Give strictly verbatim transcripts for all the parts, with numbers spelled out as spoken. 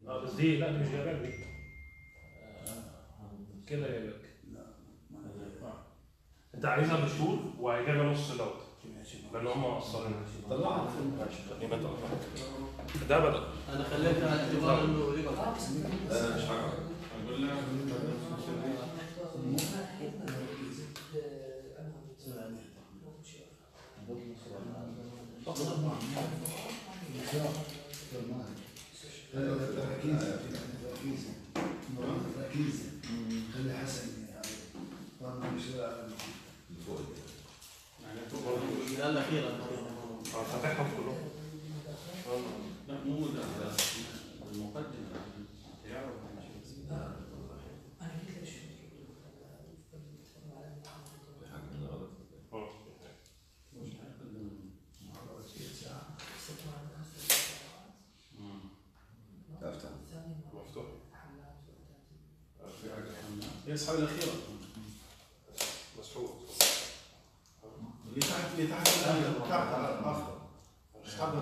اه بس دي لا دي مش جايباك دي. كده جايباك. لا انت عايزها بالطول وهيجيبها نص دوت. ده اللي هم مقصرين. طلعها خلينا نطلع. ده بدأ. انا خليتها اعتبار انه ربا. انا مش عارف. اقول لك خلي حسن يعني الاخيره فاتحهم كلهم. لا مو المقدمه يعرف مفتوح. هي اصحاب الاخيره مسحوق. اللي تحت اللي تحت تحت على الاخر اصحاب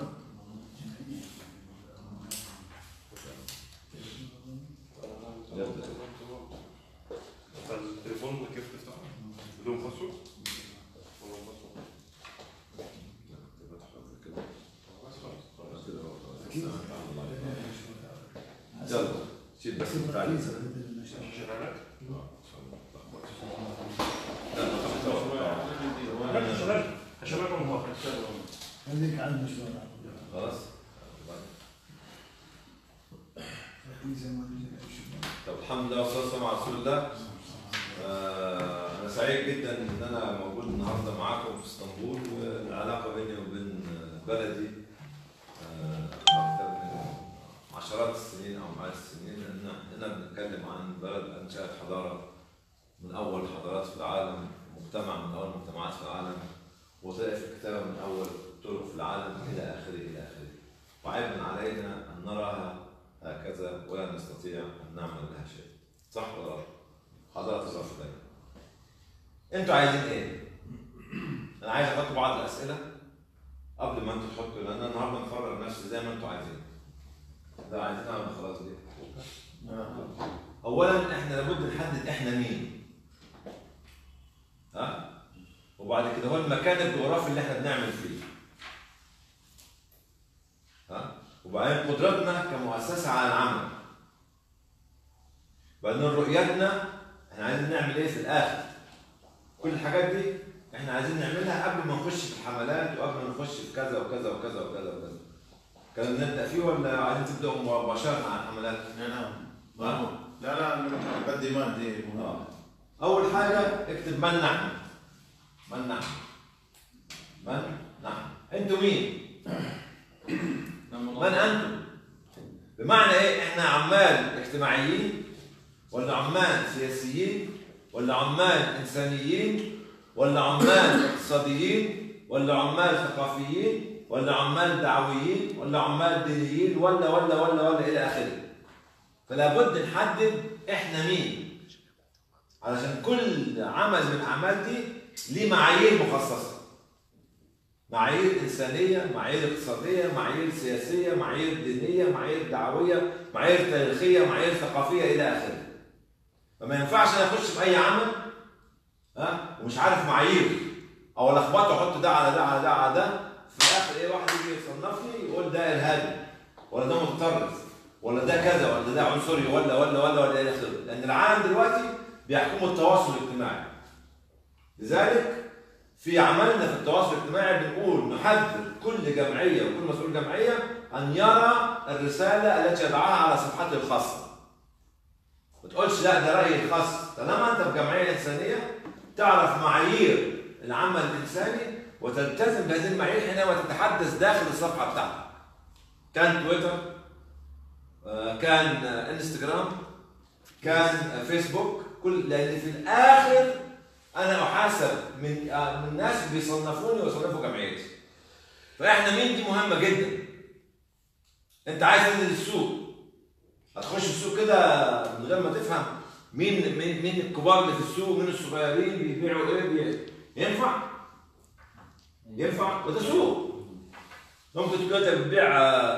التليفون كيف تفتحه؟ بدون باسورد؟ ولا باسورد؟ يلا شيل بس تعالي. شغالات؟ لا لا شغال. شغال مؤخر. خليك على المشوار. خلاص. طب الحمد لله والصلاه والسلام على رسول الله. آه انا سعيد جدا ان انا موجود النهارده معاكم في اسطنبول، والعلاقه بيني وبين بلدي آه اكثر من عشرات السنين او مئات السنين، لان هنا بنتكلم عن بلد انشات حضاره من اول الحضارات في العالم، مجتمع من اول المجتمعات في العالم، وظائف الكتابه من اول الطرق في العالم الى اخره الى اخره. وعيب علينا ان نراها هكذا ولا نستطيع ان نعمل لها شيء. صح ولا لا؟ حضرات الرافضين. انتوا عايزين ايه؟ انا عايز احط بعض الاسئله قبل ما انتوا تحطوا، لان انا النهارده مفرغ نفسي زي ما انتوا عايزين. ده عايزينها ولا خلاص دي؟ اولا احنا لابد نحدد احنا مين. ها؟ وبعد كده هو المكان الجغرافي اللي احنا بنعمل فيه. ها؟ وبعدين قدرتنا كمؤسسه على العمل. بعدين رؤيتنا احنا عايزين نعمل ايه في الاخر. كل الحاجات دي احنا عايزين نعملها قبل ما نخش في الحملات وقبل ما نخش في كذا وكذا وكذا وكذا وكذا. كان نبدا فيه ولا عايزين تبداوا مباشره مع الحملات؟ لا لا لا لا مقدمات دي. اه اول حاجه اكتب من نحن. من نحن؟ من نحن؟ انتوا مين؟ من انتم؟ بمعنى ايه؟ احنا عمال اجتماعيين ولا عمال سياسيين ولا عمال انسانيين ولا عمال اقتصاديين ولا عمال ثقافيين ولا عمال دعويين ولا عمال دينيين ولا ولا ولا ولا الى اخره. فلا بد نحدد احنا مين، علشان كل عمل من الاعمال دي ليه معايير مخصصه. معايير انسانيه، معايير اقتصاديه، معايير سياسيه، معايير دينيه، معايير دعويه، معايير تاريخيه، معايير ثقافيه الى اخره. فما ينفعش انا اخش في اي عمل ها ومش عارف معايير، او لخبطه احط ده على ده على ده على ده، في الاخر ايه واحد يجي يصنفني يقول ده ارهابي ولا ده متطرف ولا ده كذا ولا ده عنصري ولا ولا ولا ولا الى اخره، لان العالم دلوقتي بيحكمه التواصل الاجتماعي. لذلك في عملنا في التواصل الاجتماعي بنقول نحذر كل جمعيه وكل مسؤول جمعيه ان يرى الرساله التي يضعها على صفحته الخاصه. ما تقولش لا ده رايي الخاص، طالما انت في جمعيه انسانيه تعرف معايير العمل الانساني وتلتزم بهذه المعايير حينما تتحدث داخل الصفحه بتاعتك. كان تويتر، كان انستغرام، كان فيسبوك، كل لان في الاخر انا احاسب من من الناس بيصنفوني ويصنفوا جمعيتي. فاحنا مين دي مهمه جدا. انت عايز تنزل السوق، هتخش السوق كده من غير ما تفهم مين مين مين الكبار اللي في السوق، مين الصغيرين بيبيعوا ايه بي... ينفع؟ ينفع؟ وده سوق. ممكن تكون انت بتبيع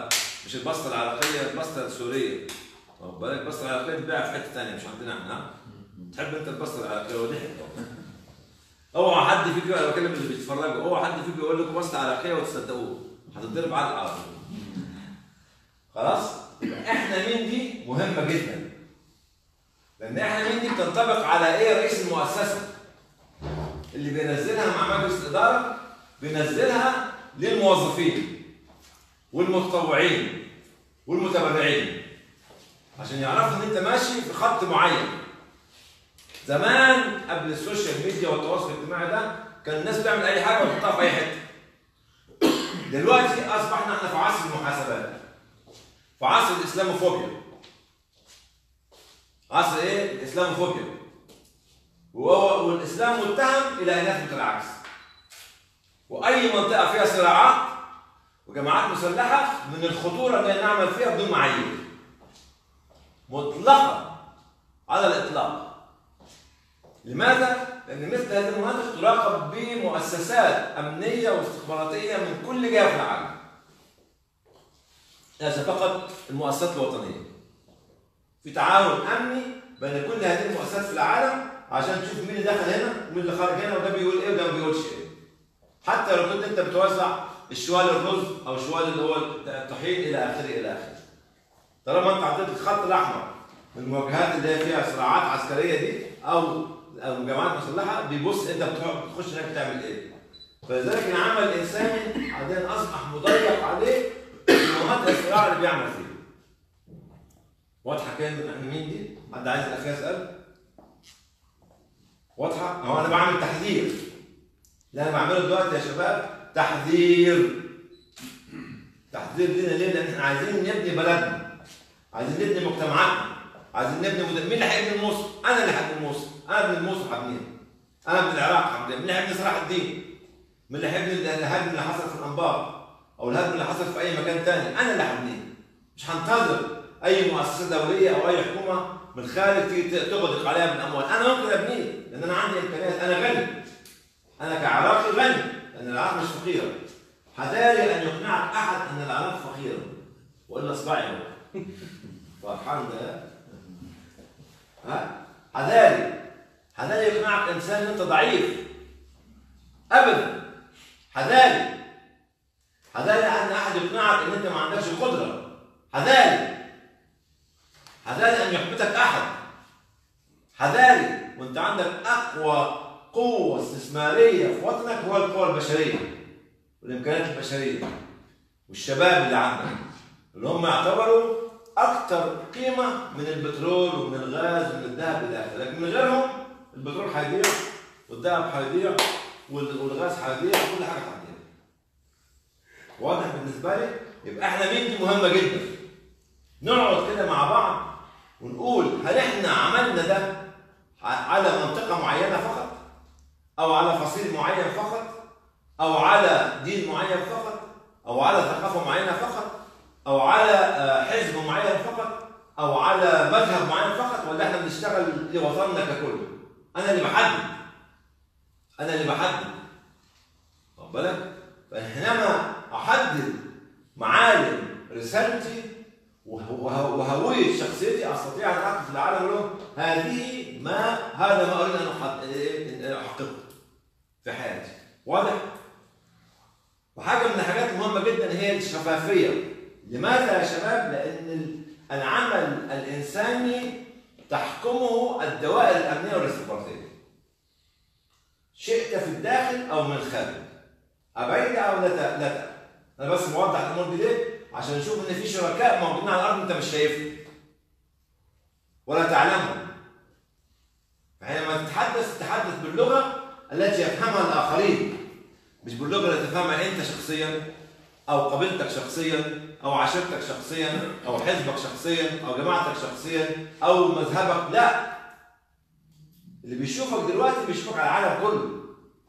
مش البسطه العراقيه، البسطه السوريه. واخد بالك؟ البسطه العراقيه بتباع في حته ثانيه مش عندنا احنا. تحب انت البسطه العراقيه وضحك. اوعى حد فيكم، انا بكلم اللي بيتفرجوا، اوعى حد فيكم يقول لكم بسطه عراقيه وتصدقوه، هتتضرب على الارض. خلاص؟ احنا مين دي مهمه جدا. لان احنا مين دي بتنطبق على ايه؟ رئيس المؤسسه اللي بينزلها مع مجلس الاداره، بينزلها للموظفين والمتطوعين والمتبرعين عشان يعرفوا ان انت ماشي في خط معين. زمان قبل السوشيال ميديا والتواصل الاجتماعي ده كان الناس بتعمل اي حاجه وتحطها في اي حته. دلوقتي اصبحنا احنا في عصر المحاسبات، في عصر الاسلاموفوبيا. عصر ايه؟ الاسلاموفوبيا. وهو والاسلام متهم الى ان يثبت العكس. واي منطقه فيها صراعات وجماعات مسلحه من الخطوره ان نعمل فيها بدون معايير مطلقه على الاطلاق. لماذا؟ لان مثل هذه المناطق تراقب بمؤسسات امنيه واستخباراتيه من كل جهه في العالم. ليس فقط المؤسسات الوطنيه. في تعاون امني بين كل هذه المؤسسات في العالم عشان تشوف مين اللي دخل هنا ومين اللي خارج هنا وده بيقول ايه وده ما بيقولش ايه. حتى لو كنت انت بتوزع الشوال الرز او الشوال اللي هو الطحين الى اخره الى اخره. طالما انت حطيت الخط الاحمر من المواجهات اللي هي فيها صراعات عسكريه دي او او جماعات مسلحه، بيبص انت بتخش هناك بتعمل ايه. فلذلك العمل الانساني عندنا اصبح مضيق عليه في مناطق الصراع اللي بيعمل فيه. واضحه كلمه احنا مين دي؟ حد عايز الاخير يسال؟ واضحه؟ هو انا بعمل تحذير. اللي انا بعمله دلوقتي يا شباب تحذير. تحذير لينا ليه؟ لان احنا عايزين نبني بلدنا. عايزين نبني مجتمعاتنا. عايزين نبني مد... مين اللي هيبني الموصل؟ انا اللي هبني الموصل. انا ابن الموصل هبنيها. انا ابن العراق هبنيها. مين اللي هيبني صلاح الدين؟ مين اللي هيبني الهدم اللي حصل في الانبار؟ او الهدم اللي حصل في اي مكان ثاني؟ انا اللي هبنيه. مش هنتظر اي مؤسسه دوليه او اي حكومه من الخارج تيجي تغدق عليها بالاموال. انا ممكن ابنيه لان انا عندي امكانيات. انا غني. انا كعراقي غني لان العراق مش فقيره. حذاري ان يقنعك احد ان العراق فقيره والا اصبعي فرحان ده. ها؟ حذاري. حذاري يقنعك انسان ان انت ضعيف. ابدا. حذاري. حذاري ان احد يقنعك ان انت ما عندكش قدره. حذاري. حذاري ان يحبطك احد. حذاري وانت عندك اقوى قوه استثماريه في وطنك هو القوى البشريه والامكانيات البشريه والشباب اللي عندك اللي هم يعتبروا اكثر قيمه من البترول ومن الغاز ومن الذهب الى اخره. لكن من غيرهم البترول هيضيع والذهب هيضيع والغاز هيضيع وكل حاجه هتضيع. واضح بالنسبه لي؟ يبقى احنا مين دي مهمه جدا. نقعد كده مع بعض ونقول هل احنا عملنا ده على منطقه معينه فقط؟ او على فصيل معين فقط؟ او على دين معين فقط؟ او على ثقافه معينه فقط؟ او على حزب معين فقط؟ او على مذهب معين فقط؟ ولا احنا بنشتغل لوطننا ككل؟ انا اللي بحدد. انا اللي بحدد. واخد بالك؟ فحينما احدد معالم رسالتي وهويه شخصيتي استطيع ان اقف في العالم له هذه ما هذا ما اريد ان احققه في حياتي. واضح؟ وحاجه من الحاجات المهمه جدا هي الشفافيه. لماذا يا شباب؟ لان العمل الانساني تحكمه الدوائر الامنيه والاستخباراتيه. شئت في الداخل او من الخارج. ابعد او لا لا. انا بس موضح الامور دي ليه؟ عشان نشوف ان في شركاء موجودين على الارض انت مش شايفهم ولا تعلمهم. فحينما تتحدث تتحدث باللغه التي يفهمها الاخرين، مش باللغه اللي تفهمها انت شخصيا او قبيلتك شخصيا او عشيرتك شخصيا او حزبك شخصيا او جماعتك شخصيا او مذهبك. لا، اللي بيشوفك دلوقتي بيشوفك على العالم كله.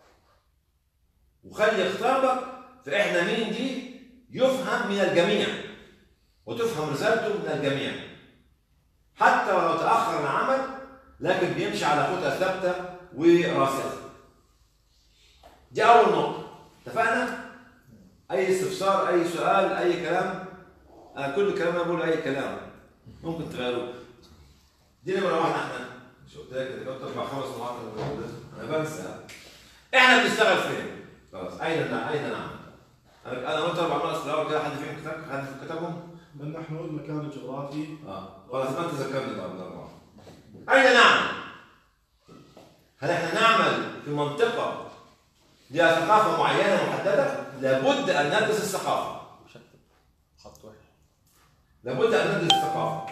وخلي خطابك في احنا مين دي يفهم من الجميع وتفهم رسالته من الجميع حتى ولو تاخر العمل، لكن بيمشي على خطى ثابته وراسخه. دي اول نقطه. اتفقنا؟ اي استفسار، اي سؤال، اي كلام؟ انا كل كلام انا بقوله اي كلام ممكن تغيروه. دي نمره واحده. احنا مش قلت لك كنت اربع خمس مرات انا بنسى. احنا بنشتغل فين؟ خلاص اين نعم اين نعم؟ انا انا قلت اربع مرات في الاول كده. حد فيهم كتب؟ حد كتبهم؟ من نحن المكان الجغرافي. اه خلاص ما انت ذكرني طبعا الاربعه. اين نعمل؟ هل احنا نعمل في منطقه لها ثقافه معينه محدده؟ لابد ان ندرس الثقافه. خط واحد. لابد ان ندرس الثقافه.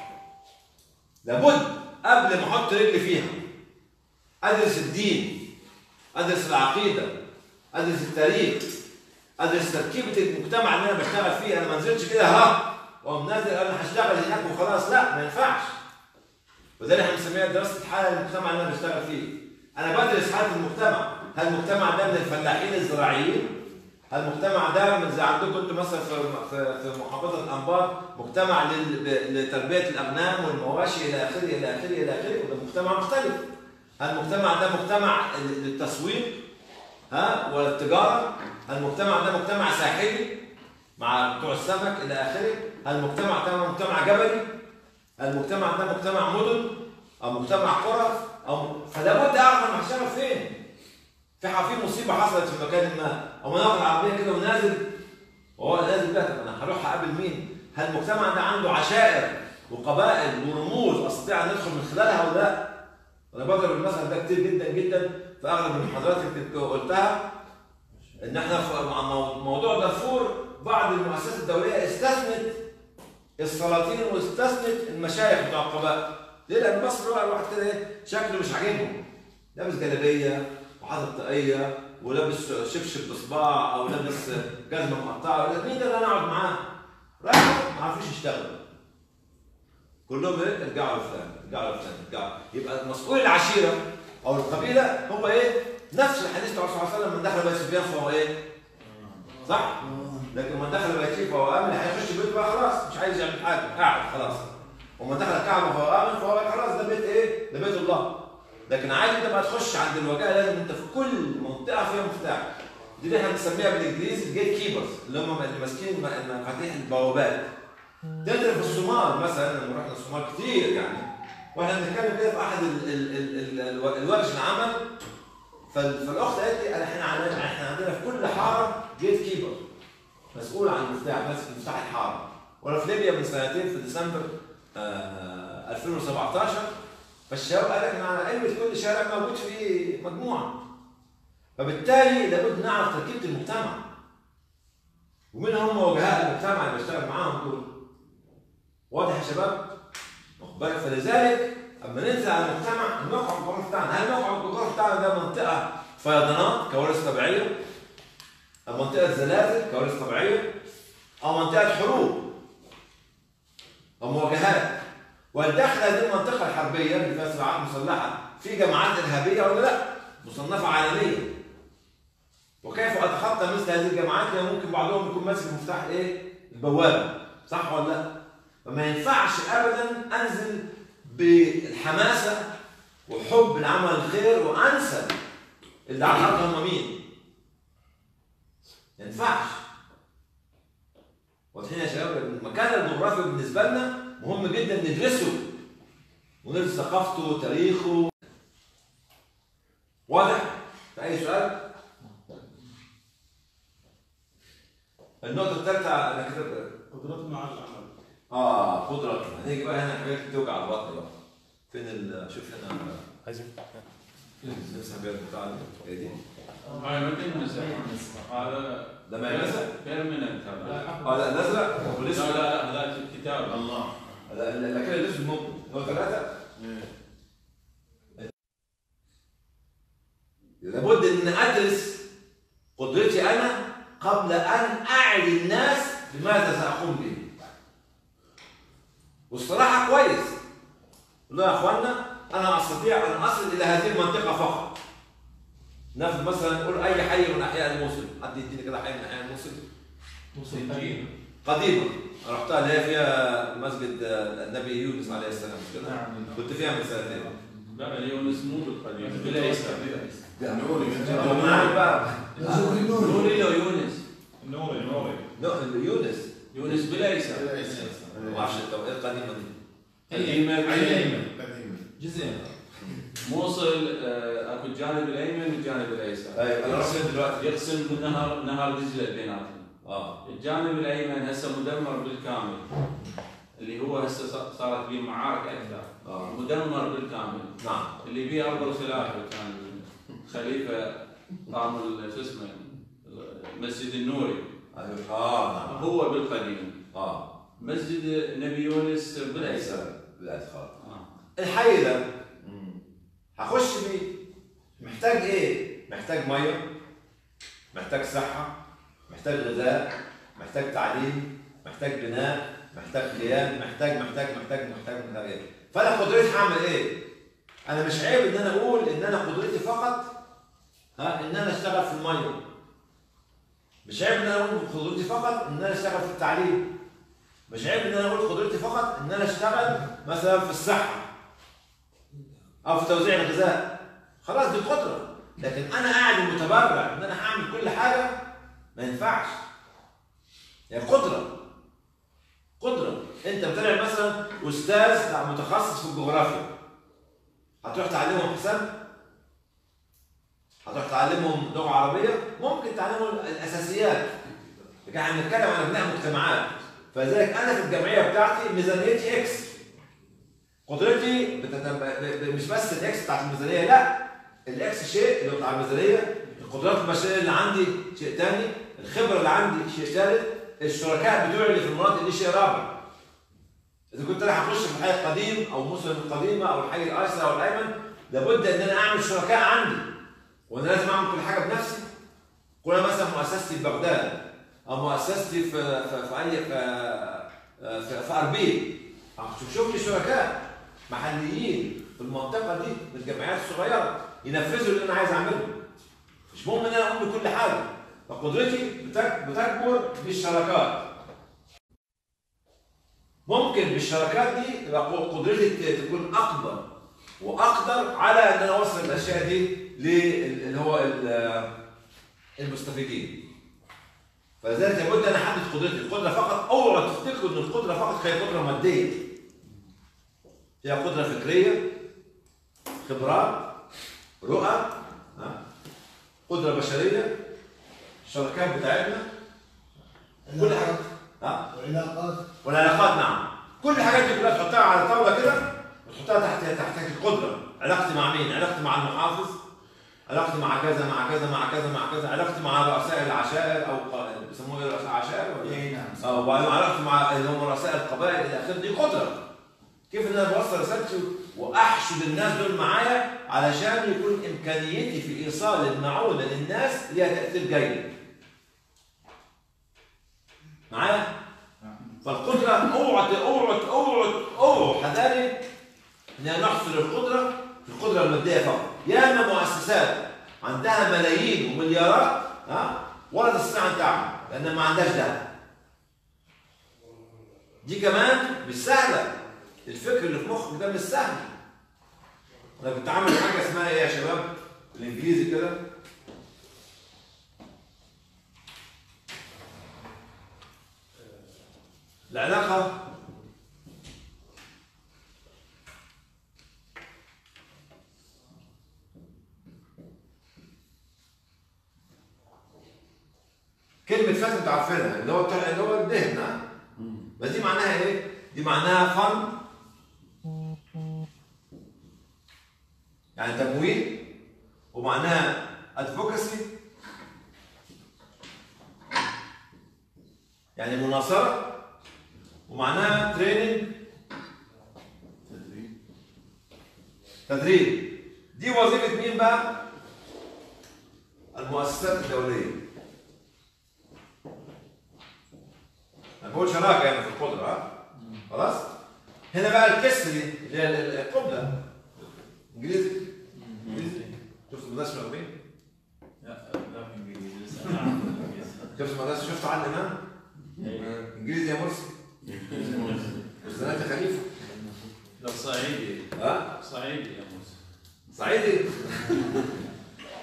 لابد قبل ما احط رجلي فيها ادرس الدين، ادرس العقيده، ادرس التاريخ، ادرس تركيبه المجتمع اللي انا بشتغل فيه. انا ما نزلتش كده ها واقوم نازل انا هشتغل هناك وخلاص، لا ما ينفعش. وذلك احنا بنسميها دراسه حاله المجتمع اللي انا بشتغل فيه. انا بدرس حاله المجتمع. هل المجتمع ده من الفلاحين الزراعيين؟ هل المجتمع ده من زي عندكم انتم مثلا في في في محافظه الانبار مجتمع لتربيه الاغنام والمواشي الى اخره الى اخره الى اخره، وده مجتمع مختلف. هل المجتمع ده مجتمع للتسويق ها والتجاره؟ هل المجتمع ده مجتمع ساحلي مع بتوع السمك الى اخره؟ هل المجتمع ده مجتمع جبلي؟ هل المجتمع ده مجتمع مدن او مجتمع قرى؟ او فلا بد اعرف انا هشتغل فين. في في مصيبه حصلت في مكان ما او مناطق عربيه كده ونازل وهو نازل ده، طب انا هروح اقابل مين؟ هل المجتمع ده عنده عشائر وقبائل ورموز استطيع ان ادخل من خلالها ولا لا؟ انا بضرب المثل ده كتير جدا جدا في اغلب المحاضرات اللي قلتها، ان احنا في موضوع دارفور بعض المؤسسات الدوليه استثنت السلاطين واستثنت المشايخ بتوع القبائل. ليه؟ لان مصر واحد كده ايه شكله مش عاجبهم، لابس جلابيه وحاطط طاقيه ولابس شبشب بصباع او لابس جزمه مقطعه، مين ده اللي انا اقعد معاه؟ رايحوا ما عرفوش يشتغلوا. كلهم ايه؟ ارجعوا لفلان، ارجعوا لفلان، ارجعوا. يبقى مسؤول العشيره او القبيله هو ايه؟ نفس الحديث بتاع الرسول صلى الله عليه وسلم، من دخل بيت سفيان فهو ايه؟ صح؟ لكن من دخل بيته فهو امن، هيخش بيته بقى خلاص مش عايز يعمل حاجه، قاعد خلاص. ومن دخل الكعبه فهو امن فهو خلاص ده بيت ايه؟ ده بيت الله. لكن عادي انت بقى تخش عند الوجهه لازم انت في كل منطقه فيها مفتاح. دي اللي احنا بنسميها بالانجليزي الجيت كيبرز، اللي هم اللي ماسكين مفاتيح البوابات. تدري في الصومال مثلا لما رحنا الصومال كتير يعني، واحنا بنتكلم كده في احد الورش العمل، فالاخت قالت لي احنا عندنا احنا عندنا في كل حاره جيت كيبر مسؤول عن المفتاح، ماسك مفتاح الحاره. وانا في ليبيا من سنتين في ديسمبر آه ألفين وسبعطاشر، فالشباب قال لك انا على علم كل شارع موجود فيه مجموعه. فبالتالي لابد نعرف تركيبه المجتمع ومين هم وجهاء المجتمع اللي بشتغل معاهم دول. واضح يا شباب؟ واخد بالك؟ فلذلك اما ننزل على المجتمع الموقع الجغرافي بتاعنا، هل الموقع الجغرافي بتاعنا ده منطقه فيضانات كوارث طبيعيه؟ أو منطقه زلازل كوارث طبيعيه؟ او منطقه حروب او مواجهات؟ والداخل هذه المنطقه الحربيه اللي فيها صراعات مسلحه في جماعات ارهابيه ولا لا؟ مصنفه عالميا. وكيف اتخطى مثل هذه الجماعات؟ لان ممكن بعضهم يكون ماسك مفتاح ايه؟ البوابه، صح ولا لا؟ فما ينفعش ابدا انزل بالحماسه وحب العمل الخير وانسى اللي على الارض هم مين. ما ينفعش. واضحين يا شباب؟ المكان الجغرافي بالنسبه لنا مهم جدا ندرسه وندرس ثقافته وتاريخه. واضح؟ في اي سؤال؟ النقطه الثالثه انا كتبت قدرتنا على العمل. اه قدرتنا. هنيجي بقى هنا حاجات توجع البطن بقى. فين ال شوف هنا عايزين نمسح بيها البتاع دي دي هاي ما تنمسح هذا لما يمسح بيرمننت هذا. اه لا الازرق لا والاسود. لا لا هذا الكتاب الله. لكن الاسود ممكن هو ثلاثه. لابد ان ادرس قدرتي انا قبل ان اعد الناس بماذا ساقوم به. والصراحه كويس. والله يا اخوانا انا استطيع ان اصل الى هذه المنطقه فقط. ناخذ مثلا نقول اي حي من احياء الموصل، حد يديني كده حي من احياء الموصل؟ سجين قديمه. انا رحتها اللي هي فيها مسجد النبي يونس عليه السلام مش كده؟ كنت فيها من سنتين. لا يونس مو بالقديم بالعيسى. نوري معاك بقى نوري لو يونس. نوري نوري يونس يونس بالايسر. ما اعرفش التوقيت القديمه دي. قديمه قديمة قديمة جزئين. موصل آه، اكو الجانب الايمن والجانب الايسر. طيب انا رحت دلوقتي. يقسم نهر نهر دجله بيناتهم. اه الجانب الايمن هسه مدمر بالكامل. اللي هو هسه صارت به معارك اكثر. اه مدمر بالكامل. نعم. اللي بيه ارض الخلافه كان خليفه قام شو اسمه مسجد النوري. اه نعم. هو بالقديم. اه مسجد نبي يونس بالايسر. بالايسر. آه. الحي ده هخش فيه محتاج ايه؟ محتاج ميه، محتاج صحه، محتاج غذاء، محتاج تعليم، محتاج بناء، محتاج قيام، محتاج محتاج محتاج محتاج محتاج ايه؟ فانا قدرتي هعمل ايه؟ انا مش عيب ان انا اقول ان انا قدرتي فقط ها ان انا اشتغل في الميه. مش عيب ان انا اقول قدرتي فقط ان انا اشتغل في التعليم. مش عيب ان انا اقول قدرتي فقط ان انا اشتغل مثلا في الصحه او في توزيع الغذاء. خلاص دي قدره. لكن انا قاعد متبرع ان انا هعمل كل حاجه ما ينفعش. هي قدره. قدره. انت بتلعب مثلا استاذ متخصص في الجغرافيا. هتروح تعلمهم حساب؟ هتروح تعلمهم لغه عربيه؟ ممكن تعلمهم الاساسيات. لكن احنا بنتكلم عن ابناء مجتمعات. فلذلك انا في الجمعيه بتاعتي ميزانيتي اكس. قدرتي بتتب... مش بس الاكس بتاعت الميزانيه، لا الاكس شيء اللي بتاع الميزانيه، القدرات البشريه اللي عندي شيء ثاني، الخبره اللي عندي شيء ثالث، الشركاء بتوعي اللي في المناطق دي شيء رابع. اذا كنت انا هخش في الحي القديم او مسلم القديمه او الحي الايسر او الايمن، لابد ان انا اعمل شركاء عندي. وانا لازم اعمل كل حاجه بنفسي. كل مثلا مؤسستي في بغداد او مؤسستي في في في اي في في, في اربيل، شوف لي شركاء محليين في المنطقه دي من الجمعيات الصغيره ينفذوا اللي انا عايز اعمله. مش مهم ان انا اقوم بكل حاجه. فقدرتي بتكبر بالشراكات. ممكن بالشراكات دي يبقى قدرتي تكون اكبر واقدر على ان انا اوصل الاشياء دي اللي هو المستفيدين. فلذلك لابد ان احدد قدرتي. القدره فقط اوعوا تفتكروا ان القدره فقط هي قدره ماديه. هي قدره فكريه، خبرات، رؤى، قدره بشريه، الشركات بتاعتنا، كل حاجه. ها؟ وعلاقات. والعلاقات نعم. كل الحاجات دي كلها تحطها على طاوله كده وتحطها تحت تحت القدره. علاقتي مع مين؟ علاقتي مع المحافظ، علاقتي مع كذا مع كذا مع كذا مع كذا، علاقتي مع رؤساء العشائر او بيسموه ايه رؤساء العشائر ولا ايه؟ نعم. او علاقتي مع اللي هم رؤساء القبائل الى اخره. دي قدره. كيف ان انا بوصل رسالتي واحشد الناس دول معايا علشان يكون امكانيتي في ايصال المعونه للناس ليها تاثير جيد. معايا؟ فالقدره اوعى اوعى اوعى اوعى حذاري ان نحصر القدره في القدره الماديه فقط. ياما مؤسسات عندها ملايين ومليارات ها ولا تستطيع ان تعمل لان ما عندهاش دهب. دي كمان مش سهله. الفكر اللي في مخك ده مش سهل. انا كنت عامل حاجه اسمها ايه يا شباب؟ بالانجليزي كده العلاقه كلمة فتن انتوا عارفينها اللي هو اللي هو الدهن ها؟ بس دي معناها ايه؟ دي معناها فن يعني تمويل، ومعناها ادفوكسي يعني مناصرة، ومعناها تريننج تدريب تدريب. دي وظيفة مين بقى؟ المؤسسات الدولية. أنا بقول شراكة يعني في القدرة ها؟ خلاص؟ هنا بقى الكسري اللي هي القبلة. إنجليزي؟ إنجليزي؟ شفت المدرسة الأغبية؟ لا لا في انجليزي لسه انا عارف انجليزي. شفت المدرسة شفت علم ها؟ إنجليزي يا مرسي؟ وزنات يا خليفة؟ لو صعيدي ها؟ صعيدي يا موسى. صعيدي؟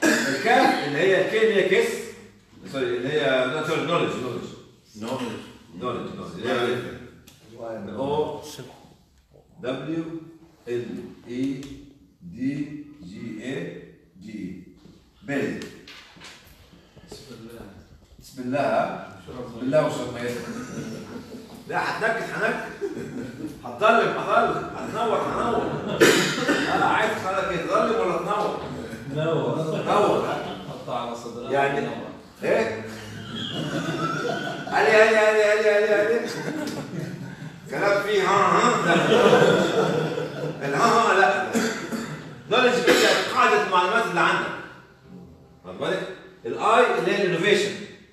الكاف اللي هي الكيمياء كيس سوري اللي هي نولج نولج نولج نولج نولج اللي هو او دبليو ال اي دي جي اي جي بيلد. بسم الله. بسم الله. بسم الله وشرب ميتك. لا هتنكد هنكد. هتضلم هضلم. هتنور هنور. انا عايز خلك تضلم ولا تنور؟ نور. نور. حطها على صدرك. يعني ايه؟ علي علي علي علي علي علي. كلام فيه ها ها لا. الها ها لا. نولج هي قاعدة المعلومات اللي عندك. واخد بالك؟ الاي اللي هي الانوفيشن.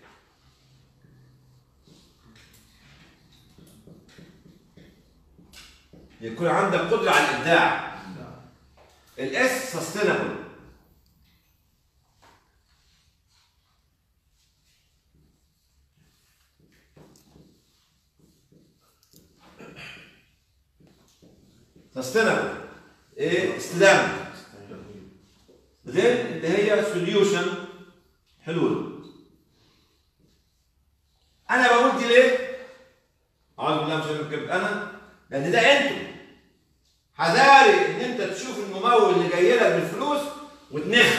يكون عندك قدرة على الإبداع. الاس سستينبل. سستينبل ايه؟ استدامة. بعدين اللي هي سوليوشن، حلول. انا بقول دي ليه؟ اعوذ بالله من الشيطان الرجيم. انا لان ده انتوا حذاري ان انت تشوف الممول اللي جاي لك بالفلوس وتنخ.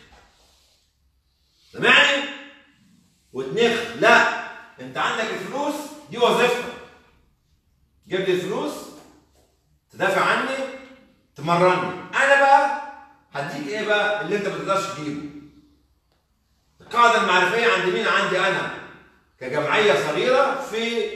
سامعني؟ وتنخ. لا، انت عندك الفلوس دي وظيفتك. جيب لي الفلوس، تدافع عني، تمرني. انا بقى هديك ايه بقى اللي انت ما تقدرش تجيبه. القاعده المعرفيه عند مين؟ عندي انا كجمعيه صغيره في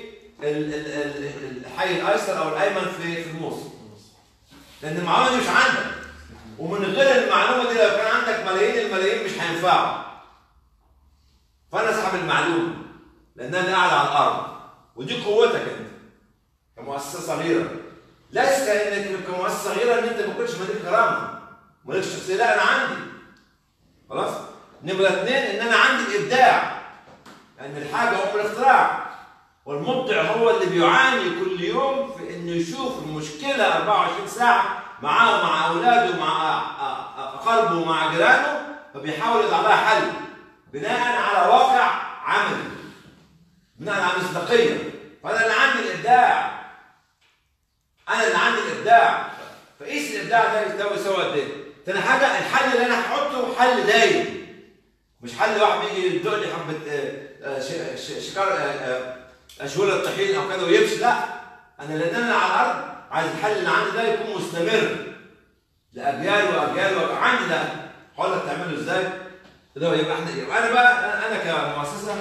الحي الايسر او الايمن في في الموصل. لان المعلومه دي مش عندك، ومن غير المعلومه دي لو كان عندك ملايين الملايين مش هينفعوا. فانا اسحب المعلومه لان انا قاعد على الارض، ودي قوتك انت كمؤسسه صغيره. ليس انك كمؤسسه صغيره ان انت ما تكونش مالك كرامه، مالكش شخصيه. لا، انا عندي خلاص. نمره اثنين ان انا عندي الابداع، لان الحاجه ام الاختراع، والمبدع هو اللي بيعاني كل يوم في انه يشوف المشكله أربعة وعشرين ساعه معاه ومع اولاده ومع اقاربه ومع جيرانه، فبيحاول يضع لها حل بناء على واقع عملي، بناء على مصداقيه. فانا اللي عندي الابداع، انا اللي عندي الابداع. فقيس الابداع ده يساوي سوا قد ايه؟ تاني حاجه الحل اللي انا هحطه حل دايم، مش حل واحد بيجي يدق لي حبه شكار اشوال الطحين او كذا ويمشي. لا، انا لان انا على الارض عايز الحل اللي عندي ده يكون مستمر لاجيال واجيال واجيال. عندي ده هقول لك تعمله ازاي. ده يبقى احنا يبقى انا بقى انا كمؤسسه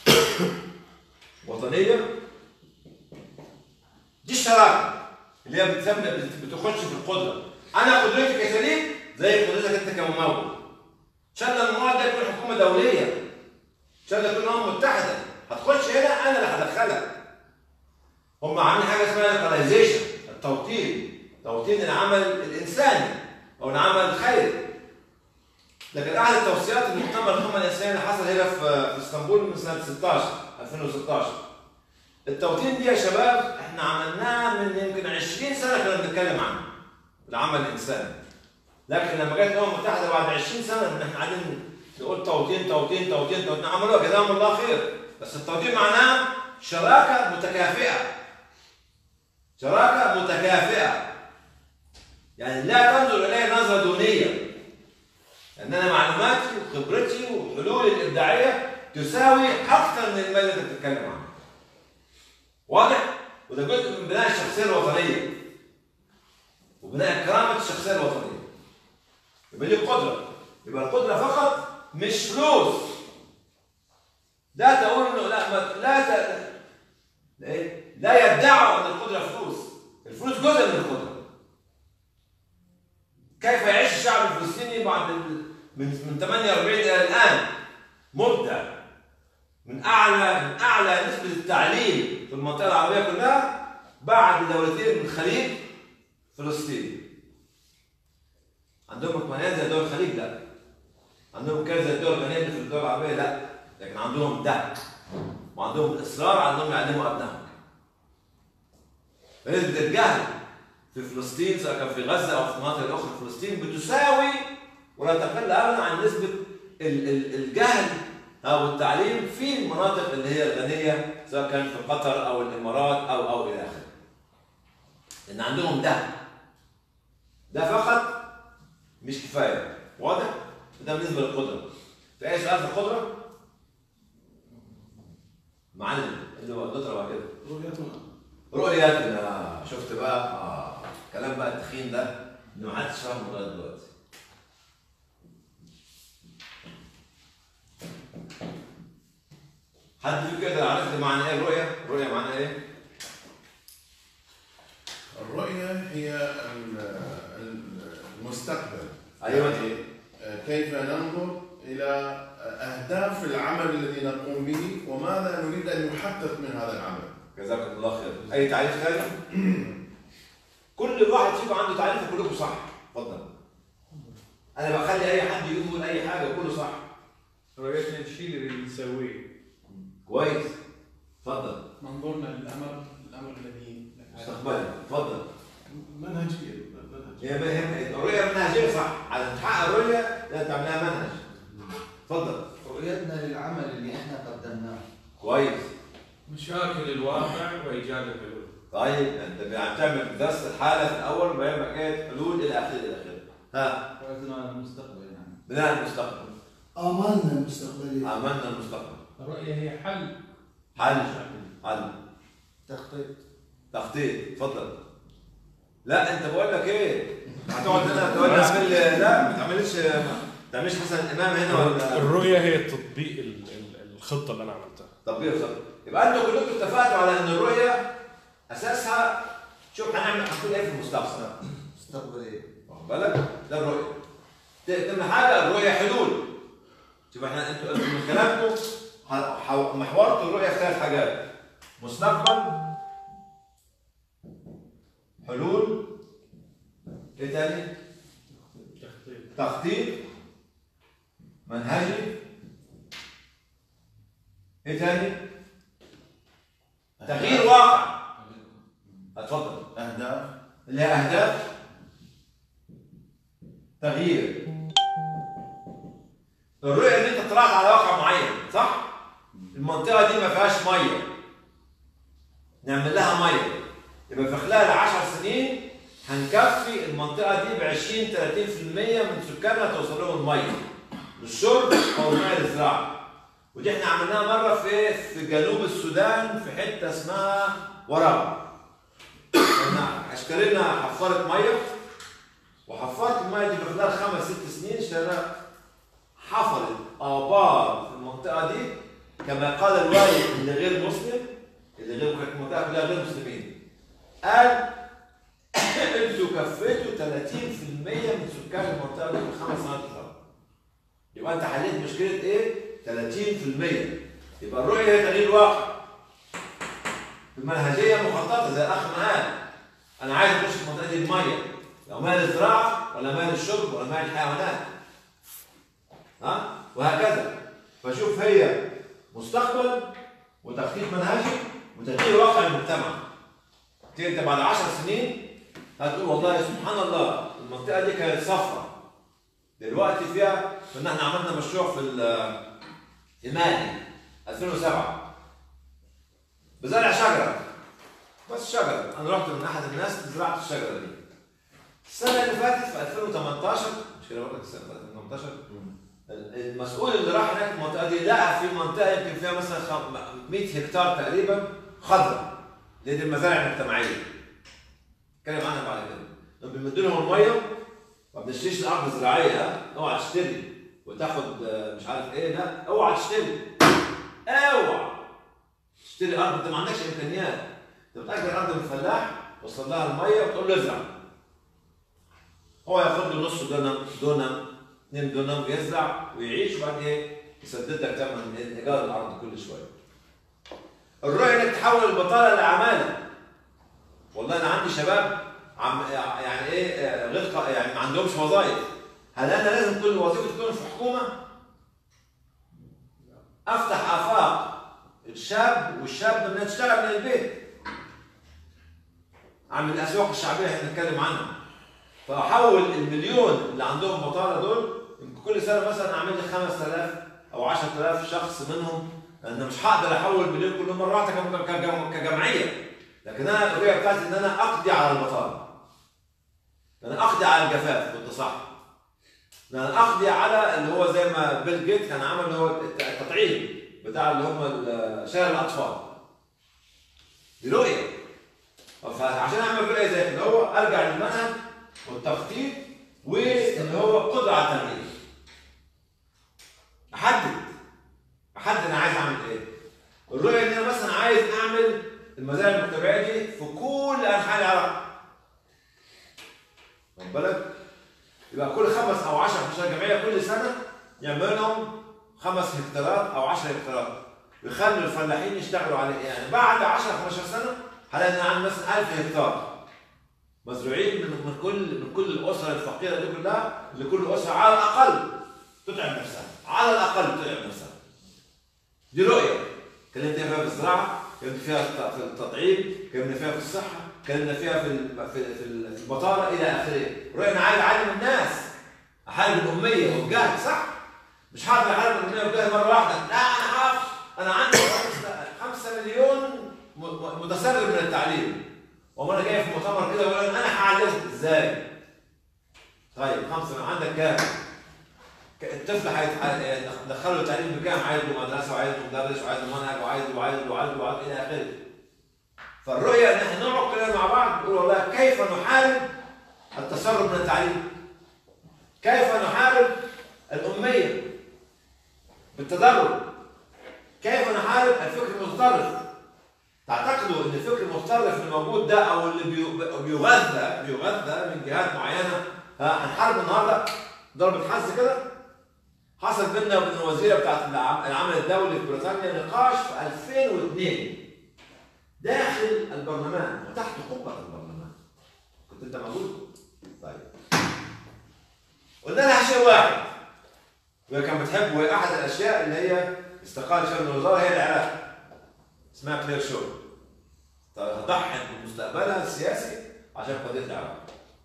وطنيه، دي الشراكه اللي هي بتسمى بتخش في القدره. انا قدرتي كسليم زي قدرتك انت كممول. ان شاء الله الممول ده يكون حكومه دوليه، ان شاء الله يكون امم متحده. هتخش هنا انا اللي هدخلك. هم عاملين حاجه اسمها لوكاليزيشن، التوطين، توطين العمل الانساني او العمل الخيري. لكن احد التوصيات المؤتمر القمه الانسانيه اللي حصل هنا في اسطنبول من سنه ستاشر ألفين وستاشر، التوطين دي يا شباب احنا عملناها من يمكن عشرين سنه كنا بنتكلم عنه، العمل الانساني. لكن لما جت الامم المتحده بعد عشرين سنه ان احنا قاعدين نقول توطين توطين توطين توطين، عملوها جزاهم الله خير. بس التوطين معناه شراكه متكافئه. شراكه متكافئه. يعني لا تنظر الي نظره دونيه. لان انا معلوماتي وخبرتي وحلولي الابداعيه تساوي اكثر من المال اللي انت بتتكلم عنه. واضح؟ وده جزء من بناء الشخصيه الوطنيه. وبناء كرامه الشخصيه الوطنيه. يبقى دي القدره. يبقى القدره فقط مش فلوس. لا تقول انه لا ما لا ت... لا, لا يدعوا ان القدره فلوس. الفلوس جزء من القدره. كيف يعيش الشعب الفلسطيني بعد من من ثمانية وأربعين الى الان؟ مبدع. من اعلى من اعلى نسبه التعليم في المنطقه العربيه كلها بعد دولتين من الخليج فلسطين. عندهم اطمئنان زي دول الخليج؟ لا. عندهم كذا زي الدول الغنيه اللي في الدول العربيه؟ لا. لكن عندهم ده وعندهم الاصرار على انهم يعلموا ابنائهم. نسبه الجهل في فلسطين سواء كان في غزه او في المناطق الاخرى في فلسطين بتساوي ولا تقل ابدا عن نسبه الجهل او التعليم في المناطق اللي هي الغنيه سواء كان في قطر او الامارات او او الى اخره. لان عندهم ده ده فقط مش كفايه. واضح؟ ده بالنسبه للقدره. في اي سؤال في القدره؟ معلم اللي هو الدكتور بعد كده. رؤيتنا. رؤيتنا. شفت بقى؟ اه الكلام بقى التخين ده اللي ما حدش فاهمه لغايه دلوقتي. حد فيكم يقدر عرفت معنى ايه الرؤيه؟ الرؤيه معناها ايه؟ الرؤية هي المستقبل. ايوه. يعني كيف ننظر إلى أهداف العمل الذي نقوم به وماذا نريد أن يحقق من هذا العمل. جزاكم الله خير. أي تعريف ثاني؟ كل واحد فيكم عنده تعريف وكلكم صح. اتفضل. أنا بخلي أي حد يقول أي حاجة وكله صح. رؤيتنا الشيء اللي نسويه. كويس. اتفضل. منظورنا للأمر الأمر الذي مستقبلا. اتفضل. منهجية. هي الرؤية منهجية صح. على تحقق الرؤية لازم تعملها منهج. اتفضل. رؤيتنا للعمل اللي احنا قدمناه. كويس. مشاكل الواقع وإيجاد الحلول. طيب أنت بتعمل دراسة الحالة في الأول وبعدين بقيت حلول إلى آخره إلى آخره. ها؟ رؤيتنا للمستقبل يعني. بناء المستقبل. آمالنا المستقبلية. آملنا المستقبل. الرؤية هي حل. حل. حل. تخطيط. تخطيط. اتفضل. لا انت بقول لك ايه؟ هتقعد هنا تقول لي اعمل لا ما تعملش ما تعملش مثلا امام هنا ولا الرؤيه هي تطبيق الخطه اللي انا عملتها. تطبيق الخطه. يبقى انتوا كلكم اتفقتوا على ان الرؤيه اساسها شوف هنعمل هنقول ايه في المستقبل. مستقبلية. واخد بالك؟ ده الرؤيه. تاني حاجه الرؤيه حلول. شوف احنا انتوا من كلامكم محورتوا الرؤيه في ثلاث حاجات. مستقبل، حلول، ايه تاني؟ تخطيط. تخطيط، منهجي، ايه تاني؟ تغيير واقع. اتفضل. أهداف. اللي هي اهداف، تغيير. الرؤية ان انت طلعت على واقع معين، صح؟ المنطقة دي ما فيهاش مية. نعمل لها مية. يبقى في خلال عشر سنين هنكفي المنطقة دي ب عشرين ثلاثين بالمئة من سكانها توصل لهم المية للشرب أو المية للزراعة. ودي احنا عملناها مرة في في جنوب السودان في حتة اسمها ورابة. احنا اشترينا حفارة مية وحفارة المية دي في خلال خمس ست سنين اشترينا حفرت آبار في المنطقة دي كما قال الوالي اللي غير مسلم اللي غير المنطقة كلها غير مسلمين. قال انتوا كفيتوا ثلاثين بالمئة من سكان المنطقه دي في خمس سنوات فقط. يبقى انت حليت مشكله ايه؟ ثلاثين بالمئة. يبقى الرؤيه هي تغيير واقع. المنهجيه مخططه زي الاخ ما قال. انا عايز اخش في المنطقه دي بميه، لو ميه للزراعه ولا ميه للشرب ولا ميه للحيوانات. ها؟ وهكذا. فشوف هي مستقبل وتخطيط منهجي وتغيير واقع المجتمع. انت بعد عشر سنين هتقول والله سبحان الله المنطقه دي كانت صفراء دلوقتي فيها كنا احنا عملنا مشروع في المالي ألفين وسبعة بزرع شجره بس شجره. انا رحت من احد الناس زرعت الشجره دي. السنه اللي فاتت في ألفين وثمانية عشر مش كده بقول لك السنه ألفين وثمانية عشر المسؤول اللي راح هناك في المنطقه دي لقى في منطقه يمكن فيها مثلا مئة هكتار تقريبا خضراء دي المزارع المجتمعيه. اتكلم عنها بعد كده. لما بنمد لهم الميه ما بنشتريش الارض الزراعيه. اوعى تشتري وتاخد مش عارف ايه. لا اوعى تشتري. اوعى تشتري ارض انت ما عندكش امكانيات. انت بتاجر ارض من الفلاح توصل لها الميه وتقول له ازرع. هو ياخد له نص دونم دونم اثنين دونم ويزرع ويعيش وبعدين يسدد لك ثمن ايجار الارض كل شويه. الرؤيه انك تحول البطاله لعماله. والله انا عندي شباب عم يعني ايه غير يعني ما عندهمش وظائف. هل انا لازم كل وظيفه تكون في حكومه؟ افتح افاق الشاب والشاب انها تشتغل من البيت. اعمل الاسواق الشعبيه اللي هنتكلم عنها. فاحول المليون اللي عندهم بطاله دول يمكن كل سنه مثلا اعمل لي خمسة آلاف او عشرة آلاف شخص منهم، لان مش هقدر احول مليون كلهم مره واحده كجمعيه، لكن انا الرؤيه بتاعتي ان انا اقضي على البطاله، ان انا اقضي على الجفاف والتصحر، ان انا اقضي على اللي هو زي ما بيل جيت كان عمل اللي هو التطعيم بتاع اللي هم شلل الاطفال. دي رؤيه. فعشان اعمل رؤيه زي كده هو ارجع للمنهج والتخطيط واللي هو القدره على التغيير. احدد احدد انا عايز اعمل ايه. الرؤيه ان انا مثلا عايز اعمل المزارع المتبعيه دي في كل انحاء العراق. واخد بالك؟ يبقى كل خمس او عشر خمسة جمعيه كل سنه يعمل لهم خمس هكتارات او عشر هكتارات، يخلوا الفلاحين يشتغلوا عليه. يعني بعد عشرة خمستاشر سنه هلاقي ان عندي مثلا ألف هكتار مزروعين من من كل من كل الاسر الفقيره دي كلها، لكل اسره على الاقل تتعب نفسها، على الاقل تتعب نفسها. دي رؤيه اتكلمنا فيها في الزراعه، اتكلمنا فيها في التطعيم، اتكلمنا فيها في الصحه، اتكلمنا فيها في في في البطاله الى اخره. رؤيه انا عايز اعلم الناس، احارب الاميه والجهل، صح؟ مش هقدر احارب الاميه والجهل مره واحده، لا انا هقف، انا عندي خمسة مليون متسرب من التعليم، وانا جاي في مؤتمر كده بقول انا هعلمهم ازاي؟ طيب خمسه عندك كام؟ الطفل هيدخله التعليم بكام؟ عايز له مدرسه وعايز له مدرس وعايز له منهج وعايز له وعايز له وعايز له وعايز الى اخره. فالرؤيه ان احنا نقعد كلنا مع بعض نقول والله كيف نحارب التسرب من التعليم؟ كيف نحارب الاميه بالتدرج؟ كيف نحارب الفكر المتطرف؟ تعتقدوا ان الفكر المتطرف اللي موجود ده او اللي بيغذى بيغذى من جهات معينه هنحارب النهارده ضربه حظ كده؟ حصل بيننا وبين الوزيره بتاعت العمل الدولي في بريطانيا نقاش في ألفين واثنين داخل البرلمان وتحت قبه البرلمان. كنت انت موجود؟ طيب. قلنا لها شيء واحد وهي كانت بتحب، وهي احد الاشياء اللي هي استقالت فيها من الوزاره هي العراق. اسمها كلير شو. تضحي بمستقبلها السياسي عشان قضيه العراق.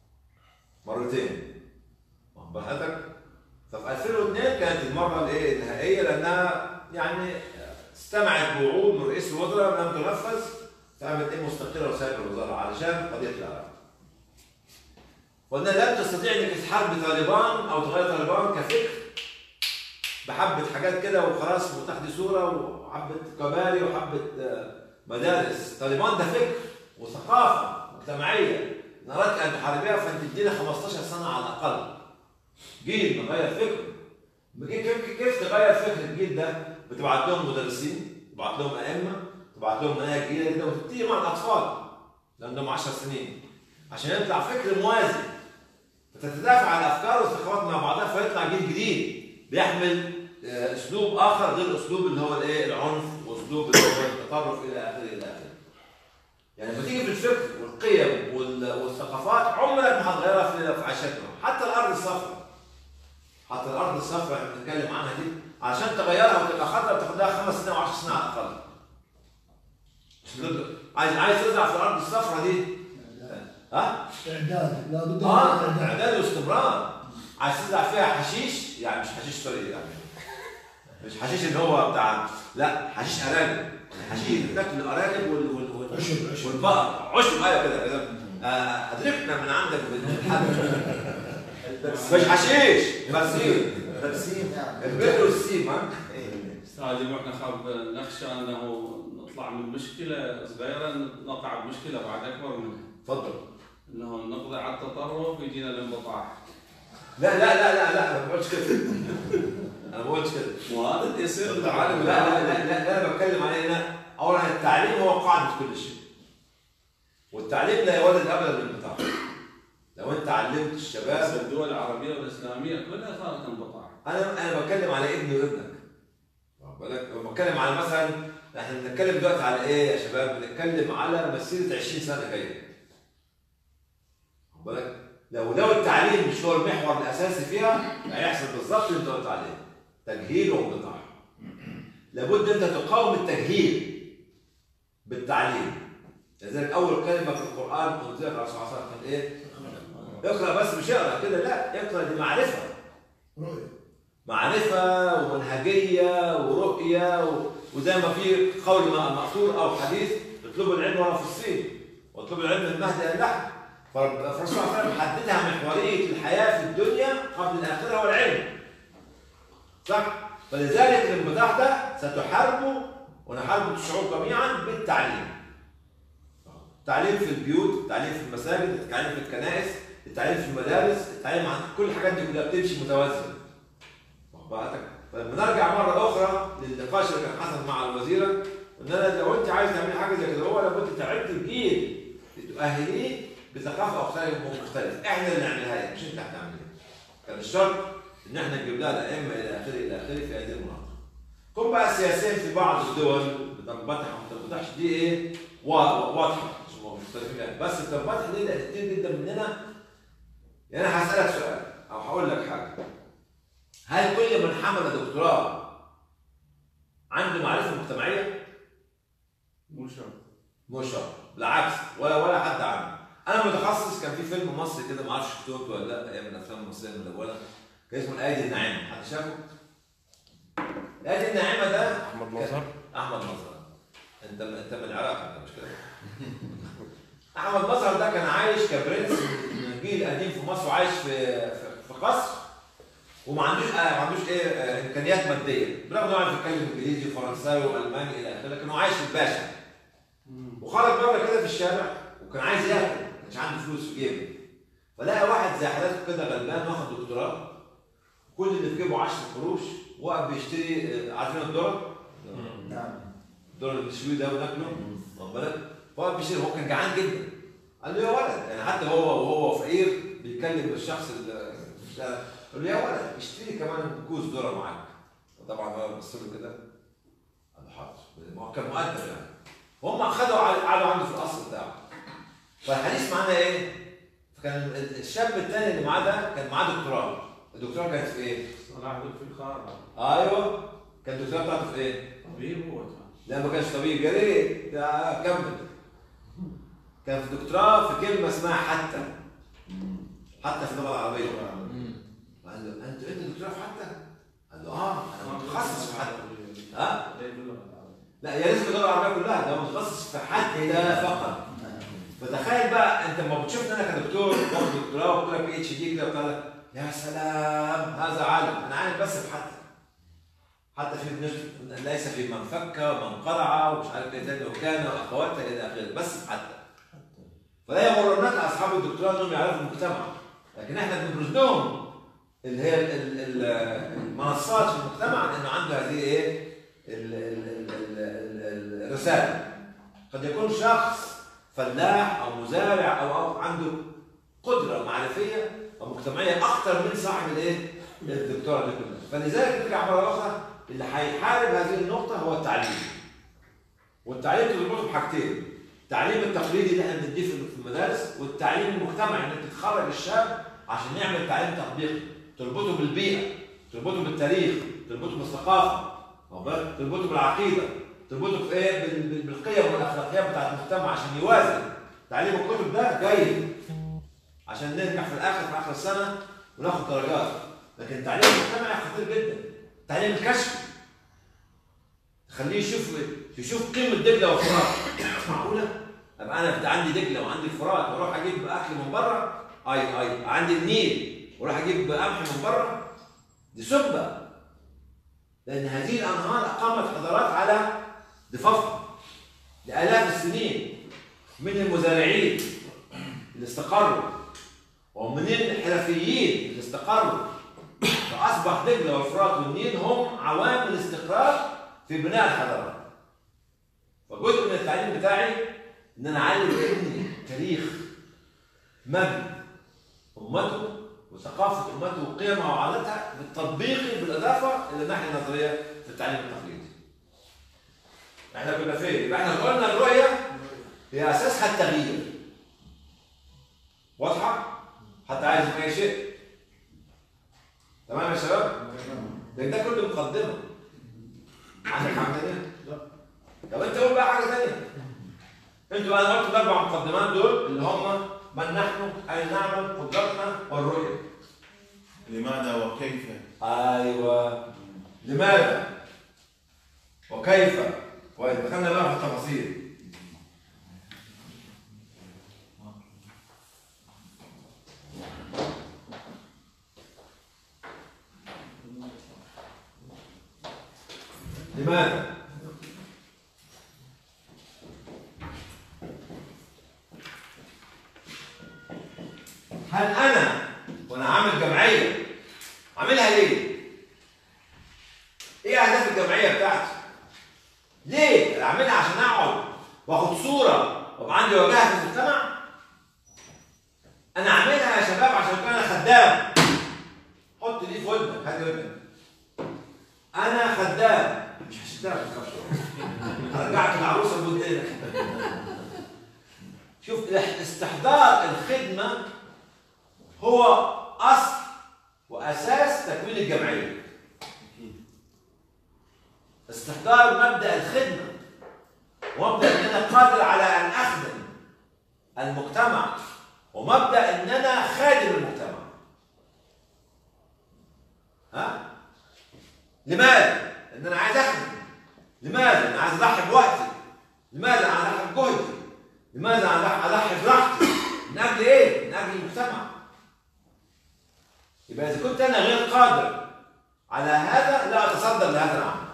مرتين. واخد بالك؟ ففي ألفين واثنين كانت المره الايه النهائيه لانها يعني استمعت بوعود من رئيس الوزراء لم تنفذ، فقامت ايه مستقله وسايبه الوزاره علشان قضيه العراق. قلنا لن تستطيع انك تحارب طالبان او تغير طالبان كفكر بحبه حاجات كده وخلاص وتاخدي صوره وحبه كباري وحبه مدارس. طالبان ده فكر وثقافه مجتمعيه، ان اردت ان تحاربيها فانت تدينا خمستاشر سنه على الاقل. جيل نغير فكره. كيف كيف تغير فكر الجيل ده؟ بتبعت لهم مدرسين، تبعت لهم ائمه، تبعت لهم مناهج جديده جدا وتبتدي مع الاطفال لانهم عشر سنين عشان يطلع فكر موازي، فتتدافع على الافكار والثقافات مع بعضها فيطلع جيل جديد بيحمل اسلوب اخر غير الاسلوب اللي هو الايه العنف واسلوب اللي هو التطرف الى اخره الى اخره. يعني لما تيجي في الفكر والقيم والثقافات عمرك ما هتغيرها في عيشتنا. حتى الارض الصفراء حتى الارض الصفراء اللي بنتكلم عنها دي عشان تغيرها وتبقى خضراء بتاخد لها خمس سنين وعشر سنين على الاقل. عايز عايز تزرع في الارض الصفراء دي ها؟ اعداد لابد اه اعداد واستمرار. عايز تزرع فيها حشيش، يعني مش حشيش سوري، يعني مش حشيش اللي هو بتاع، لا حشيش ارانب، حشيش بتاكل الارانب وال وال وال والبقر عشب. ايوه كده كده ادركنا من عندك بالحل. مش حشيش برسيم برسيم يعني البر والسيم. ها استاذ احنا خاب نخشى انه نطلع من مشكله صغيره نقع بمشكله بعد اكبر منها. تفضل. انه نقضي على التطرف ويجينا الانبطاح. لا لا لا لا لا ما بقولش كده. انا ما بقولش كده. وهذا يصير العالم. لا لا لا لا انا بتكلم عليه هنا. اولا التعليم هو قاعده كل شيء. والتعليم لا يولد ابدا الانبطاح. لو انت علمت الشباب الدول العربيه والاسلاميه كلها صارت انبطاح. انا انا بتكلم على ابني وابنك. واخد بالك؟ بتكلم على مثلا احنا بنتكلم دلوقتي على ايه يا شباب؟ بنتكلم على مسيره عشرين سنه جايه. واخد بالك؟ لو لو التعليم مش هو المحور الاساسي فيها هيحصل بالظبط اللي انت قلت عليه. تجهيل وانبطاح. لابد انت تقاوم التجهيل بالتعليم. لذلك اول كلمه في القران انزلت على الرسول صلى الله عليه وسلم كانت ايه؟ اقرا بس مش اقرا كده، لا اقرا دي معرفه. رؤيه. معرفة ومنهجية ورؤية و... وزي ما في قول مأثور أو حديث اطلبوا العلم ولا في الصين واطلبوا العلم من المهد إلى اللحم. فالرسول صلى الله عليه وسلم حددها محورية الحياة في الدنيا قبل الآخرة هو العلم. صح؟ فلذلك الانفتاح ده ستحاربه ونحارب الشعوب جميعا بالتعليم. التعليم في البيوت، التعليم في المساجد، التعليم في الكنائس، التعليم في المدارس، التعليم عن كل الحاجات دي كلها بتمشي متوازنه. فلما نرجع مره اخرى للنقاش اللي كان حصل مع الوزيره، ان انا لو انت عايز تعمل حاجه زي كده هو لابد تعد الجيل تؤهليه بثقافه مختلفه، احنا اللي نعملها مش انت هتعملها. كان الشرط ان احنا نجيب لها الائمه الى اخره الى اخره في هذه المناطق. كون بقى السياسيين في بعض الدول بتنبطح وما بتنبطحش دي ايه؟ واضحه مش مختلفين، بس التنبطح دي لان كتير جدا مننا. يعني انا هسالك سؤال او هقول لك حاجه. هل كل من حمل دكتوراه عنده معرفه مجتمعيه؟ مو شرط. مو شرط، بالعكس ولا ولا حد عنده. انا متخصص، كان في فيلم مصري كده ما اعرفش شفتوه ولا لا، ايام الافلام المصريه المدونه، كان اسمه الايدي الناعمه، حد شافه؟ الايدي الناعمه ده احمد مظهر. احمد مظهر انت انت من العراق انت مش كده؟ احمد مظهر ده كان عايش كبرنس من الجيل القديم في مصر، وعايش في في قصر وما عندوش ما عندوش ايه امكانيات ماديه، برغم انه عارف يتكلم انجليزي وفرنساوي والماني الى اخره، لكن هو عايش في الباشا. وخرج بره كده في الشارع وكان عايز ياكل، ما كانش عنده فلوس في جيبه. فلقى واحد زي حالته كده غلبان واخد دكتوراه، كل اللي في جيبه عشرة قروش، وقف بيشتري، عارفين الذره؟ نعم. الذره اللي بنشويه ده وناكله، واخد بالك؟ فوقف بيشتري، هو كان جعان جدا. قال له يا ولد، يعني حتى هو وهو فقير بيتكلم الشخص اللي في الشارع، قال له يا ولد اشتري كمان كوز ذره معاك. وطبعا هو بص له كده، قال له حاضر، ما هو كان مؤدب يعني. وهم خدوا قعدوا عنده في القصر بتاعه. فالحديث معانا ايه؟ فكان الشاب الثاني اللي معاه ده كان معاه دكتوراه. الدكتوراه كانت في ايه؟ صلاح في الخارج. ايوه، كان الدكتوراه بتاعته في ايه؟ طبيب هو كان. لا ما كانش طبيب، يا ريت ده كمل. كان في دكتوراه في كلمه اسمها حتى. حتى في اللغه العربيه. قال له انت انت دكتوراه في حتى؟ قال له اه انا متخصص في حتى. ها؟ لا يا ريت في اللغه العربيه كلها، ده متخصص في حتى فقط. فتخيل بقى انت لما بتشوفني انا كدكتور باخد دكتوراه وقلت لك بي اتش دي كده وبتاع، يا سلام هذا عالم، انا عالم بس في حتى. حتى في ليس في من فك ومن قرع ومش عارف ايه تاني وكان واخواتها الى اخره، بس في حتى. فلا يغرنك اصحاب الدكتوراه انهم يعرفوا المجتمع، لكن احنا بنبرز لهم اللي هي المنصات في المجتمع انه عنده هذه ايه؟ الرساله. قد يكون شخص فلاح او مزارع او او عنده قدره معرفيه او مجتمعيه اكثر من صاحب الايه؟ الدكتوراه دي كلها. فلذلك نرجع مره اخرى، اللي هيحارب هذه النقطه هو التعليم. والتعليم تربطه بحاجتين، التعليم التقليدي اللي احنا بنديه في المدارس، والتعليم المجتمعي انك تخرج الشاب عشان يعمل تعليم تطبيقي، تربطه بالبيئه، تربطه بالتاريخ، تربطه بالثقافه، تربطه بالعقيده، تربطه في ايه؟ بالقيم والاخلاقيات بتاعت المجتمع عشان يوازن. تعليم الكتب ده جيد عشان ننجح في الاخر في اخر السنه وناخد درجات، لكن التعليم المجتمعي خطير جدا. تعليم الكشف تخليه يشوف يشوف قيمه دجله والفرات. معقوله؟ ابقى انا عندي دجله وعندي الفرات واروح اجيب اكل من بره؟ اي اي عندي النيل واروح اجيب قمح من بره؟ دي سبه. لان هذه الانهار اقامت حضارات على ضفافها لالاف السنين، من المزارعين اللي استقروا ومن الحرفيين اللي استقروا، فاصبح دجله والفرات والنيل هم عوامل الاستقرار في بناء الحضارات. فجزء من التعليم بتاعي ان انا اعلم ابني تاريخ مبني امته وثقافه امته وقيمها وعاداتها بالتطبيق، بالاضافه الى الناحيه النظريه في التعليم التقليدي. احنا كنا فين؟ يبقى احنا قلنا الرؤيه هي اساسها التغيير. واضحه؟ حتى عايز اي شيء. تمام يا شباب؟ لكن ده كله مقدمه. عندك حاجه ثانيه؟ لا. طب انت قول بقى حاجه ثانيه. انتوا بقى انا قلت الاربع مقدمات دول اللي هم من نحن، اين نعمل، قدرتنا، والرؤيه. لماذا وكيف؟ ايوه لماذا وكيف، واذا دخلنا بقى في التفاصيل. لماذا؟ هل انا وانا عامل جمعيه عاملها ليه؟ ايه اهداف الجمعيه بتاعتي؟ ليه؟ انا عاملها عشان اقعد واخد صوره وابقى عندي وجاهه في المجتمع؟ انا عاملها يا شباب عشان انا خدام. حط دي في ودنك، هات ودنك. انا خدام، مش هشتغل ما تخافش. رجعت العروسه لودنك. شوف استحضار الخدمه هو اصل واساس تكوين الجمعيه. استحضار مبدا الخدمه ومبدا ان انا قادر على ان اخدم المجتمع ومبدا ان انا خادم المجتمع. ها؟ لماذا؟ ان انا عايز اخدم. لماذا؟ انا عايز اضحي بوقتي. لماذا؟ انا اضحي بجهدي. لماذا؟ انا اضحي براحتي. من اجل ايه؟ من اجل المجتمع. يبقى اذا كنت انا غير قادر على هذا لا اتصدر لهذا العمل.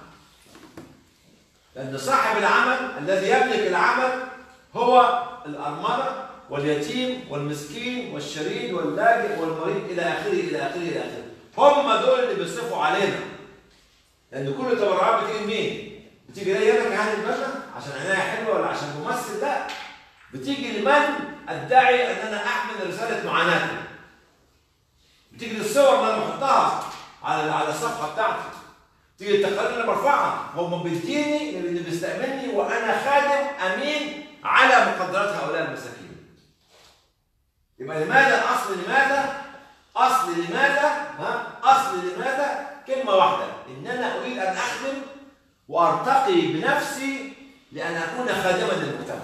لان صاحب العمل الذي يملك العمل هو الارمله واليتيم والمسكين والشريد واللاجئ والمريض الى اخره الى اخره الى اخره. هم دول اللي بيصرفوا علينا. لان كل التبرعات بتيجي لمين؟ بتيجي لي انا كهاني الباشا عشان عينيا حلوه ولا عشان ممثل؟ لا. بتيجي لمن ادعي ان انا احمل رساله معاناتي. بتيجي للصور اللي انا بحطها على على الصفحه بتاعتي. تيجي التقارير اللي برفعها. هم بيديني اللي بيستأمني وانا خادم امين على مقدرات هؤلاء المساكين. يبقى لماذا؟ اصل لماذا؟ اصل لماذا؟ ها؟ اصل لماذا؟ كلمه واحده، ان انا اريد ان اخدم وارتقي بنفسي لان اكون خادما للمجتمع.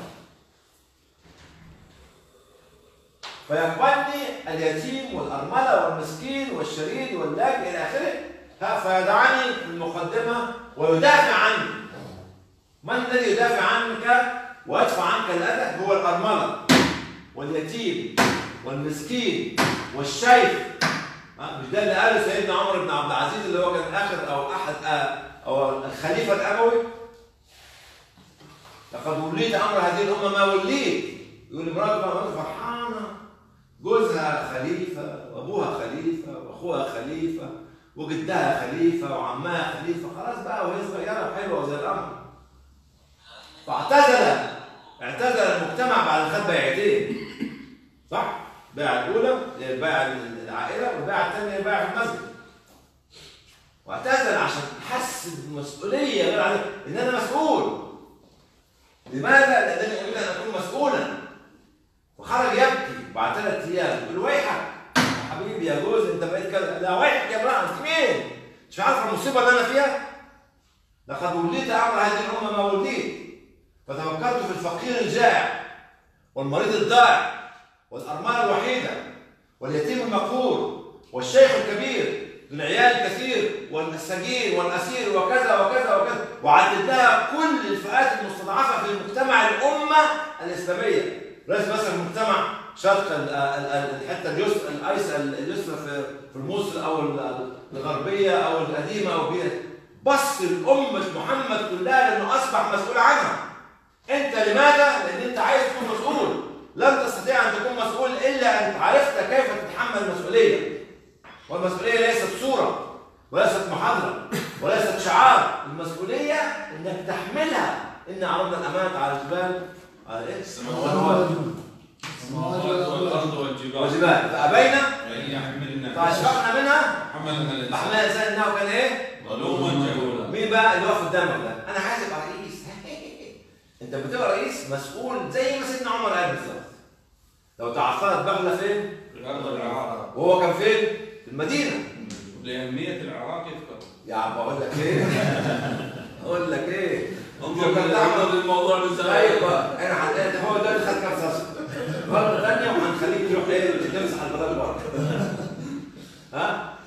فيقبلني اليتيم والارمله والمسكين والشريد واللاجئ الى اخره، فيدعني في المقدمه ويدافع عني. من الذي يدافع عنك ويدفع عنك الاذى؟ هو الارمله واليتيم والمسكين والشيخ. مش ده اللي قاله سيدنا عمر بن عبد العزيز اللي هو كان اخر او احد او الخليفه الاموي؟ لقد وليت امر هذه الامه ما وليت. يقول امراته فرحانه، جوزها خليفه وابوها خليفه واخوها خليفه وجدها خليفه وعمها خليفه، خلاص بقى وهي صغيره وحلوه وزي القمر. فاعتزل اعتزل المجتمع بعد خد بيعتين. صح؟ البيعه الاولى هي البيعه العائله والبيعه الثانيه البيعه في المسجد. واعتزل عشان حس بمسؤوليه غير عاديه، ان انا مسؤول. لماذا؟ لانني اريد ان اكون مسؤولا. وخرج يبكي بعد ثلاث ايام يقول ويحك يا حبيبي يا جوز انت بقيت كذا. لا ويحك يا امراه انت مين؟ مش عارفه المصيبه اللي انا فيها؟ لقد وليت امر هذه الامه ما وليت. فتفكرت في الفقير الجائع والمريض الضائع والارمله الوحيده واليتيم المقهور والشيخ الكبير والعيال الكثير والسجين والاسير وكذا وكذا وكذا، وعددناها كل الفئات المستضعفه في المجتمع الامه الاسلاميه. ليس بس المجتمع شرق الحته اليسرى الايسر اليسرى في مصر او الغربيه او القديمه او بيئه، بس الامه محمد كلها لانه اصبح مسؤول عنها. انت لماذا؟ لان انت عايز تكون مسؤول. لن تستطيع ان تكون مسؤول الا ان عرفت كيف تتحمل المسؤوليه. والمسؤوليه ليست صوره وليست محاضره وليست شعار. المسؤوليه انك تحملها. ان عرضنا الامانه على الجبال على ايه؟ السماوات والارض والجبال والجبال فابينا ان يحملنا فاشفقنا منها حملنا الانسان فحملها الانسان انه كان ايه؟ ظلوما جهولا. مين بقى اللي واقف قدامك ده؟ انا عايز ابقى رئيس. انت بتبقى رئيس مسؤول زي ما سيدنا عمر قال بالظبط. لو تعثرت بغله فين؟ في الارض العراق. وهو كان فين؟ في المدينه. لاهميه العراق يذكر. يا عم اقول لك ايه؟ اقول لك ايه؟ انظر تعمل الموضوع من زمان. ايوه انا حطيت هو ده اللي خد كام صفحه. مره ثانيه وهنخليك تروح ايه تمسح البطاقه بره. ها؟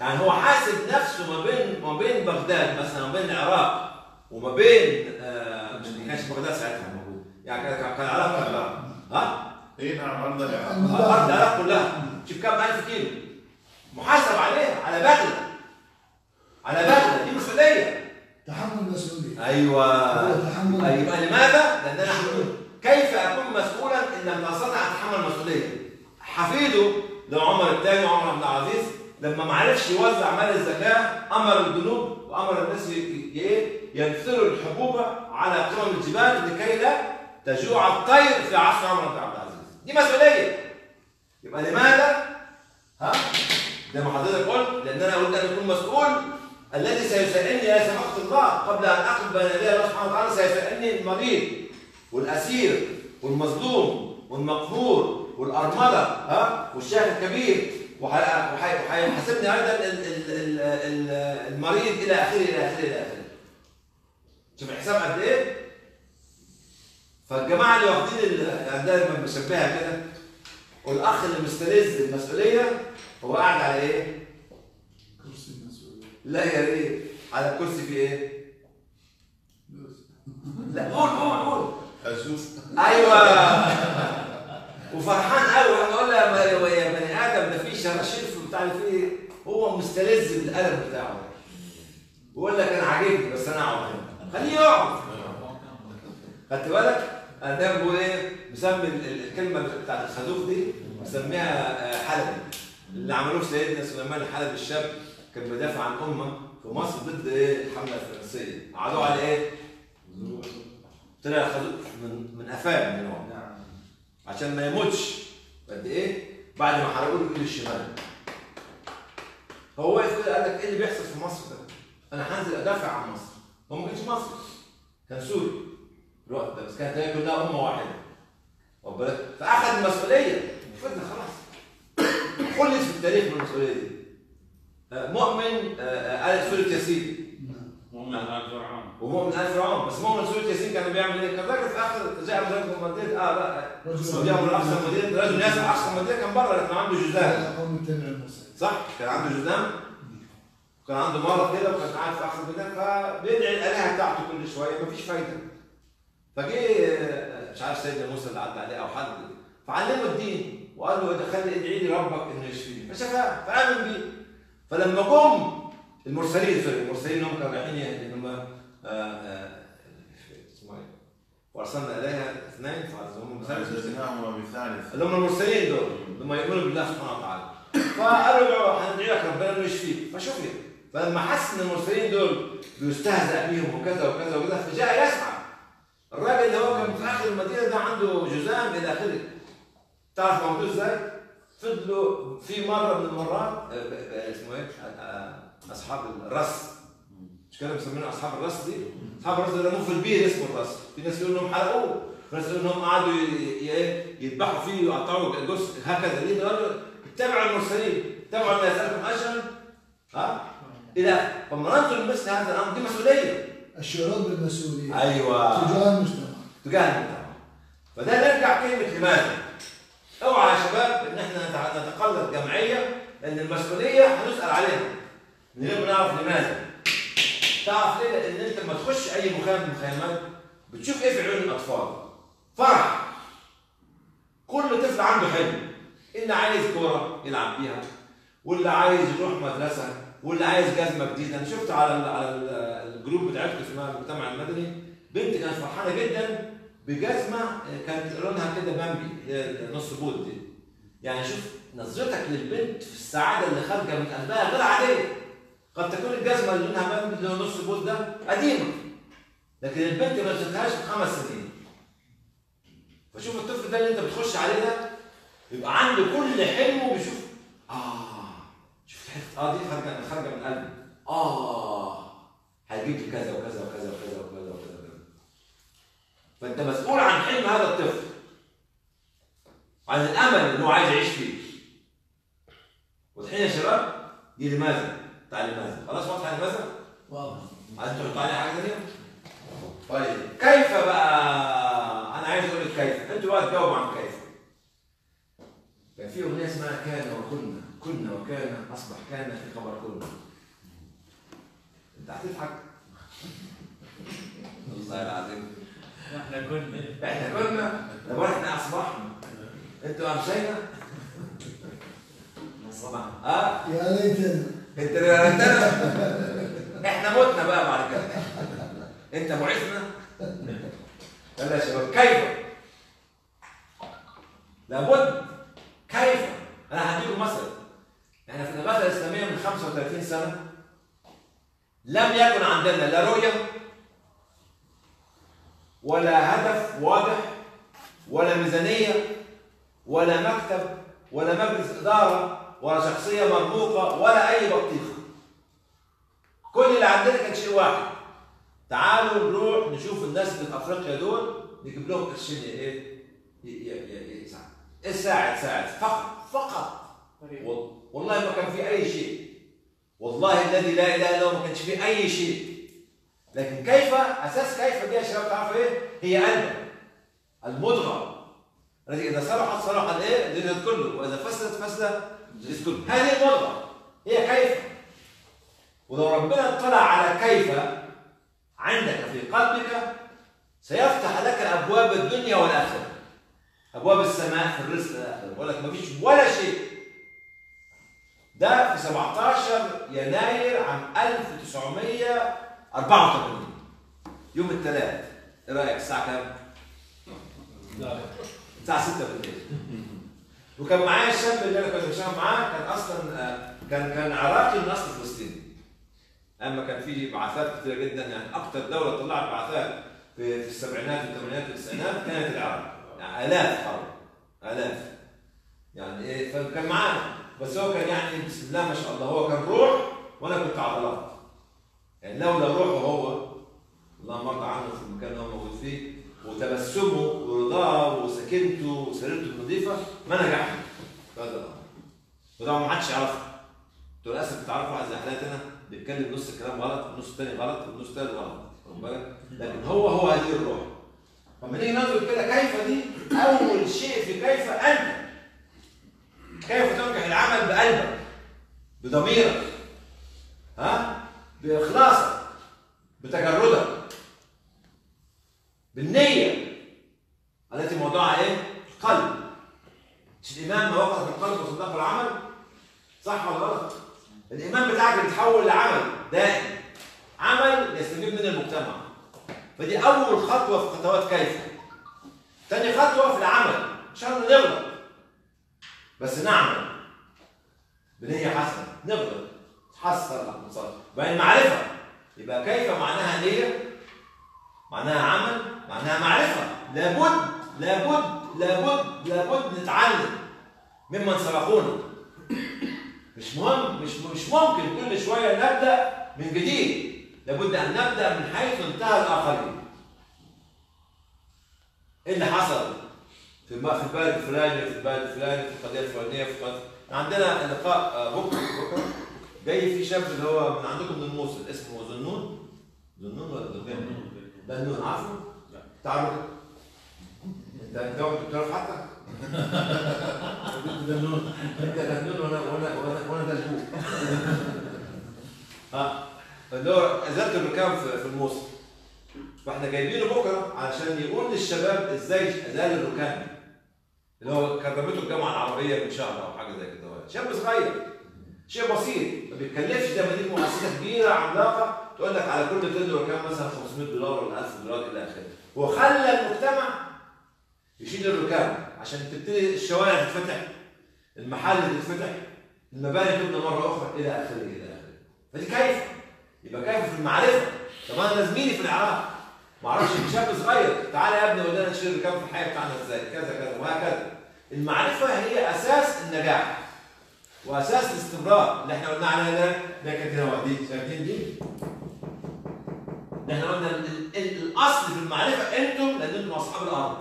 وما بين آه مش ما كانش بغداد ساعتها موجود، يعني كان كان العراق كلها ها؟ اي نعم ارض العراق. ارض العراق كلها، شوف كم ألف كيلو محاسب عليها على بغله، على بغله، دي مسؤوليه. تحمل مسؤوليه. ايوه تحمل. ايوه لماذا؟ لان انا كيف اكون مسؤولا ان لم استطع ان اتحمل مسؤوليه؟ حفيده لعمر الثاني عمر بن العزيز لما ما عرفش يوزع مال الزكاه امر الجنوب وامر الناس ينثروا الحبوب على قمم الجبال لكي لا تجوع الطير في عصر عمر بن عبد العزيز. دي مسؤوليه. يبقى لماذا؟ ها؟ زي ما حضرتك قلت، لان انا قلت ان اكون مسؤول. الذي سيسألني ليس فقط الله، قبل ان اقف بين يدي الله سبحانه وتعالى سيسألني المريض والاسير والمظلوم والمقهور والارمله ها والشيخ الكبير، وحيحاسبني ايضا المريض الى اخره الى اخره الى اخره. شوف الحساب قد ايه؟ فالجماعه اللي واخدين دايما بشبهها كده، والاخ اللي مستلذ المسؤوليه هو قاعد على ايه؟ كرسي المسؤوليه. لا يا ريت، على الكرسي في ايه؟ لا قول قول قول. اشوف. ايوه. وفرحان قوي، احنا قلنا يا بني ادم ده في شراشير في بتاع فيه، هو مستلذ بالقلم بتاعه. بيقول لك انا عاجبني بس انا اقعد هنا، خليه يقعد. خدت بالك؟ انا دايما بقول ايه؟ مسمي الكلمه بتاعت الخازوق دي مسميها حلبي. اللي عملوه سيدنا سليمان الحلبي الشاب كان بيدافع عن امه في مصر ضد ايه؟ الحمله الفرنسيه. قعدوا على ايه؟ طلع الخازوق من من قفاه من هنا عشان ما يموتش. قد ايه؟ بعد ما حرقوا له ايده الشمال. هو واقف كده قال لك ايه اللي بيحصل في مصر ده؟ انا هنزل ادافع عن مصر. هو ما كانش مصري، كان سوري الوقت ده، بس كانت هي كلها امه واحده. واخد بالك؟ فاخذ المسؤوليه، فضل خلاص. خلص في التاريخ بالمسؤوليه دي. مؤمن آل سورة ياسين. مؤمن آل فرعون. ومؤمن آل فرعون، بس مؤمن سورة ياسين كان بيعمل ايه؟ كان راجل في اخر جاء من رجل مدينه اه لا جاء من اقصى مدينه، رجل ياسر اقصى مدينه كان بره لكن عنده جذام. صح؟ كان عنده جذام. كان عنده مرض كده وكان قاعد في اقصى المدينه فبيدعي الالهه بتاعته كل شويه مفيش فايده. فجه مش عارف سيدنا موسى اللي عدى عليه او حد فعلمه الدين وقال له خلي ادعي لي ربك انه يشفيني، فشفاه فامن بيه. فلما جم المرسلين سوري المرسلين هم كانوا رايحين اللي هم اسمه ايه؟ وارسلنا اليها اثنين فعزهم فعززناهما بثالث اللي هم المرسلين دول لما يؤمنوا بالله سبحانه وتعالى. فقالوا له هندعي لك ربنا انه يشفيك، فشفي. فلما حس ان المرسلين دول بيستهزأ بيهم وكذا وكذا وكذا فجاء يسعى. الراجل اللي هو كان في اخر المدينه ده عنده جذام الى اخره. تعرف موجود ازاي؟ فضلوا في مره من المرات اسمه ايه؟ اصحاب الرس. مش كانوا مسمينهم اصحاب الرس دي؟ اصحاب الرس ده رموه في البير اسمه الرس. في ناس يقولوا انهم حرقوه، في ناس يقولوا انهم قعدوا يذبحوا فيه ويقطعوا الجثث هكذا. ليه؟ قالوا اتبعوا المرسلين، اتبعوا ما يسالكم اجرا ها؟ الى فلما ننظر لمثل هذا الامر دي مسؤوليه. الشعور بالمسؤوليه. ايوه. تجاه المجتمع. تجاه المجتمع. فده نرجع كلمه لماذا؟ اوعى يا شباب ان احنا نتقلد جمعيه ان المسؤوليه هنسال عليها. نبغى نعرف لماذا؟ تعرف ليه؟ لان انت لما تخش اي مخيم من المخيمات بتشوف ايه في عيون الاطفال؟ فرح. كل طفل عنده حلم. اللي عايز كوره يلعب بيها، واللي عايز يروح مدرسه، واللي عايز جزمه جديده. انا شفت على على الجروب بتاعتكم اسمها المجتمع المدني بنت كانت فرحانه جدا بجزمه كانت لونها كده بامبي نص بود دي. يعني شوف نظرتك للبنت في السعاده اللي خارجه من قلبها غير عاديه. قد تكون الجزمه اللي لونها بامبي اللي نص بود ده قديمه، لكن البنت ما شفتهاش في خمس سنين. فشوف الطفل ده اللي انت بتخش عليه ده يبقى عنده كل حلمه بيشوف اه شفت حته اه دي خارجه خارجه من قلبي اه هيجيب لي كذا وكذا وكذا وكذا وكذا وكذا. فانت مسؤول عن حلم هذا الطفل، عن الامل اللي هو عايز يعيش فيه. واضحين يا شباب؟ دي لماذا؟ بتاع لماذا؟ خلاص واضحه لماذا؟ واضح. عايز تحط عليها حاجه ثانيه؟ طيب كيف بقى؟ انا عايز اقول لك كيف، انتوا بقى تجاوبوا عن كيف. كان في اغنيه اسمها كان وكنا، كنا وكان اصبح كان في خبر كنا. انت هتضحك؟ والله العظيم احنا كنا احنا كنا لو احنا اصبحنا انتوا امسينا صباح اه يا ليتنا. انت يا ريتنا احنا متنا بقى بعد كده. انت بعثنا. يلا يا شباب كيف؟ لابد كيف؟ انا هديكم مثل. احنا في الإغاثة الإسلامية من خمسة وثلاثين سنة لم يكن عندنا لا رؤية ولا هدف واضح ولا ميزانية ولا مكتب ولا مجلس إدارة ولا شخصية مرموقة ولا أي بطيخة. كل اللي عندنا كان شيء واحد. تعالوا نروح نشوف الناس اللي في أفريقيا دول نجيب لهم قرشين إيه؟ يساعد. الساعد ساعد فقط فقط. والله ما كان في أي شيء. والله الذي لا إله إلا هو ما كانش في أي شيء. لكن كيف؟ أساس كيف دي يا شباب تعرفوا إيه؟ هي قلب المضغة التي إذا صلحت صلح الإيه؟ الجسد كله، وإذا فسدت فسد الجسد كله. هذه المضغة هي كيف. ولو ربنا اطلع على كيف عندك في قلبك سيفتح لك أبواب الدنيا والآخرة. أبواب السماء في الرزق الآخر. بقول لك ما فيش ولا شيء. ده في سبعة عشر يناير عام ألف وتسعمائة وأربعة وثمانين يوم الثلاث. ايه رايك الساعه كام؟ الساعه ستة بالليل. وكان معايا الشاب اللي انا كنت بشتغل معاه كان اصلا كان كان عراقي من اصل فلسطيني. اما كان في بعثات كثيره جدا، يعني اكثر دوله طلعت بعثات في, في السبعينات والثمانينات والتسعينات كانت العراق. يعني الاف حرب الاف يعني ايه. فكان معانا بس هو كان يعني بسم الله ما شاء الله هو كان روح وانا كنت عضلات. يعني لولا روحه هو اللهم ارضى عنه في المكان اللي هو موجود فيه وتبسمه ورضاه وسكنته وسريرته النظيفه ما نجحنا في هذا الامر. وطبعا ما حدش يعرفها. انتوا للاسف بتعرفوا واحد زي حالاتي انا بيتكلم نص الكلام غلط والنص الثاني غلط والنص الثالث غلط، واخد بالك؟ لكن هو هو هذه الروح. فلما نيجي ننظر كده كيف دي اول شيء في كيف انت. كيف تنجح العمل بقلبك بضميرك ها؟ بإخلاصك بتجردك بالنية التي موضوعها ايه؟ القلب. مش الإيمان ما وقف في القلب وصدقه العمل؟ صح ولا غلط؟ الإيمان بتاعك بيتحول لعمل دائم. عمل يستفيد من المجتمع. فدي أول خطوة في خطوات كيف. تاني خطوة في العمل مش شرط نغلط بس نعمل بنية حسنة. نغلط تحصل نصلي. وبعدين المعرفة يبقى كيف معناها نية، معناها عمل، معناها معرفة. لابد لابد لابد لابد نتعلم ممن سبقونا. مش مهم مش مش ممكن كل شوية نبدأ من جديد. لابد أن نبدأ من حيث انتهى الآخرين. إيه اللي حصل في البلد الفلاني في البلد الفلاني في القضية الفلانية في القضية. عندنا لقاء بكرة بكرة جاي في شاب اللي هو من عندكم من الموصل اسمه ذنون. ذنون ولا ذنون؟ ذنون عارفه؟ لا. تعرفه؟ انت انت بتعرف حتى؟ ذنون. انت ذنون وانا وانا وانا وانا دلبوب. ها اللي هو ازاله الركام في الموصل. فاحنا جايبينه بكره علشان يقول للشباب ازاي ازال الركام. اللي هو كرمته الجامعه العربيه من شهر او حاجه زي كده. شاب صغير شيء بسيط ما بيتكلفش زي ما دي مؤسسه كبيره عملاقه تقول لك على كل طن ركام مثلا خمسمائة دولار ولا ألف دولار الى اخره. هو خلى المجتمع يشيل الركام عشان تبتدي الشوارع تتفتح، المحل تتفتح، المباني تبنى مره اخرى الى اخره الى اخره. فدي كيف؟ يبقى كيف في المعرفه. طب انا زميلي في العراق ما اعرفش شاب صغير تعالى يا ابني ودينا نشيل الركام في الحياه بتاعنا ازاي كذا كذا وهكذا. المعرفه هي اساس النجاح واساس الاستمرار اللي احنا قلنا عليها ده. ده كانت هنا دي شايفين دي؟ احنا قلنا الاصل في المعرفه انتم لان انتم اصحاب الارض.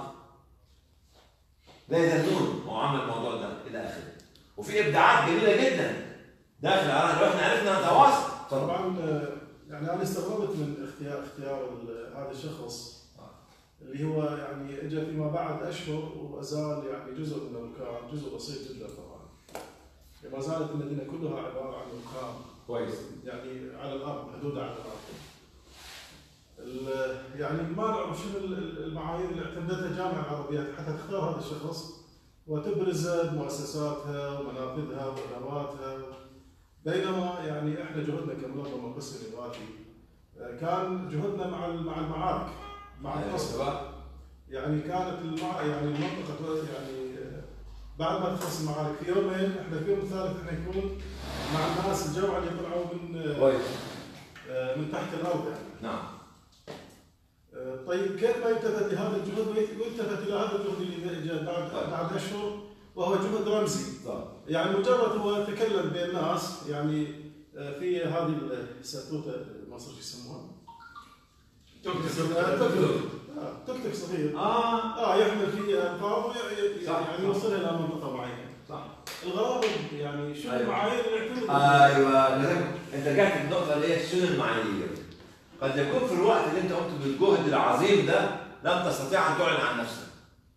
ده يدلون هو عمل الموضوع ده الى اخره. وفي ابداعات جميله جدا داخل العراق لو احنا عرفنا نتواصل. طبعا يعني انا استغربت من اختيار اختيار هذا الشخص اللي هو يعني اجى فيما بعد اشهر وازال يعني جزء من الركام، جزء بسيط جدا طبعا. ما زالت المدينه كلها عباره عن ركام. كويس. يعني على الارض، حدود على الارض. يعني ما نعرف شنو المعايير اللي اعتمدتها الجامعه العربيه حتى تختار هذا الشخص وتبرز مؤسساتها ومنافذها واداراتها، بينما يعني احنا جهدنا كمنظمه قسم الاماراتي كان جهدنا مع مع المعارك مع القصف. يعني كانت المع... يعني المنطقه يعني بعد ما تخلص المعارك في يومين احنا في يوم الثالث احنا نكون مع الناس الجوعى اللي طلعوا من من تحت الارض يعني. نعم. طيب كيف ما يلتفت لهذا الجهد ويلتفت الى هذا الجهد اللي جاء بعد طيب. بعد اشهر وهو جهد رمزي. طيب. يعني مجرد هو تكلم بين الناس يعني في هذه الستوته مصر شو يسموها؟ توك توك توك توك صغير اه اه يحمل فيه القاب يعني يوصلها الى منطقه معينه. صح. الغرابه يعني شنو أيوة. المعايير اللي يعتمد ايوه انت رجعت النقطه اللي هي شنو المعايير؟ قد يكون في الوقت اللي انت قمت بالجهد العظيم ده لم تستطيع ان تعلن عن نفسك.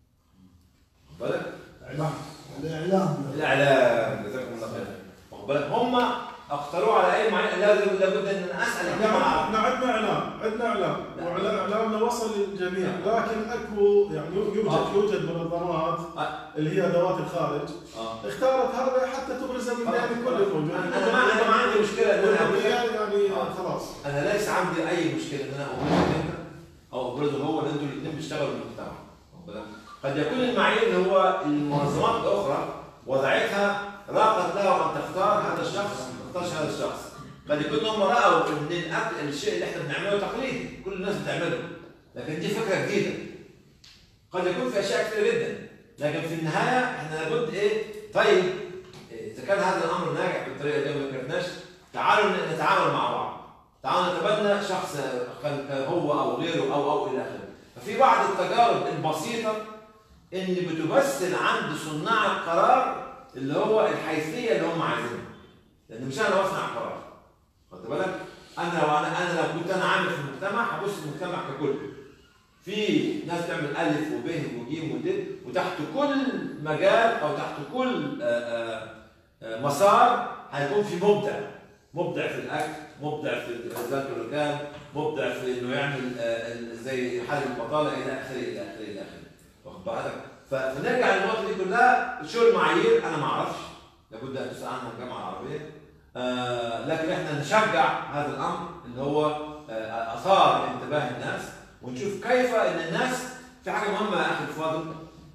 بالك؟ اعلام الاعلام الاعلام جزاكم الله خير. واخد بالك؟ هم اختاروا على اي معين لازم لابد ان اسال الجامعه. احنا عندنا اعلام، عندنا اعلام، واعلامنا وصل للجميع، لكن اكو يعني يوجد آه. يوجد منظمات آه. اللي هي ادوات الخارج آه. اختارت هذا حتى تبرزه من بين كل الموجودين. انا ما انا ما عندي مشكله ان انا يعني آه. خلاص. انا ليس عندي اي مشكله ان انا ابرزه انت او ابرزه هو، لان انتوا الاثنين بيشتغلوا في المجتمع. قد يكون المعايير اللي هو المنظمات الاخرى وضعتها راقت له ان تختار هذا الشخص ما تختارش هذا الشخص. قد يكون هم راوا ان الاكل الشيء اللي احنا بنعمله تقليدي كل الناس بتعمله، لكن دي فكره جديده. قد يكون في اشياء كثيره جدا، لكن في النهايه احنا لابد ايه؟ طيب اذا كان هذا الامر ناجح بالطريقه دي وما ذكرناش، تعالوا نتعامل مع بعض. تعالوا نتبنى شخص هو او غيره او او الى اخره. ففي بعض التجارب البسيطه اللي بتمثل عند صناع القرار اللي هو الحيثيه اللي هم عايزينها. لان مش انا بصنع القرار. خدت بالك؟ انا لو انا انا لو كنت انا عامل في المجتمع هبص المجتمع ككل. في ناس تعمل الف وب وج ود وتحت كل مجال او تحت كل آآ آآ مسار هيكون في مبدع. مبدع في الاكل، مبدع في ازاله الركام، مبدع في انه يعمل زي حل البطاله الى اخره الى اخره الى اخره. واخد بالك؟ فنرجع للنقطه دي كلها، شو المعايير؟ انا ما اعرفش، لابد ان تسال عنها الجامعه العربيه. آه لكن احنا نشجع هذا الامر اللي هو آه اثار انتباه الناس، ونشوف كيف ان الناس في حاجه مهمه يا اخي الفاضل،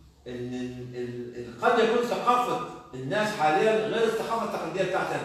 ان قد يكون ثقافه الناس حاليا غير الثقافه التقليديه بتاعتنا.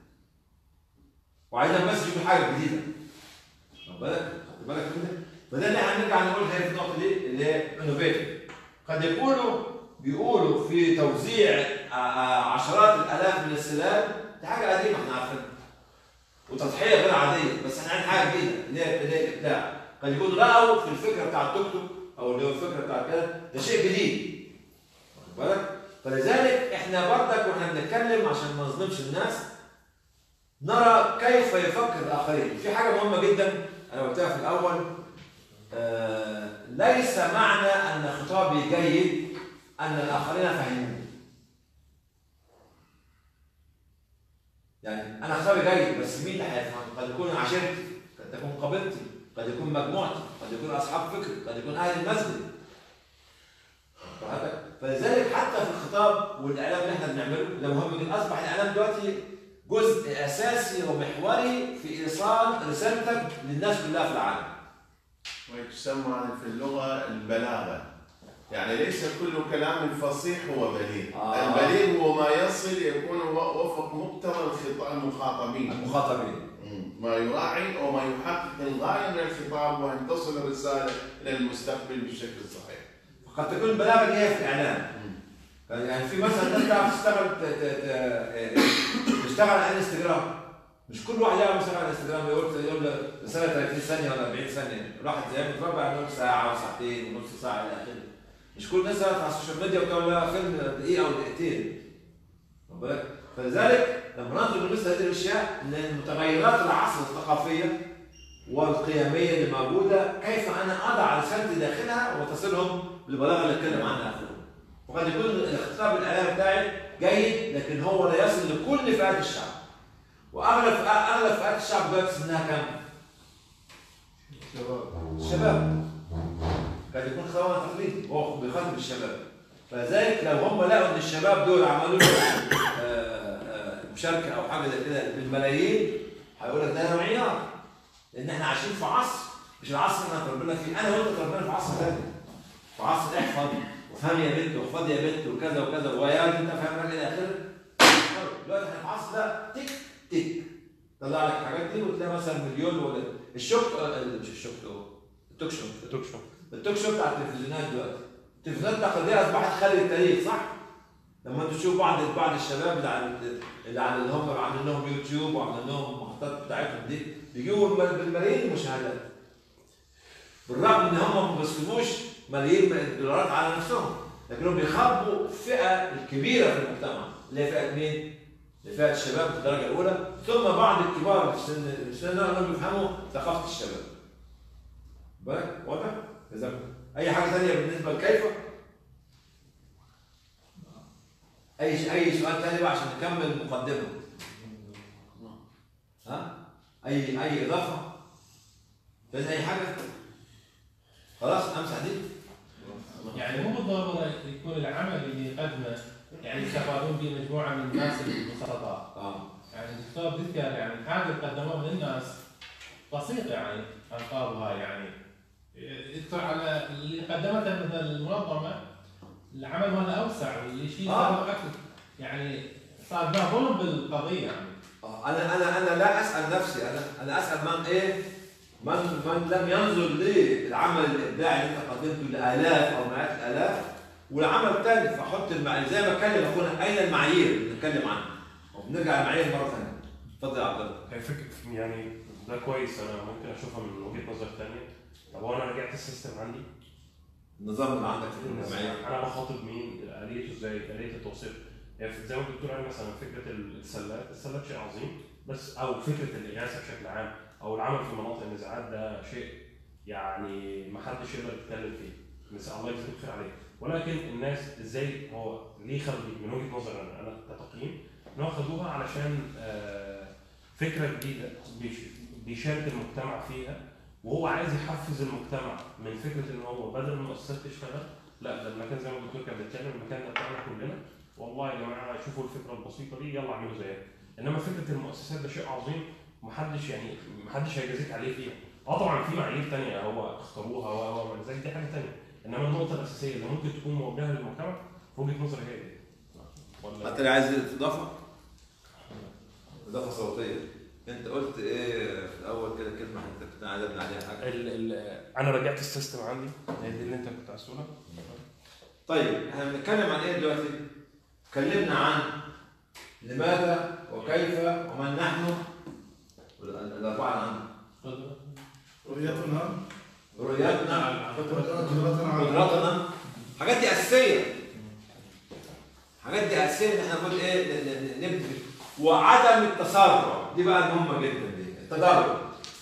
وعايزين بس يجيبوا حاجه جديده. خد بالك؟ خد بالك كده؟ فده اللي احنا هنرجع نقول هي النقطه دي اللي هي انوفيتيف. قد يكونوا بيقولوا في توزيع عشرات الالاف من السلال، دي حاجه قديمه احنا عارفينها. وتضحيه غير عاديه، بس احنا عايزين حاجه جديده اللي هي اللي هي الابداع. قد يكونوا لقوا في الفكره بتاع التوك توك او اللي هو الفكره بتاع كده ده شيء جديد. واخد بالك؟ فلذلك احنا بردك واحنا بنتكلم عشان ما نظلمش الناس نرى كيف يفكر الاخرين. في حاجه مهمه جدا انا قلتها في الاول، آه ليس معنى ان خطابي جيد ان الاخرين فهموني. يعني انا خطابي جيد بس مين اللي هيفهم؟ قد يكون عشيرتي، قد تكون قبيلتي، قد يكون مجموعتي، قد يكون اصحاب فكر، قد يكون اهل المسجد. فلذلك حتى في الخطاب والاعلام اللي احنا بنعمله ده مهم جدا. اصبح الاعلام دلوقتي جزء اساسي ومحوري في ايصال رسالتك للناس كلها في العالم. ويسمى في اللغه البلاغه. يعني ليس كل كلام فصيح هو بليغ. آه. البليغ هو ما يصل يكون وفق مقتضى المخاطبين. المخاطبين. ما يراعي وما يحقق الغايه من الخطاب وان تصل الرساله الى المستقبل بالشكل الصحيح. قد تكون البلاغه دي هي في الاعلام. يعني في مثلا ناس تعرف تشتغل تشتغل على الانستغرام. مش كل واحد يعرف يشتغل على الانستغرام يقول يقول رساله ثلاثين ثانيه ولا أربعين ثانيه، الواحد زي متربع نص ساعه وساعتين ونص ساعه الى اخره. مش كل الناس تعرف على السوشيال ميديا وتعمل لها فيلم دقيقه او دقيقتين. واخد بالك؟ فلذلك لما ننظر لمثل هذه الاشياء ان المتغيرات العصر الثقافيه والقيميه اللي موجوده كيف انا اضع رسالتي داخلها وتصلهم بالبلاغه اللي اتكلم عنها اخونا. وقد يكون الخطاب الاعلامي بتاعي جيد لكن هو لا يصل لكل فئات الشعب. واغلب اغلب فئات الشعب دلوقتي سنها كام؟ الشباب قد يكون خوانا تقليد هو بيخاطب الشباب. فذلك لو هم لقوا ان الشباب دول عملوا مشاركه او حاجه زي كده بالملايين هيقول لك ده معيار. لان احنا عايشين في عصر مش العصر اللي احنا اتربينا فيه، انا وانت اتربينا في عصر ثاني. في عصر احفظ وفهم يا بنت واحفظ يا بنت وكذا وكذا ويا انت فاهم الى اخره. دلوقتي احنا في العصر ده تك تك طلع لك الحاجات دي وتلاقي مثلا مليون ولا الشوك مش الشوك التوك شو التوك شو التوك شو بتاع التلفزيونات دلوقتي. التلفزيونات التقليديه اصبحت خالي التاريخ صح؟ لما انتوا تشوفوا بعض بعض الشباب اللي على اللي على اللي هم عاملين لهم يوتيوب وعاملين لهم المحطات بتاعتهم دي بيجيبوا بالملايين المشاهدات. بالرغم ان هم ما بيصرفوش ملايين الدولارات على نفسهم، لكنهم بيخاطبوا الفئه الكبيره في المجتمع اللي هي فئه مين؟ فئه الشباب في الدرجه الاولى، ثم بعض الكبار في السن السن اللي بيفهموا ثقافه الشباب. بالك واضح؟ جزاكم. اي حاجه ثانيه بالنسبه لكيف؟ اي اي سؤال ثاني بقى عشان نكمل مقدمه. ها؟ اي اي اضافه؟ بس اي حاجه؟ خلاص امسح دي؟ يعني مو بالضروره يكون العمل اللي يقدمه يعني يستفادون به مجموعه من الناس البسطاء. اه يعني الدكتور ذكر يعني حاجه قدموها للناس بسيطه يعني القابها يعني يدخل على اللي قدمته مثل المنظمه العمل ماله اوسع واللي شيء آه. اكثر يعني صار فيها ظلم بالقضيه يعني. اه انا انا انا لا اسال نفسي انا انا اسال من ايه؟ من من لم ينظر للعمل الابداعي اللي انت قدمته لالاف او مئات الالاف والعمل الثاني فاحط المعايير زي ما اتكلم اخونا اين المعايير اللي نتكلم عنها؟ وبنرجع للمعايير مره ثانيه. اتفضل يا عبد الله. هي فكره يعني ده كويس، انا ممكن اشوفها من وجهه نظر ثانيه. طب هو انا رجعت السيستم عندي النظام اللي عندك في المعايير انا بخاطب مين؟ اليته ازاي؟ اليه التوصيف. يعني زي ما الدكتور قال مثلا فكره السلات، السلات شيء عظيم بس او فكره الاغاثه بشكل عام او العمل في مناطق النزاعات ده شيء يعني ما حدش يقدر يتكلم فيه. نسال الله يجزيك الخير عليه. ولكن الناس ازاي هو ليه خدوا من وجهه نظري انا انا كتقييم ان هو خدوها علشان فكره جديده بيشارك المجتمع فيها وهو عايز يحفز المجتمع من فكره ان هو بدل المؤسسات تشتغل لا ده المكان زي ما الدكتور كان بيتكلم المكان ده بتاعنا كلنا والله يا جماعه شوفوا الفكره البسيطه دي يلا اعملوا زيها. انما فكره المؤسسات ده شيء عظيم ومحدش يعني محدش هيجازيك عليه فيها. اه طبعا في معايير ثانيه هو اختاروها و و زي دي حاجه ثانيه، انما النقطه الاساسيه اللي ممكن تكون موجهه للمجتمع في وجهه نظري هي دي. ولا حتى اللي عايز اضافه؟ اضافه صوتيه. انت قلت ايه في الاول كده كلمه انت كنت عايز ابني عليها حاجه؟ ال ال انا رجعت السيستم عندي هي دي اللي انت كنت عايز تقولها. طيب احنا بنتكلم عن ايه دلوقتي؟ اتكلمنا عن لماذا وكيف ومن نحن الاربعه اللي عندنا. رؤيتنا رؤيتنا قدرتنا قدراتنا حاجات دي اساسيه. حاجات دي اساسيه ان احنا نقول ايه نبدا وعدم التسرع دي بقى مهمه جدا دي التدرج.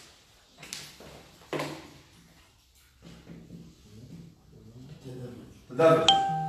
تدرج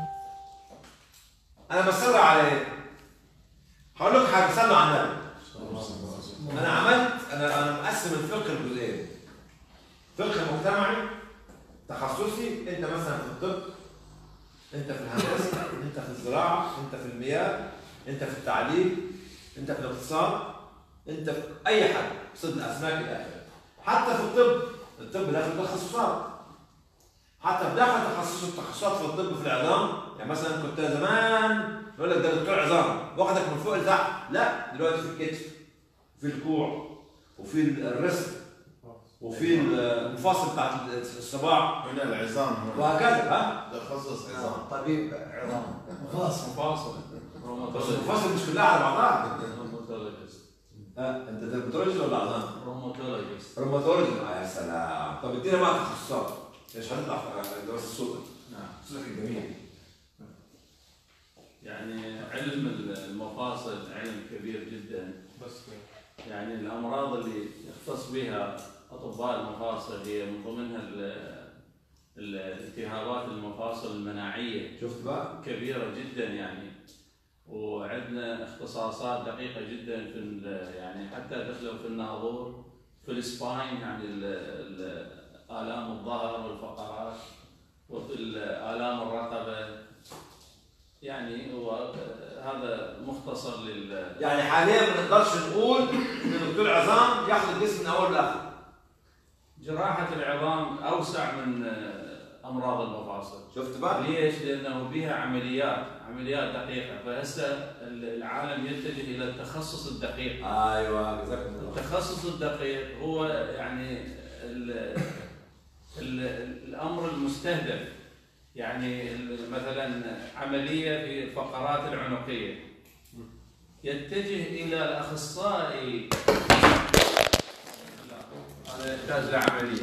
انا بسرع على ايه؟ هقول لك حاجه صلوا على النبي. انا عملت انا انا مقسم الفقه لجزئين. فقه مجتمعي تخصصي انت مثلا في الطب، انت في الهندسه، انت في الزراعه، انت في المياه، انت في التعليم، انت في الاقتصاد، انت في اي حاجه صيد الاسماك الى اخره. حتى في الطب، الطب داخل تخصصات. حتى في داخل تخصص التخصصات في الطب في العظام، يعني مثلا كنت زمان يقول لك ده دكتور عظام واخدك من فوق لتحت، لا دلوقتي في الكتف وفي الكوع وفي الرزق وفي المفاصل بتاعت الصباع هنا العظام وهكذا. ها؟ ده تخصص عظام. طبيب عظام مفاصل مفاصل بس المفاصل مش كلها على بعضها. روماتولوجيست. ها انت ديرماتولوجي ولا عظام؟ روماتولوجيست. روماتولوجي. اه يا سلام. طب ادينا بقى تخصصات. ايش هنطلع في دراسه الصوت؟ نعم. صوتك الجميل. يعني علم المفاصل علم كبير جدا. بس يعني الامراض اللي يختص بها اطباء المفاصل هي من ضمنها الالتهابات المفاصل المناعيه. شفت بقى؟ كبيره جدا يعني. وعندنا اختصاصات دقيقه جدا في يعني حتى دخلوا في الناظور في السباين يعني ال ال آلام الظهر والفقرات، وفي آلام الرقبة. يعني هو هذا مختصر لل يعني حاليا ما نقدرش نقول ان دكتور عظام ياخذ الجسم من اول لاخر. جراحة العظام أوسع من أمراض المفاصل. شفت بقى؟ ليش؟ لأنه بها عمليات، عمليات دقيقة، فهسه العالم يتجه إلى التخصص الدقيق. ايوه جزاكم الله. التخصص الدقيق هو يعني ال ال الأمر المستهدف. يعني مثلا عملية في الفقرات العنقية يتجه إلى الأخصائي، هذا يحتاج لعملية،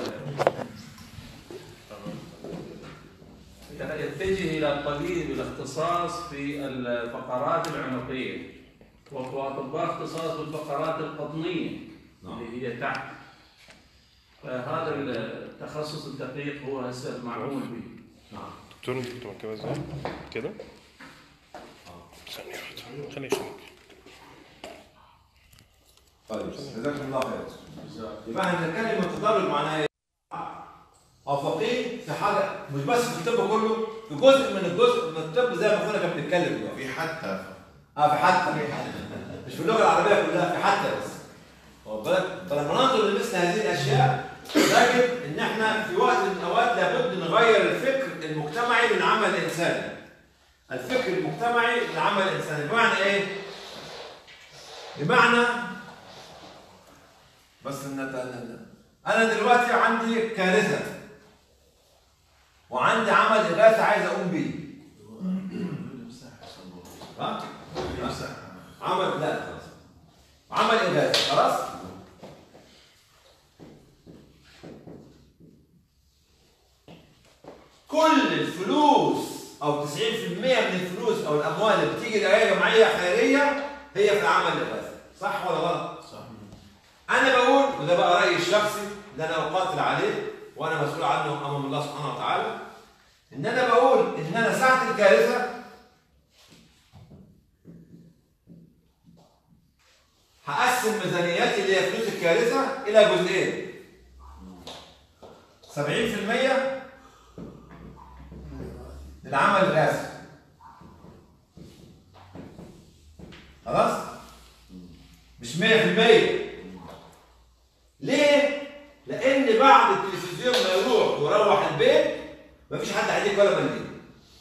يتجه إلى الطبيب الاختصاص في الفقرات العنقية، وأطباء اختصاص بالفقرات القطنية اللي هي تحت. فهذا التخصص الدقيق هو هسه معمول به. نعم. دكتور انت كنت مركبه ازاي؟ كده؟ ثانية واحدة خليه يخليك. طيب جزاكم الله خير. يبقى احنا بنتكلم التدرج معناه ايه؟ او فقيه في حاجه مش بس في الطب كله، في جزء من الجزء من الطب زي ما اخونا كان بيتكلم دلوقتي. في حتى اه في حتى مش في اللغه العربيه كلها، في حتى بس. واخد بالك؟ فلما ننظر لمثل هذه الاشياء نجد ان احنا في وقت من الاوقات لابد نغير الفكر المجتمعي للعمل الانساني. الفكر المجتمعي للعمل الانساني بمعنى ايه؟ بمعنى بس ان انا دلوقتي عندي كارثه وعندي عمل اغاثه عايز اقوم بيه. ها؟ عمل لا خلاص. عمل اغاثه خلاص؟ كل الفلوس او تسعين بالمئة من الفلوس او الاموال اللي بتيجي لاي جمعيه خيريه هي في العمل الاغاثي. صح ولا غلط؟ صح. انا بقول وده بقى رايي الشخصي اللي انا اقاتل عليه وانا مسؤول عنه امام الله سبحانه وتعالى، ان انا بقول ان انا ساعه الكارثه هقسم ميزانياتي اللي هي فلوس الكارثه الى جزئين. سبعين بالمئة للعمل الغاثي. خلاص؟ مش مئة بالمئة. ليه؟ لأن بعد التلفزيون ما يروح ويروح البيت مفيش حد هيديك ولا مليم.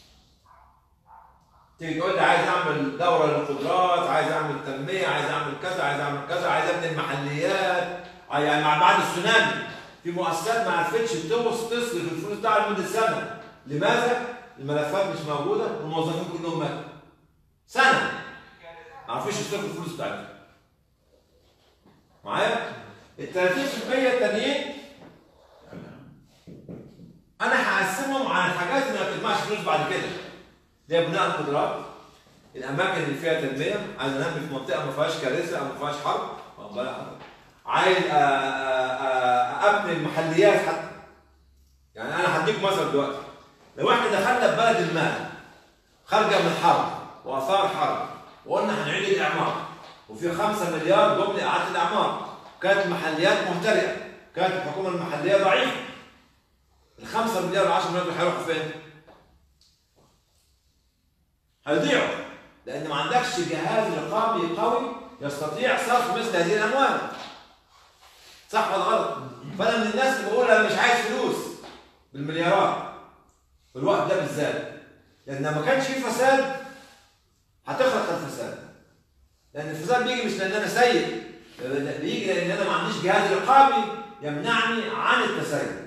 تيجي تقول لي عايز أعمل دورة للقدرات، عايز أعمل تنمية، عايز أعمل كذا، عايز أعمل كذا، عايز أبني المحليات، يعني مع بعد السونامي في مؤسسات ما عرفتش تصرف الفلوس بتاعها لمدة سنة. لماذا؟ الملفات مش موجودة والموظفين كلهم ماتوا. سنة ما عرفوش يصرفوا الفلوس بتاعتهم. معايا؟ ال ثلاثين بالمئة التانيين انا هقسمهم على الحاجات اللي ما بتجمعش فلوس بعد كده. زي بناء القدرات، الاماكن اللي فيها تنميه، عايز انمي في منطقه ما فيهاش كارثه او ما فيهاش حرب، عايز ابني المحليات حتى. يعني انا هديك مثل دلوقتي، لو احنا دخلنا في بلد المال خارجه من حرب واثار حرب وقلنا هنعيد الاعمار وفي خمسة مليار ضمن اعاده الاعمار، كانت المحليات مهترئه، كانت الحكومه المحليه ضعيفه. الخمسة مليار و10 مليار دول هيروحوا فين؟ هيضيعوا، لان ما عندكش جهاز رقابي قوي يستطيع صرف مثل هذه الاموال. صح ولا غلط؟ فانا من الناس اللي بقول انا مش عايز فلوس بالمليارات في الوقت ده بالذات، لان ما كانش في فساد هتخلق الفساد. لان الفساد بيجي مش لان انا سيء، بيجي لان انا ما عنديش جهاز رقابي يمنعني عن التسيب.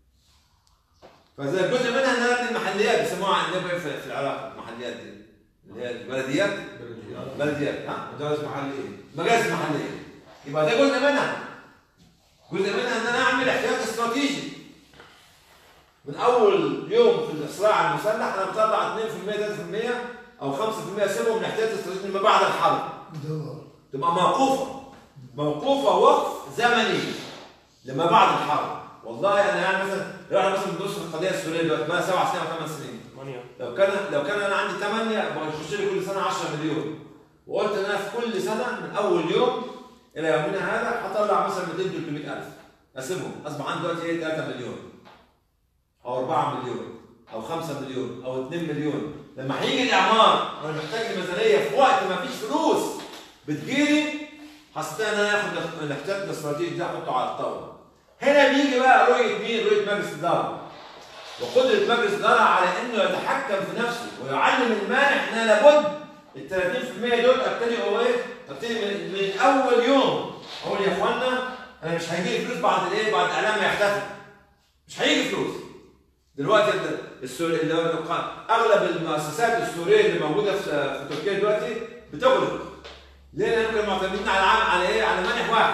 فزي جزء منها ان انا ابني المحليات، بيسموها عندنا في العراق المحليات دي اللي هي البلديات. بلديات ها؟ مجالس محليه. مجالس محليه. يبقى ده جزء منها. جزء منها ان انا اعمل احتياط استراتيجي. من اول يوم في الصراع المسلح انا بطلع اثنين بالمئة ثلاثة بالمئة او خمسة بالمئة اسيبهم من احتياط استراتيجي ما بعد الحرب. تبقى موقوفه. موقوفه وقف زمني لما بعد الحرب. والله انا يعني مثلا لو انا مثلا بندرس في القضيه السوريه دلوقتي بقى سبع سنين او ثمان سنين. لو كان لو كان انا عندي ثمانية يبقى يخش لي كل سنه عشرة مليون. وقلت ان انا في كل سنه من اول يوم الى يومنا هذا حطلع مثلا مئتين ثلاثمئة ألف اسيبهم، اصبح عندي دلوقتي ايه ثلاثة مليون او أربعة مليون او خمسة مليون او اثنين مليون. لما هيجي الاعمار انا محتاج الميزانيه في وقت ما فيش فلوس بتجيلي، حسيت ان انا اخد الاحتياط الاستراتيجي ده احطه على الطاوله. هنا بيجي بقى رؤيه مين؟ رؤيه مجلس الاداره وقدره مجلس الاداره على انه يتحكم في نفسه ويعلم المانح ان انا لابد ال ثلاثين بالمئة دول ابتدي هو ايه؟ ابتدي من, من اول يوم اقول يا اخوانا انا مش هيجي لي فلوس بعد الايه؟ بعد الاعلام ما يختفي. مش هيجي فلوس. دلوقتي السوري اللي اغلب المؤسسات السوريه اللي موجوده في, في تركيا دلوقتي بتغلق. ليه؟ لان كانوا معتمدين على عام على ايه؟ على مانح واحد.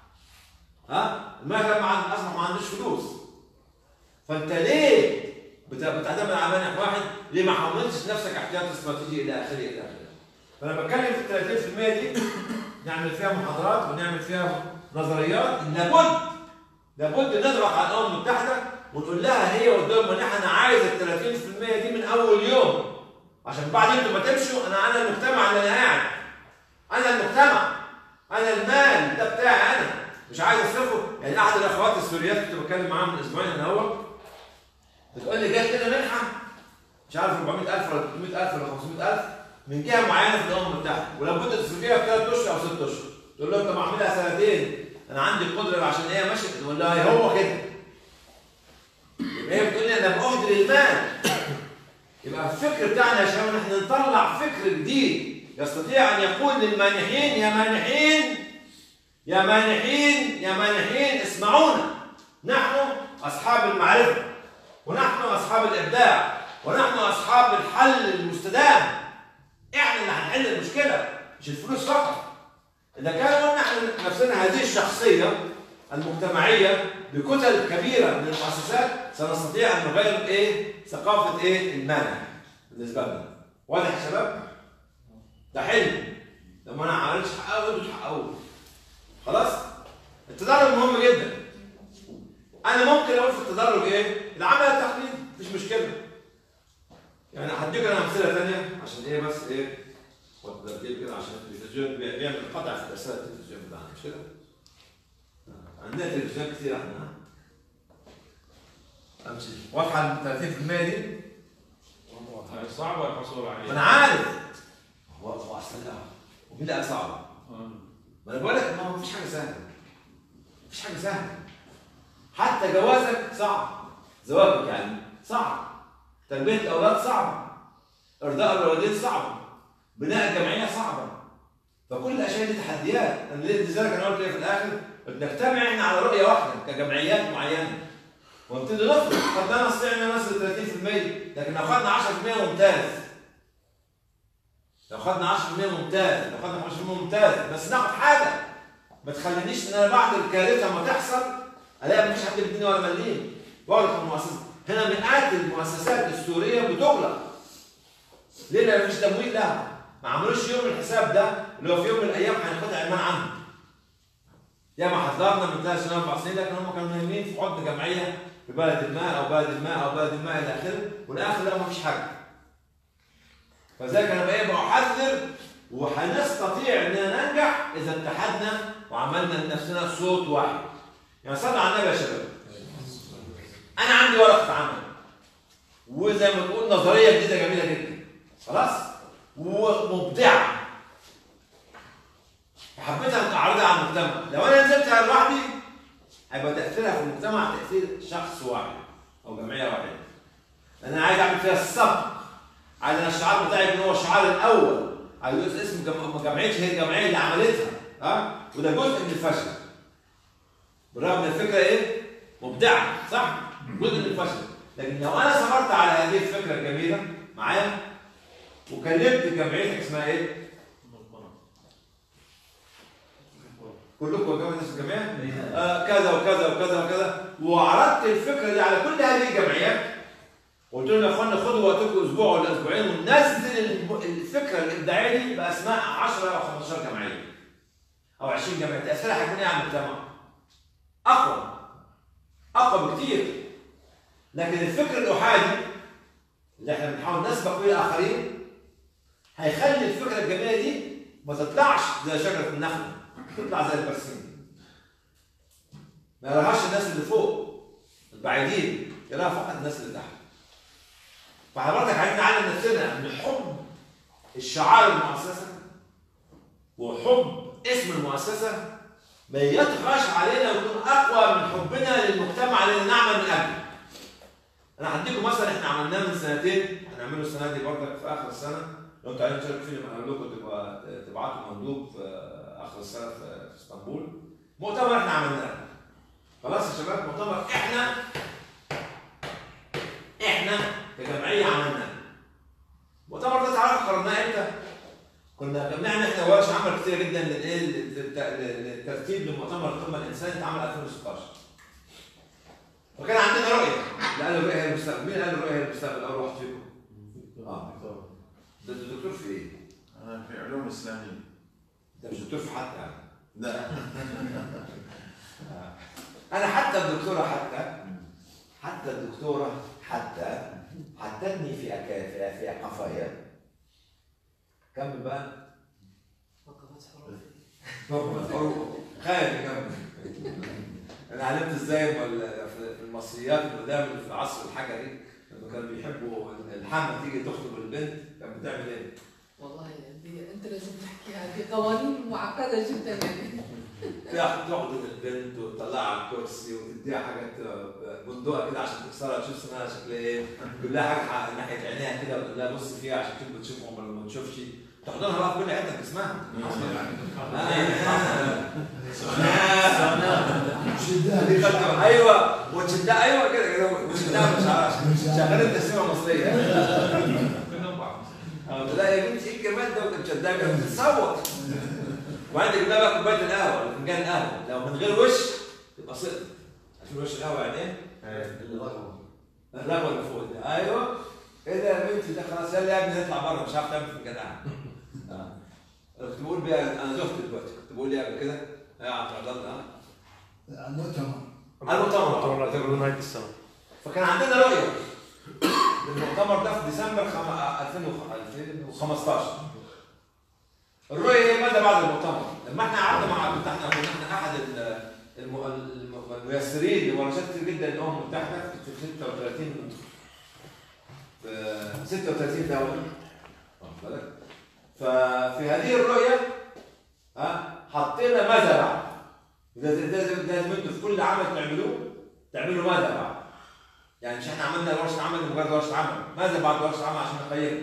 ها؟ المانح لما اصبح ما عندوش فلوس. فانت ليه بتعتمد على مانح واحد؟ ليه ما حولتش نفسك احتياط استراتيجي الى اخره الى اخره؟ فانا بتكلم في ال ثلاثين بالمئة دي نعمل فيها محاضرات ونعمل فيها نظريات. لابد لابد نضغط على الامم المتحده ونقول لها هي قدام مناحه انا عايز ال ثلاثين بالمئة دي من اول يوم، عشان بعد انتوا ما تمشوا انا انا المجتمع اللي انا قاعد. انا المجتمع، انا المال ده بتاعي انا، مش عايز اصرفه. يعني احد الاخوات السوريات كنت بتكلم معاها من اسبوعين انا هو بتقول لي جت كده منحه مش عارف أربعمئة ألف ولا ثلاثمئة ألف ولا خمسمئة ألف من جهه معينه في الامم المتحده، ولابد تصرفيها في ثلاث اشهر او ست اشهر. تقول له انت بعملها سنتين انا عندي القدره عشان هي ماشيه. تقول لها هو كده. يبقى هي بتقول لي انا باهدر المال. يبقى الفكر بتاعنا يا شباب ان احنا نطلع فكر جديد يستطيع ان يقول للمانحين يا مانحين يا مانحين يا مانحين اسمعونا، نحن اصحاب المعرفه ونحن اصحاب الابداع ونحن اصحاب الحل المستدام. احنا اللي هنحل المشكله مش الفلوس فقط. اذا كان قلنا احنا نفسنا هذه الشخصيه المجتمعيه بكتل كبيره من المؤسسات سنستطيع ان نغير ايه؟ ثقافه ايه؟ المانح بالنسبه لنا. واضح يا شباب؟ ده حلم. لما انا ما عملتش حققه وانتوا تحققوه. خلاص؟ التدرج مهم جدا. انا ممكن اقول في التدرج ايه؟ العمل التقليدي مفيش مشكله. يعني هديك انا امثله ثانيه عشان ايه بس ايه؟ خد ترتيب كده عشان التلفزيون بيعمل قطع في ارسال التلفزيون بتاعنا مش كده؟ عندنا تلفزيون كتير احنا. امشي واضحه ال ثلاثين بالمئة دي؟ صعبه الحصول عليها. انا عارف. هو هو اصلا ومين اللي قال صعبه؟ ما انا بقول لك ما هو مفيش حاجه سهله. مفيش حاجه سهله. حتى جوازك صعب. زواجك يعني صعب. تربيه الاولاد صعبه. ارضاء الوالدين صعبه. بناء الجمعيه صعبه. فكل الاشياء دي تحديات. لذلك انا قلت ايه في الاخر؟ نجتمع احنا على رؤيه واحده كجمعيات معينه. ونبتدي نفرض قد لا نستطيع ان نصل ثلاثين بالمئة لكن لو خدنا عشرة بالمئة ممتاز. لو خدنا عشرة بالمئة ممتاز، لو خدنا خمسة بالمئة ممتاز، بس ناخد حاجه. ما تخلينيش ان انا بعد الكارثه ما تحصل الاقي مفيش حد بيديني ولا مليم. واغلق المؤسسه. هنا مئات المؤسسات السوريه بتغلق. ليه؟ لان مفيش تمويل لها. ما عملوش يوم الحساب ده اللي هو في يوم من الايام هناخدها علمان عنه. يا ما حضرنا من ثلاث سنين اربع سنين لكن هم كانوا نايمين في حضن جمعيه في بلد ما او بلد ما او بلد ما الى اخره، والاخر لا ما فيش حاجه. فذلك انا بقى بحذر وهنستطيع اننا ننجح اذا اتحدنا وعملنا لنفسنا صوت واحد. يعني صلوا على النبي يا شباب. انا عندي ورقه عمل وزي ما تقول نظريه جديده جميله جدا. خلاص؟ ومبدعه. حبيت ان اعرضها على المجتمع. لو انا نزلتها لوحدي هيبقى تاثيرها في المجتمع تاثير شخص واحد او جمعيه واحده. لان انا عايز اعمل فيها السبق. عايز انا الشعار بتاعي يكون هو الشعار الاول. عايز اسم جمعيتي هي الجمعيه اللي عملتها. ها؟ وده جزء من الفشل. بالرغم من الفكره ايه؟ مبدعه، صح؟ جزء من الفشل. لكن لو انا صبرت على هذه الفكره الجميله معايا وكلمت جمعيتك اسمها ايه؟ كلكم وجماعه نفس الجمعيه؟ آه كذا وكذا وكذا وكذا، وعرضت الفكره دي على كل هذه الجمعيات وقلت لهم يا اخوانا خدوا وقتكم اسبوع ولا اسبوعين وننزل الفكره الابداعيه دي باسماء عشرة او خمستاشر جمعيه او عشرين جمعيه. تاثيرها هيكون ايه على المجتمع؟ اقوى اقوى بكتير. لكن الفكر الاحادي اللي احنا بنحاول نسبق بيه الاخرين هيخلي الفكره الجميله دي ما تطلعش زي شجره النخله تطلع زي البرسيم. ما يراهاش الناس اللي فوق البعيدين، يراها فقط الناس اللي تحت. فحضرتك عايزين نعلم نفسنا ان حب الشعار المؤسسه وحب اسم المؤسسه ما يطغاش علينا ويكون اقوى من حبنا للمجتمع اللي نعمل من اجله. انا هديكم مثلا احنا عملناه من سنتين، هنعمله السنه دي برضك في اخر السنه، لو انتوا عايزين تشاركوا فيه هنقول لكم تبقى تبعتوا مندوب في اخر السنه في اسطنبول. مؤتمر احنا عملناه. خلاص يا شباب، مؤتمر احنا احنا كجمعيه عملناه. المؤتمر ده تعرفوا قررناه امتى؟ كنا بنعمل احنا ورش عمل كتير جدا للايه؟ للترتيب لمؤتمر القمه الانساني اتعمل ألفين وستاشر. وكان عندنا رؤيه، اللي قال الرؤيه هي المستقبل، مين قال الرؤيه هي المستقبل؟ اول واحد فيكم. اه ده الدكتور في ايه؟ انا في علوم اسلاميه. ده مش دكتور في حتى يعني. لا. انا حتى الدكتوره حتى حتى الدكتوره حتى حتتني في أكا في في قفايا. كمل بقى. وقفت حروفي. وقفت حروفي. خايف كمل. انا علمت ازاي في المصريات القدام اللي في العصر الحجري لما كانوا بيحبوا الحمى تيجي تخطب البنت كانت بتعمل ايه؟ والله دي انت لازم تحكيها، دي قوانين معقده جدا يعني. تحضن البنت وتطلعها على الكرسي وتديها حاجه بندقه كده عشان تكسرها تشوف سنها شكلها ايه، تجيب لها حاجه ناحيه عينيها كده وتقول لها بص فيها عشان تشوف بتشوفهم ولا ما تشوفش، تحضنها بقى في كل حته في جسمها. ايوه وتشدها، ايوه كده كده وتشدها بشعرها شغالين تسميه مصريه. لا يا بنتي ايه الجمال ده وتشدها كده بتتصوت. وبعدين تجيب لها بقى كوبايه القهوه ولا فنجان القهوه، لو من غير وش تبقى سقط. عشان وش القهوه يعني ايه؟ الرغوه. الرغوه اللي فوق ده، ايوه. ايه ده يا بنتي ده خلاص يلا يا ابني نطلع بره مش عارف تعمل فنجان قهوه. كنت بقول بيها انا زهت دلوقتي، كنت بقول ايه قبل كده؟ يا عبد الله ها؟ المؤتمر. المؤتمر هتعملوا نهايه السنه. فكان عندنا رؤيه للمؤتمر ده في ديسمبر ألفين وخمستاشر. الرؤيه هي ماذا بعد المؤتمر؟ لما احنا قعدنا مع كنا احنا كنا احد الميسرين لورشات كتير جدا الامم المتحده في ستة وثلاثين في ستة وثلاثين دوله. واخد بالك؟ ففي هذه الرؤيه ها حطينا ماذا بعد؟ لازم انتوا في كل عمل تعملوه تعملوا ماذا بعد؟ يعني مش احنا عملنا ورشه عمل مجرد ورشه عمل، ماذا بعد ورشه عمل عشان نقيمها؟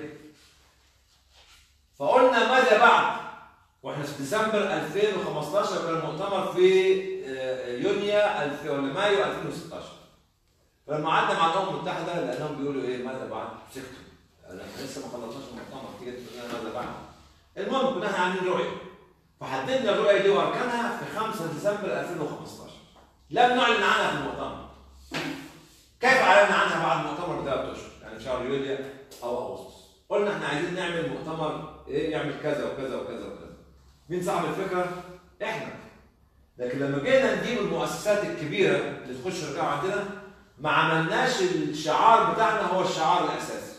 فقلنا ماذا بعد؟ واحنا في ديسمبر ألفين وخمستاشر كان المؤتمر في يونيو ولا مايو ألفين وستاشر. فلما قعدنا مع الامم المتحده لانهم بيقولوا ايه ماذا بعد؟ سكتوا. احنا لسه ما خلصناش المؤتمر تيجي تقول لنا ماذا بعد؟ المهم كنا احنا عاملين رؤيه. فحددنا الرؤيه دي واركانها في خمسة ديسمبر ألفين وخمستاشر. لم نعلن عنها في المؤتمر. كيف اعلنا عنها بعد المؤتمر بثلاث اشهر؟ يعني في شهر يوليو او اغسطس. قلنا احنا عايزين نعمل مؤتمر ايه يعمل كذا وكذا وكذا وكذا. مين صاحب الفكره؟ احنا. لكن لما جينا نجيب المؤسسات الكبيره اللي تخش ترجعوا عندنا ما عملناش الشعار بتاعنا هو الشعار الاساسي.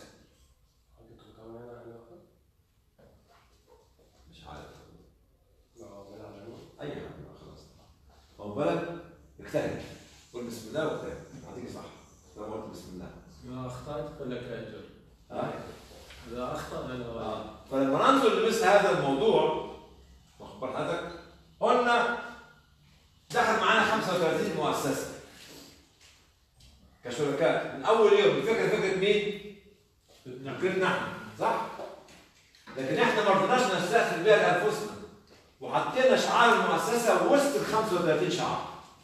مش عارف. اي حاجه خلاص. خد بالك اجتهد. قول بسم الله واجتهد. هتيجي صح. لو قلت بسم الله. ما اخطأت فلك اجر. اه إذا أخطأ لنا آه. فلما ننظر لمثل هذا الموضوع واخد بال حضرتك قلنا دخل معانا خمسة وثلاثين مؤسسة كشركاء من أول يوم. الفكرة فكرة مين؟ فكرتنا احنا صح؟ لكن احنا ما رضيناش نستأثر بيها لأنفسنا وحطينا شعار المؤسسة وسط ال خمسة وثلاثين شعار.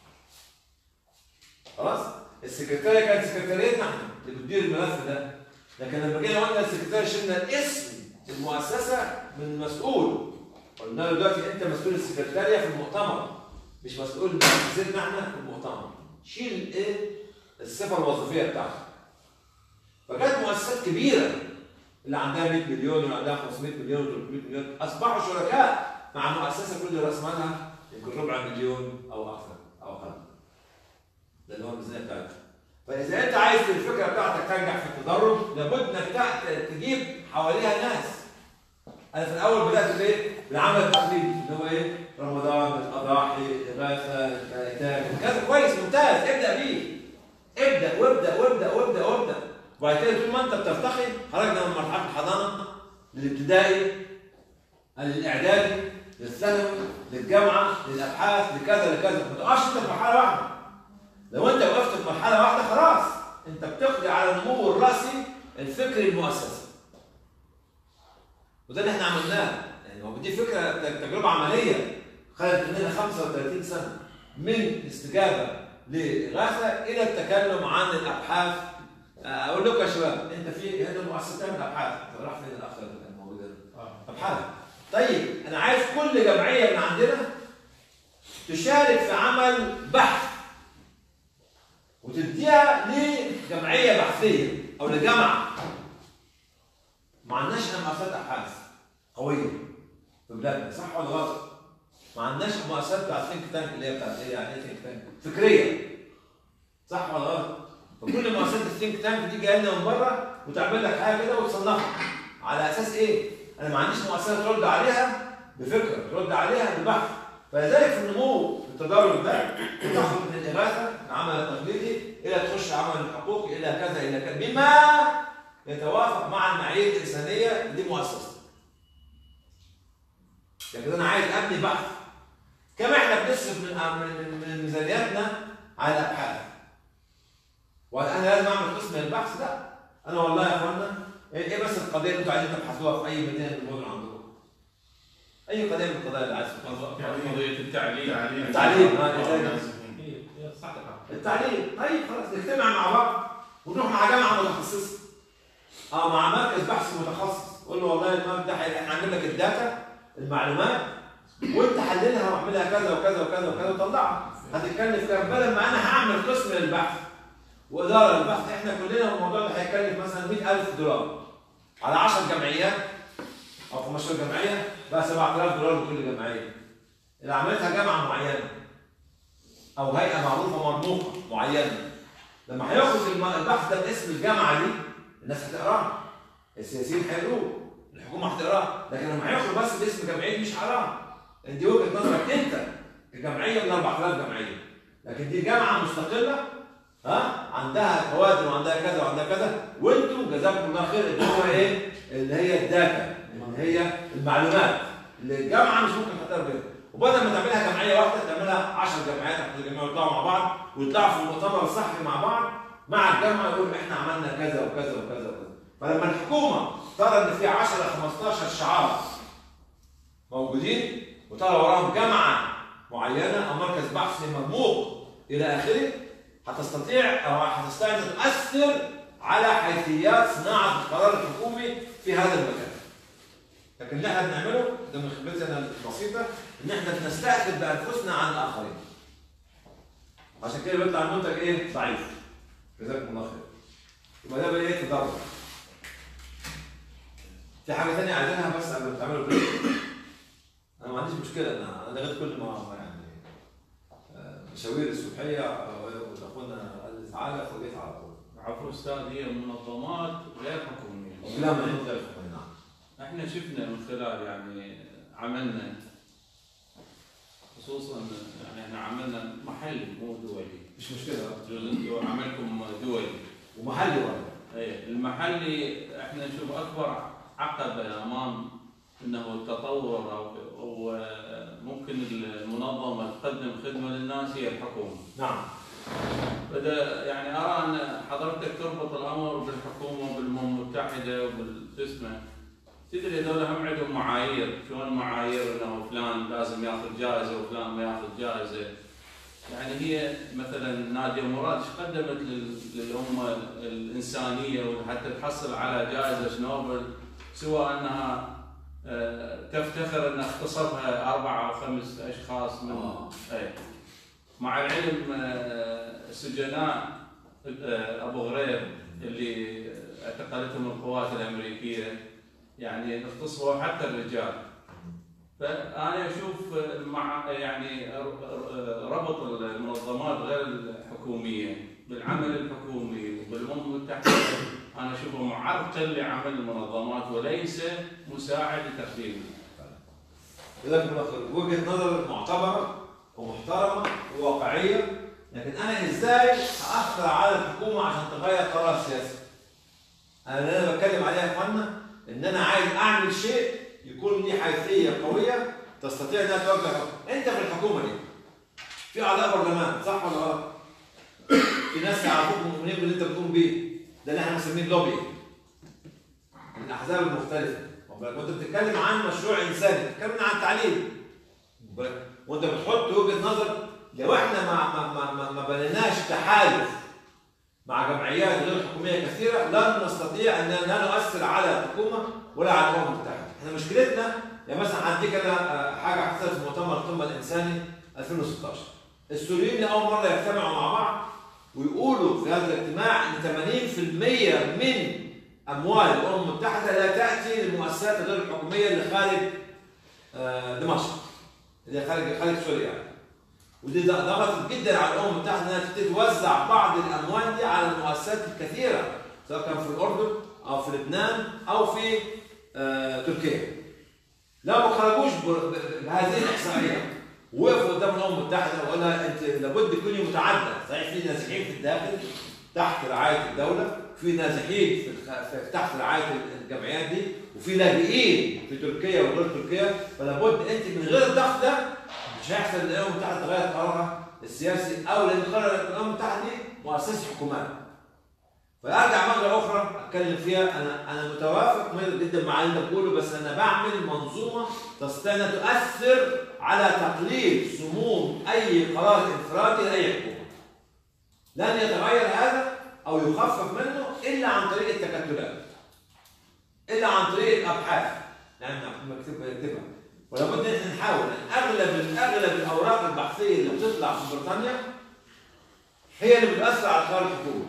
خلاص؟ السكرتارية كانت سكرتاريتنا احنا اللي بتدير الملف ده. لكن لما جينا قلنا السكرتاري شلنا اسم المؤسسه من المسؤول. قلنا له دلوقتي انت مسؤول السكرتاريه في المؤتمر مش مسؤول مؤسستنا احنا في المؤتمر. شيل ايه؟ الصفه الوظيفيه بتاعتك. فجت مؤسسات كبيره اللي عندها مئة مليون واللي عندها خمسمئة مليون وثلاثمئة مليون اصبحوا شركاء مع مؤسسه كل راس مالها يمكن ربع مليون او اكثر او اقل. ده اللي هو الميزانيه بتاعتها. فإذا أنت عايز الفكرة بتاعتك تنجح في التدرج لابد إنك تجيب حواليها ناس. أنا في الأول بدأت بإيه؟ العمل التقليدي اللي هو ايه؟ رمضان، الاضاحي، الاغاثه، الايتام، كذا كويس ممتاز، ابدا بيه. ابدا وابدا وابدا وابدا وابدا. وبعد كده طول ما انت بترتقي خرجنا من مرحله الحضانه للابتدائي، للاعدادي، للثانوي، للجامعه، للابحاث، لكذا لكذا، ما تقفش انت في مرحله واحده. لو انت وقفت في مرحله واحده خلاص انت بتقضي على النمو الراسي الفكري المؤسسي. وده اللي احنا عملناه، يعني هو دي فكره تجربه عمليه خدت مننا خمسة وثلاثين سنه من الاستجابه للاغاثه الى التكلم عن الابحاث. اقول لكم يا شباب، انت في هنا مؤسسه تعمل ابحاث، راح فين الاخ اللي كان موجود هنا؟ ابحاث. طيب انا عايز كل جمعيه من عندنا تشارك في عمل بحث وتديها لجمعيه بحثيه او لجامعه. ما عندناش احنا مؤسسات ابحاث قويه في بلادنا، صح ولا غلط؟ ما عندناش مؤسسات بتاعت ثينك تانك اللي هي بتاعت ايه يعني ايه ثينك تانك؟ فكريه. صح ولا غلط؟ فكل مؤسسات الثينك تانك دي جايه لنا من بره وتعمل لك حاجه كده وتصنفها. على اساس ايه؟ انا ما عنديش مؤسسه ترد عليها بفكره، ترد عليها ببحث. فلذلك في النمو التدرج ده تخرج من الاغاثه العمل التقليدي الى تخش عمل الحقوق الى كذا الى كذا بما يتوافق مع المعايير الانسانيه دي مؤسسه. لكن انا عايز ابني بحث. كم احنا بنصرف من من ميزانياتنا على الابحاث؟ وانا لازم اعمل قسم للبحث؟ لا. انا والله يا اخوانا ايه بس القضيه اللي انتوا عايزين تبحثوها في اي مدينه في المدن عندكم؟ اي قضيه من القضايا اللي عايز تبحثوها؟ قضيه التعليم. التعليم صح. التعليم. طيب خلاص نجتمع مع بعض ونروح مع جامعه متخصصه. اه مع مركز بحث متخصص، قول له والله المبدا ده احنا هنعمل لك الداتا المعلومات وانت حللها واعملها كذا وكذا وكذا وكذا وطلعها. هتتكلف كام؟ بدل ما انا هعمل قسم للبحث واداره للبحث، احنا كلنا الموضوع ده هيكلف مثلا مئة ألف دولار على عشر جمعيات او خمستاشر جمعيه بقى سبعة آلاف دولار لكل جمعيه. اللي عملتها جامعه معينه او هيئه معروفه مرموقه معينه، لما هياخد البحث ده باسم الجامعه دي الناس هتقراه، السياسيين هيقروه، الحكومه هتقراه، لكن لما هياخد بس باسم جمعيه مش هقراه. دي وجهه نظرك انت كجمعيه من أربعة آلاف جمعيه، لكن دي جامعه مستقله ها عندها كوادر وعندها كذا وعندها كذا، وانتم جزاكم الله خير اللي هو ايه؟ اللي هي الداتا، اللي هي المعلومات اللي الجامعه مش ممكن تحتار بيها. وبدل ما تعملها جمعيه واحده تعملها عشر جمعيات تحت الجمعيه ويطلعوا مع بعض ويطلعوا في المؤتمر الصحفي مع بعض مع الجامعه يقولوا احنا عملنا كذا وكذا وكذا وكذا. فلما الحكومه ترى ان في عشرة خمستاشر شعار موجودين وترى وراهم جامعه معينه او مركز بحثي مرموق الى اخره، هتستطيع او هتستطيع ان تؤثر على حيثيات صناعه القرار الحكومي في هذا المكان. لكن اللي احنا بنعمله ده من خبرتنا البسيطه ان احنا بنستأثر بانفسنا عن الاخرين. عشان كده بيطلع المنتج ايه؟ ضعيف. جزاكم الله خير. يبقى ده بقى ايه؟ تدرج. في حاجه ثانيه عايزينها بس قبل ما تعملوا كده. انا ما عنديش مشكله، انا انا لغيت كل ما يعني مشاوير الصبحيه واخونا قال لي تعالى فوجئت على طول. عفوا استاذ، هي منظمات غير حكوميه. لا ما غير حكوميه. نعم. احنا شفنا من خلال يعني عملنا خصوصا يعني احنا عملنا محلي مو دولي. مش مشكله. انتم عملكم دولي ومحلي برضه. ايه المحلي احنا نشوف اكبر عقبه امام انه التطور او او ممكن المنظمه تقدم خدمه للناس هي الحكومه. نعم. بدا يعني ارى ان حضرتك تربط الامر بالحكومه وبالامم المتحده وبالجسمه. تدري هذول هم عندهم معايير، شلون معايير انه فلان لازم ياخذ جائزه وفلان ما ياخذ جائزه. يعني هي مثلا ناديه مراد ايش قدمت للامه الانسانيه وحتى تحصل على جائزه نوبل، سوى انها تفتخر ان اختصرها اربع او خمس اشخاص من آه. اي مع العلم السجناء ابو غريب اللي اعتقلتهم القوات الامريكيه يعني اختصروا حتى الرجال. فانا اشوف مع يعني ربط المنظمات غير الحكوميه بالعمل الحكومي وبالامم المتحده انا اشوفه معرقل لعمل المنظمات وليس مساعد لتقديمها. لذلك وجهه نظر معتبره ومحترمه وواقعيه، لكن انا ازاي هاثر على الحكومه عشان تغير قرار سياسي؟ انا اللي انا بتكلم عليه يا اخوانا ان انا عايز اعمل شيء يكون ليه حيثيه قويه تستطيع انها توجه الحكومه. انت في الحكومه دي في اعضاء برلمان صح ولا غلط؟ في ناس يعرفوك مؤمنين باللي انت بتقوم بيه، ده اللي احنا بنسميه اللوبي من الاحزاب المختلفه. وانت بتتكلم عن مشروع انساني، بتتكلم عن تعليم، وانت بتحط وجهه نظر. لو احنا ما ما ما ما بنيناش تحالف مع جمعيات غير حكوميه كثيره لن نستطيع ان لا نؤثر على الحكومه ولا على الامم المتحده. احنا مشكلتنا يعني مثلا هديك انا حاجه حصلت في مؤتمر القمه الانساني ألفين وستة عشر. السوريين لاول مره يجتمعوا مع بعض ويقولوا في هذا الاجتماع ان ثمانين بالمئة من اموال الامم المتحده لا تاتي للمؤسسات غير الحكوميه اللي خارج دمشق، اللي خارج خارج سوريا يعني. ودي ضغطت جدا على الامم المتحده انها تبتدي توزع بعض الاموال دي على المؤسسات الكثيره سواء كان في الاردن او في لبنان او في آه تركيا. لو ما خرجوش بهذه الاحصائيات ووقفوا قدام الامم المتحده وقالوا انت لابد تكوني متعدده، صحيح في نازحين في الداخل تحت رعايه الدوله، في نازحين في تحت رعايه الجمعيات دي، وفي لاجئين في تركيا وغير تركيا، فلابد انت من غير الضغط ده مش هيحصل ان الامم المتحده تغير قرارها السياسي او لان قرار الامم المتحده دي مؤسسه حكومات. فارجع مره اخرى اتكلم فيها، انا انا متوافق جدا مع اللي انت بتقوله، بس انا بعمل منظومه تستطيع ان تؤثر على تقليل سموم اي قرار انفرادي لاي حكومه. لن يتغير هذا او يخفف منه الا عن طريق التكتلات، الا عن طريق الابحاث يعني نكتبها. ولابد ان احنا نحاول ان اغلب اغلب الاوراق البحثيه اللي بتطلع في بريطانيا هي اللي بتاثر على قرار الحكومه.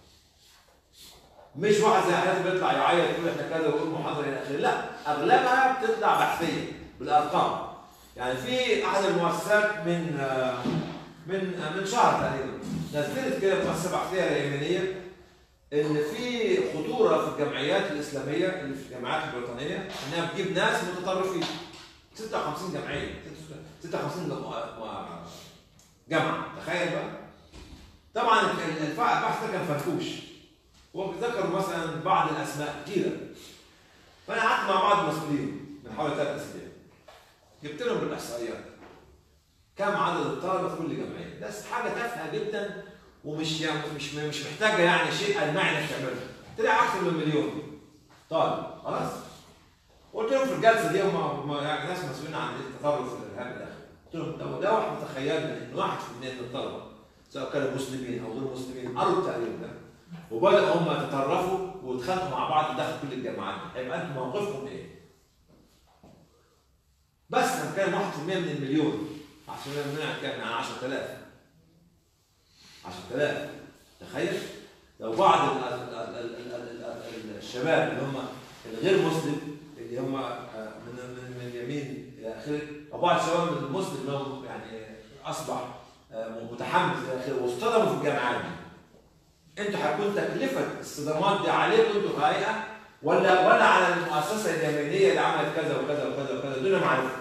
مش واحد زي حالاتي بيطلع يعيط يقول احنا كذا ويقول محاضره الى اخره، لا اغلبها بتطلع بحثيه بالارقام. يعني في احد المؤسسات من من من شهر تقريبا نزلت كده مؤسسه بحثيه يمنيه ان في خطوره في الجمعيات الاسلاميه اللي في الجامعات البريطانيه انها بتجيب ناس متطرفين. ستة وخمسين جمعيه، ستة وخمسين جامعه، تخيل بقى. طبعا البحث ده كان فرفوش وذكروا مثلا بعض الاسماء كثيره. فانا قعدت مع بعض المسؤولين من حوالي ثلاث اسابيع جبت لهم بالاحصائيات كم عدد الطلبه في كل جمعيه. ده حاجه تافهه جدا ومش يعني مش مش محتاجه يعني شيء المعني انك تعمله. طلع اكثر من مليون طالب خلاص. قلت لهم في الجلسه دي هم يعني ناس مسؤولين عن التطرف الارهابي ده، قلت لهم لو لو احنا تخيلنا ان واحد في المية من الطلبه سواء كانوا مسلمين او غير مسلمين قروا التقرير ده وبداوا هم يتطرفوا ويتخانقوا مع بعض داخل كل الجامعات، هيبقى انتم موقفكم ايه؟ بس لما كان واحد بالمية من المليون عشان نمنع كام يعني عشرة آلاف عشرة آلاف تخيل لو بعض الشباب اللي هم الغير مسلم اللي هم من من من اليمين الى اخره او بعض الشباب من المسلم اللي هم يعني اصبح متحمس الى اخره واصطدموا في الجامعات دي، انتوا هتكون تكلفه الصدمات دي عليكم انتوا كهيئه ولا ولا على المؤسسه اليمينيه اللي عملت كذا وكذا وكذا وكذا دون معرفه.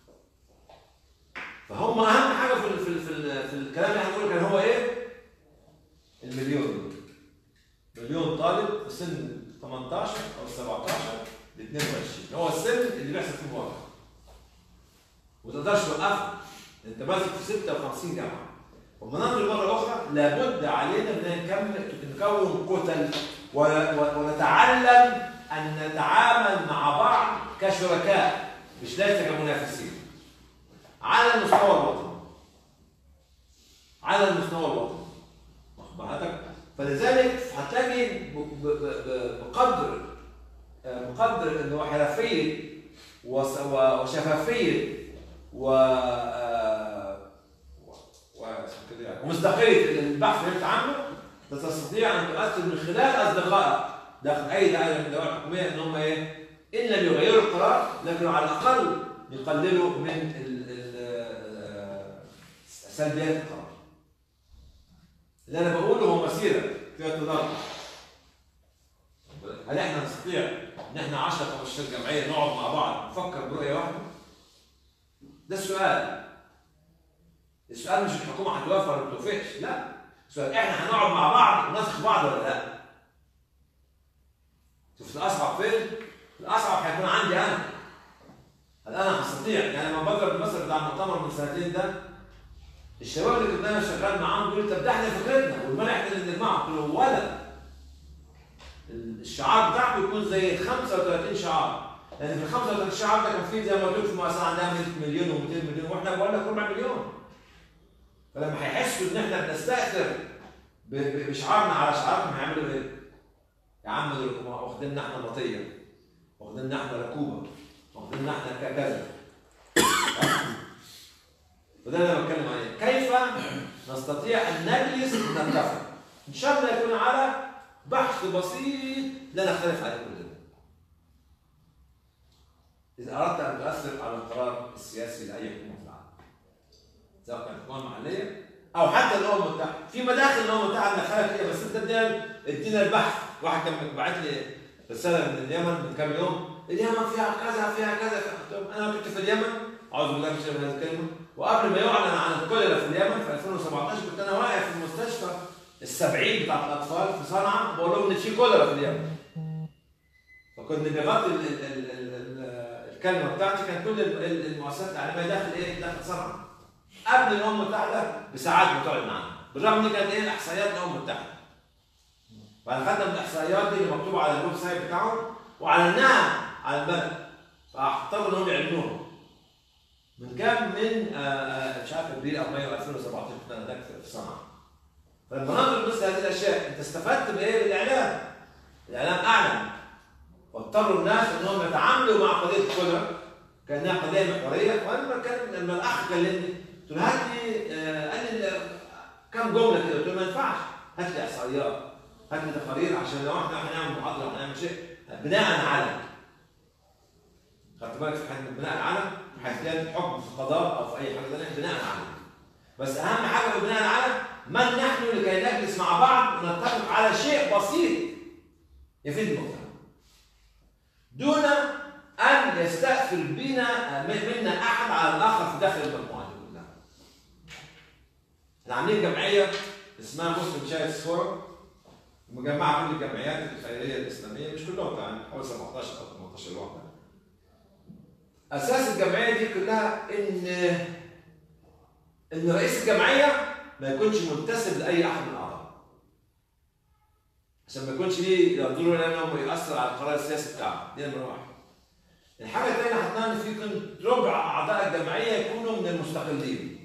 فهم اهم حاجه في في في, في الكلام اللي هنقوله كان هو ايه؟ المليون مليون طالب في سن ثمانية عشر او سبعة عشر ل اثنين وعشرين هو السن اللي بيحصل فيه مواقع. وما تقدرش توقفه انت ماسك في ستة وخمسين جامعه. وما ننظر مره اخرى لابد علينا ان نكمل نكون كتل ونتعلم ان نتعامل مع بعض كشركاء مش ليس كمنافسين على المستوى الوطني. على المستوى الوطني. فلذلك هتلاقي بقدر بقدر انه حرفيه وشفافيه و ومصداقيه البحث اللي انت عامله تستطيع ان تؤثر من خلال اصدقائك داخل اي دائره من الدوائر الحكوميه ان هم ايه؟ ان لم يغيروا القرار لكن على الاقل يقللوا من سلبيات القرار. اللي انا بقوله هو مسيره فيها تدرج. هل احنا نستطيع ان احنا عشرة خمستاشر جمعيه نقعد مع بعض نفكر برؤيه واحده؟ ده السؤال. السؤال مش الحكومه هتوافق ولا ما توافقش، لا. السؤال احنا هنقعد مع بعض ونثق بعض ولا لا؟ شوف الاصعب فين؟ الاصعب هيكون عندي انا. هل انا هستطيع؟ يعني لما بضرب المثل بتاع المؤتمر من سنتين ده، الشباب اللي كنا شغال معاهم بيقولوا طب ده احنا فكرتنا والمال احنا اللي نجمعه. قلت له ولا الشعار بتاعه يكون زي خمسة وثلاثين شعار، لان يعني في ال خمسة وثلاثين شعار ده كان في زي ما قلت في مؤسسه عندها مية مليون و200 مليون واحنا بقول لك ربع مليون. فلما هيحسوا ان احنا بنستاثر بشعارنا على شعارهم هيعملوا ايه؟ يا عم دول واخديننا احنا مطيه، واخديننا احنا ركوبه، واخديننا احنا كذا. وده اللي انا بتكلم عليه، كيف نستطيع ان نجلس ونتفق؟ ان شاء الله يكون على بحث بسيط لا نختلف عليه كلنا. اذا اردت ان تؤثر على القرار السياسي لاي حكومه في العالم، سواء كانت حكومه محليه او حتى الامم المتحده، في مداخل الامم المتحده دخلت ايه؟ بس انت ادينا ادينا البحث. واحد كان باعت لي رساله من اليمن من كام يوم، اليمن فيها كذا فيها كذا. انا كنت في اليمن، اعوذ بالله من هذه الكلمه، وقبل ما يعلن عن الكوليرا في اليمن في ألفين وسبعطاشر كنت انا واقف في المستشفى السبعين بتاعت الاطفال في صنعاء بقول لهم ان في كوليرا في اليمن. فكنت بغطي الكلمه بتاعتي، كان كل المؤسسات الاعلاميه داخل ايه؟ داخل صنعاء قبل الامم المتحده بساعات بتعلن عنها، بالرغم ان كانت ايه الاحصائيات الامم المتحده. فاخذنا من الاحصائيات دي اللي مكتوبه على الويب سايت بتاعهم وعلناها على البلد، فاحتاروا انهم يعلنوها. من كام؟ من آه مش عارف ابريل او مايو ألفين وسبعطاشر كنت انا هناك في صنعاء. فلما ننظر مثل هذه الاشياء، انت استفدت بايه؟ بالاعلام. الاعلام اعلن واضطروا الناس انهم يتعاملوا مع قضيه الكوليرا كانها قضيه محوريه. وانا بتكلم لما الاخ كلمني قلت له هات لي آه قال لي كم جمله كده، قلت له ما ينفعش، هات لي احصائيات، هات لي تقارير، عشان لو احنا هنعمل محاضره وهنعمل شيء بناء على، خدت بالك في حاجه بناء على حيثيات حكم في القضاء او في اي حاجه ثانيه بناء على. بس اهم حاجه بناء على من نحن لكي نجلس مع بعض ونتفق على شيء بسيط يفيد المجتمع، دون ان يستأثر بنا منا احد على الاخر في داخل المجموعه دي كلها. احنا عاملين جمعيه اسمها مسلم شايلز فورم، مجمعه كل الجمعيات الخيريه الاسلاميه، مش كلهم يعني حوالي سبعطاشر او ثمانية عشر واحده. اساس الجمعيه دي كلها ان ان رئيس الجمعيه ما يكونش منتسب لاي احد من الاعضاء، عشان ما يكونش ليه يقدروا انهم يؤثر على القرار السياسي بتاعه. دي نمره واحد. الحاجه الثانيه حطينا ان في كنت ربع اعضاء الجمعيه يكونوا من المستقلين.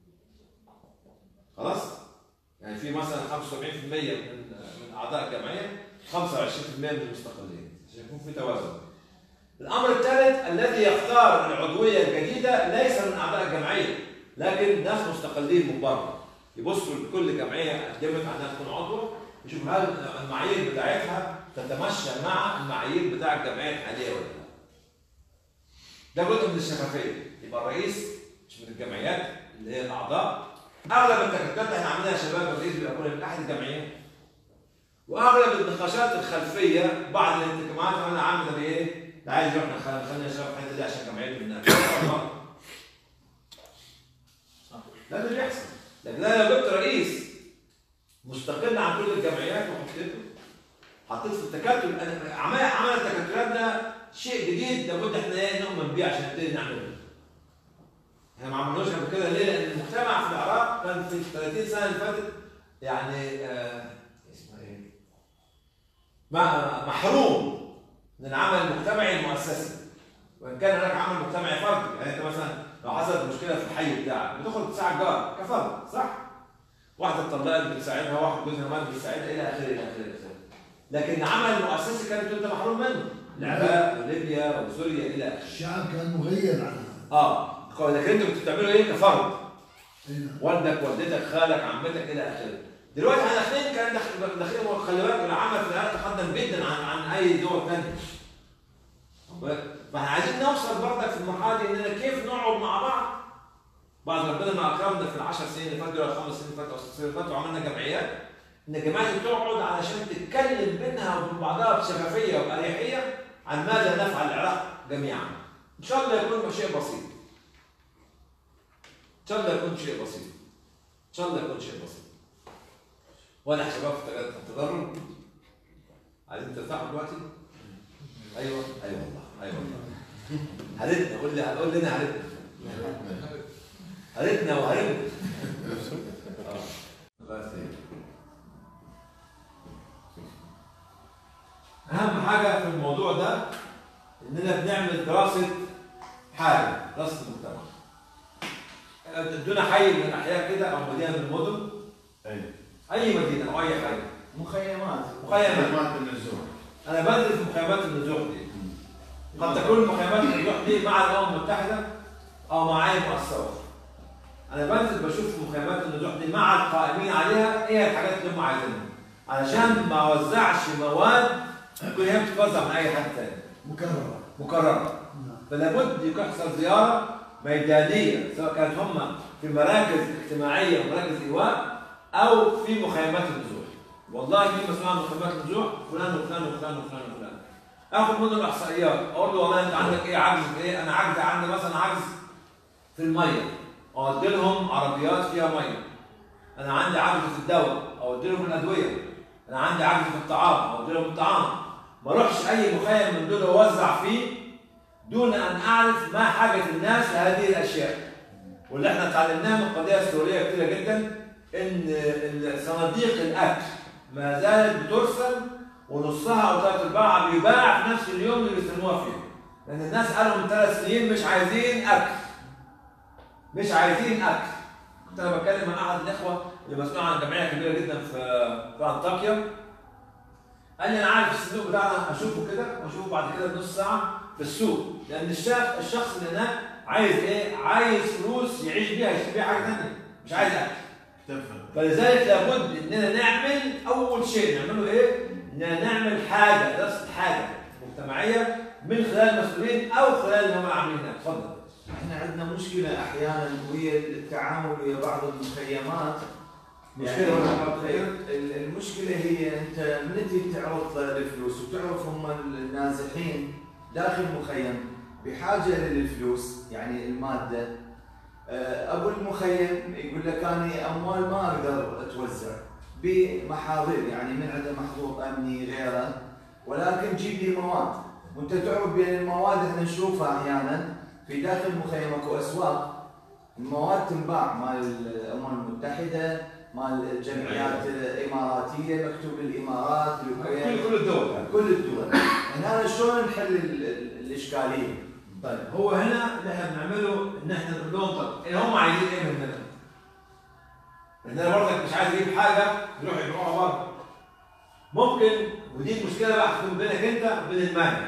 خلاص؟ يعني في مثلا خمسة وسبعين بالمئة من من اعضاء الجمعيه، خمسة وعشرين بالمئة من المستقلين، عشان يكون في توازن. الامر الثالث الذي يختار العضويه الجديده ليس من اعضاء الجمعيه، لكن ناس مستقلين من بره، يبصوا لكل جمعيه قدمت عنها تكون عضوه، يشوفوا هل المعايير بتاعتها تتمشى مع المعايير بتاع الجمعيه الحاليه ولا لا. ده جزء من الشفافيه، يبقى الرئيس مش من الجمعيات اللي هي الاعضاء. اغلب التكتلات احنا عاملينها شباب، الرئيس بيبقى من احد الجمعيات. واغلب النقاشات الخلفيه بعض الاجتماعات انا عامله بايه؟ ده عايز يروح خلينا نشرب الحته دي عشان جمعيته منها. ده اللي بيحصل. لكن انا لو جبت رئيس مستقل عن كل الجمعيات وحطيته حطيت في التكتل، انا عمل عمل التكتلات ده شيء جديد لابد احنا ايه نؤمن بيه عشان نبتدي نعمله. احنا ما عملناش قبل كده ليه؟ لان المجتمع في العراق كان في ثلاثين سنه اللي فاتت يعني آه اسمها ايه؟ محروم من العمل المجتمعي المؤسسي، وان كان هناك عمل مجتمعي فردي. يعني انت مثلا لو حصلت مشكله في الحي بتاعك بتدخل تساعد جارك كفرد، صح؟ واحده اتطلقت بتساعدها، واحد جوزها مات بتساعدها، الى اخره الى اخره. لكن العمل المؤسسي كانت انت محروم منه. العراق وليبيا وسوريا الى اخره. الشعب كان مغيب عنها. اه لكن انتوا كنتوا بتعملوا ايه كفرد؟ والدك والدتك خالك عمتك الى اخره. دلوقتي احنا داخلين كان داخلين خلي بالك العمل في العراق تقدم جدا عن عن اي دول ثانيه. فاحنا عايزين نوصل برضك في المرحله دي اننا كيف نقعد مع بعض بعد ربنا ما اكرمنا في العشر سنين اللي فاتوا ولا الخمس سنين اللي فاتوا او الست سنين اللي فاتوا وعملنا جمعيات، ان الجماعه دي تقعد علشان تتكلم بينها وبين بعضها بشفافيه وباريحيه عن ماذا نفعل العراق جميعا. ان شاء الله يكون شيء بسيط. شاء الله يكون شيء بسيط. ان شاء الله يكون شيء بسيط. واضح يا شباب في التدرج؟ عايزين ترتاحوا دلوقتي؟ ايوه ايوه والله ايوه والله. هرتنا قول لي قول لنا هرتنا. هرتنا وهرتنا. اه الله يسلمك. اهم حاجه في الموضوع ده اننا بنعمل دراسه حاله، دراسه المجتمع. ادونا حي من الاحياء كده او مدينه من المدن. اي اي مدينه او اي حي. مخيمات مخيمات النزوح. انا بدرس مخيمات النزوح دي. قد تكون مخيمات النزوح دي مع الامم المتحده او مع اي مؤسسه. انا بنزل بشوف مخيمات النزوح دي مع القائمين عليها ايه الحاجات اللي هم عايزينها علشان ما اوزعش مواد تكون هي بتتوزع من اي حد ثاني. مكررة. مكرره. فلا بد يحصل زياره ميدانيه سواء كانت هم في مراكز اجتماعيه ومراكز ايواء او في مخيمات النزوح. والله في مسؤول عن مخيمات النزوح فلان وفلان وفلان وفلان وفلان. اخذ منه الاحصائيات اقول له والله انت عندك ايه عجز في ايه؟ انا عجز عندي مثلا عجز في الميه اودي لهم عربيات فيها ميه. انا عندي عجز في الدواء اودي لهم الادويه. انا عندي عجز في الطعام اودي لهم الطعام. ما اروحش اي مخيم من دول اوزع فيه دون ان اعرف ما حاجه الناس لهذه الاشياء. واللي احنا اتعلمناه من القضيه السوريه كثيره جدا ان صناديق الاكل ما زالت بترسل ونصها او ثلاث ارباعها بيباع في نفس اليوم اللي بيستلموها فيه. لان الناس قالوا من ثلاث سنين مش عايزين اكل. مش عايزين اكل. كنت انا بتكلم مع احد الاخوه اللي مسؤول عن جمعيه كبيره جدا في في انطاكيا. قال لي انا عارف الصندوق بتاعنا اشوفه كده واشوفه بعد كده بنص ساعه في السوق، لان الشخص الشخص اللي هناك عايز ايه؟ عايز فلوس يعيش بيها يشتري بيها حاجه ثانيه، مش عايز اكل. فلذلك لابد اننا نعمل اول شيء نعمله ايه؟ اننا نعمل حاجه دراسه حاجه مجتمعيه من خلال المسؤولين او خلال اللي هم عاملينها. اتفضل. احنا عندنا مشكله احيانا وهي التعامل ويا بعض المخيمات. مشكله ولا يعني المشكله هي انت من تجي تعرض الفلوس وتعرف هم النازحين داخل مخيم بحاجه للفلوس يعني الماده. ابو المخيم يقول لك انا اموال ما اقدر اتوزع بمحاضر يعني من عنده محظور امني غيره ولكن جيب لي مواد. وانت تعرف بين المواد احنا نشوفها احيانا في داخل مخيم اكو اسواق المواد تنباع مال الامم المتحده مال الجمعيات الاماراتيه مكتوب الامارات كل كل الدول كل الدول. هنا شلون نحل الاشكاليه؟ طيب هو هنا اللي احنا بنعمله ان احنا نقول لهم طب إيه هم عايزين ايه مننا؟ لان انا برضك مش عايز اجيب حاجه يروح يبيعوها بره. ممكن ودي المشكله بقى تكون بينك انت وبين المانح.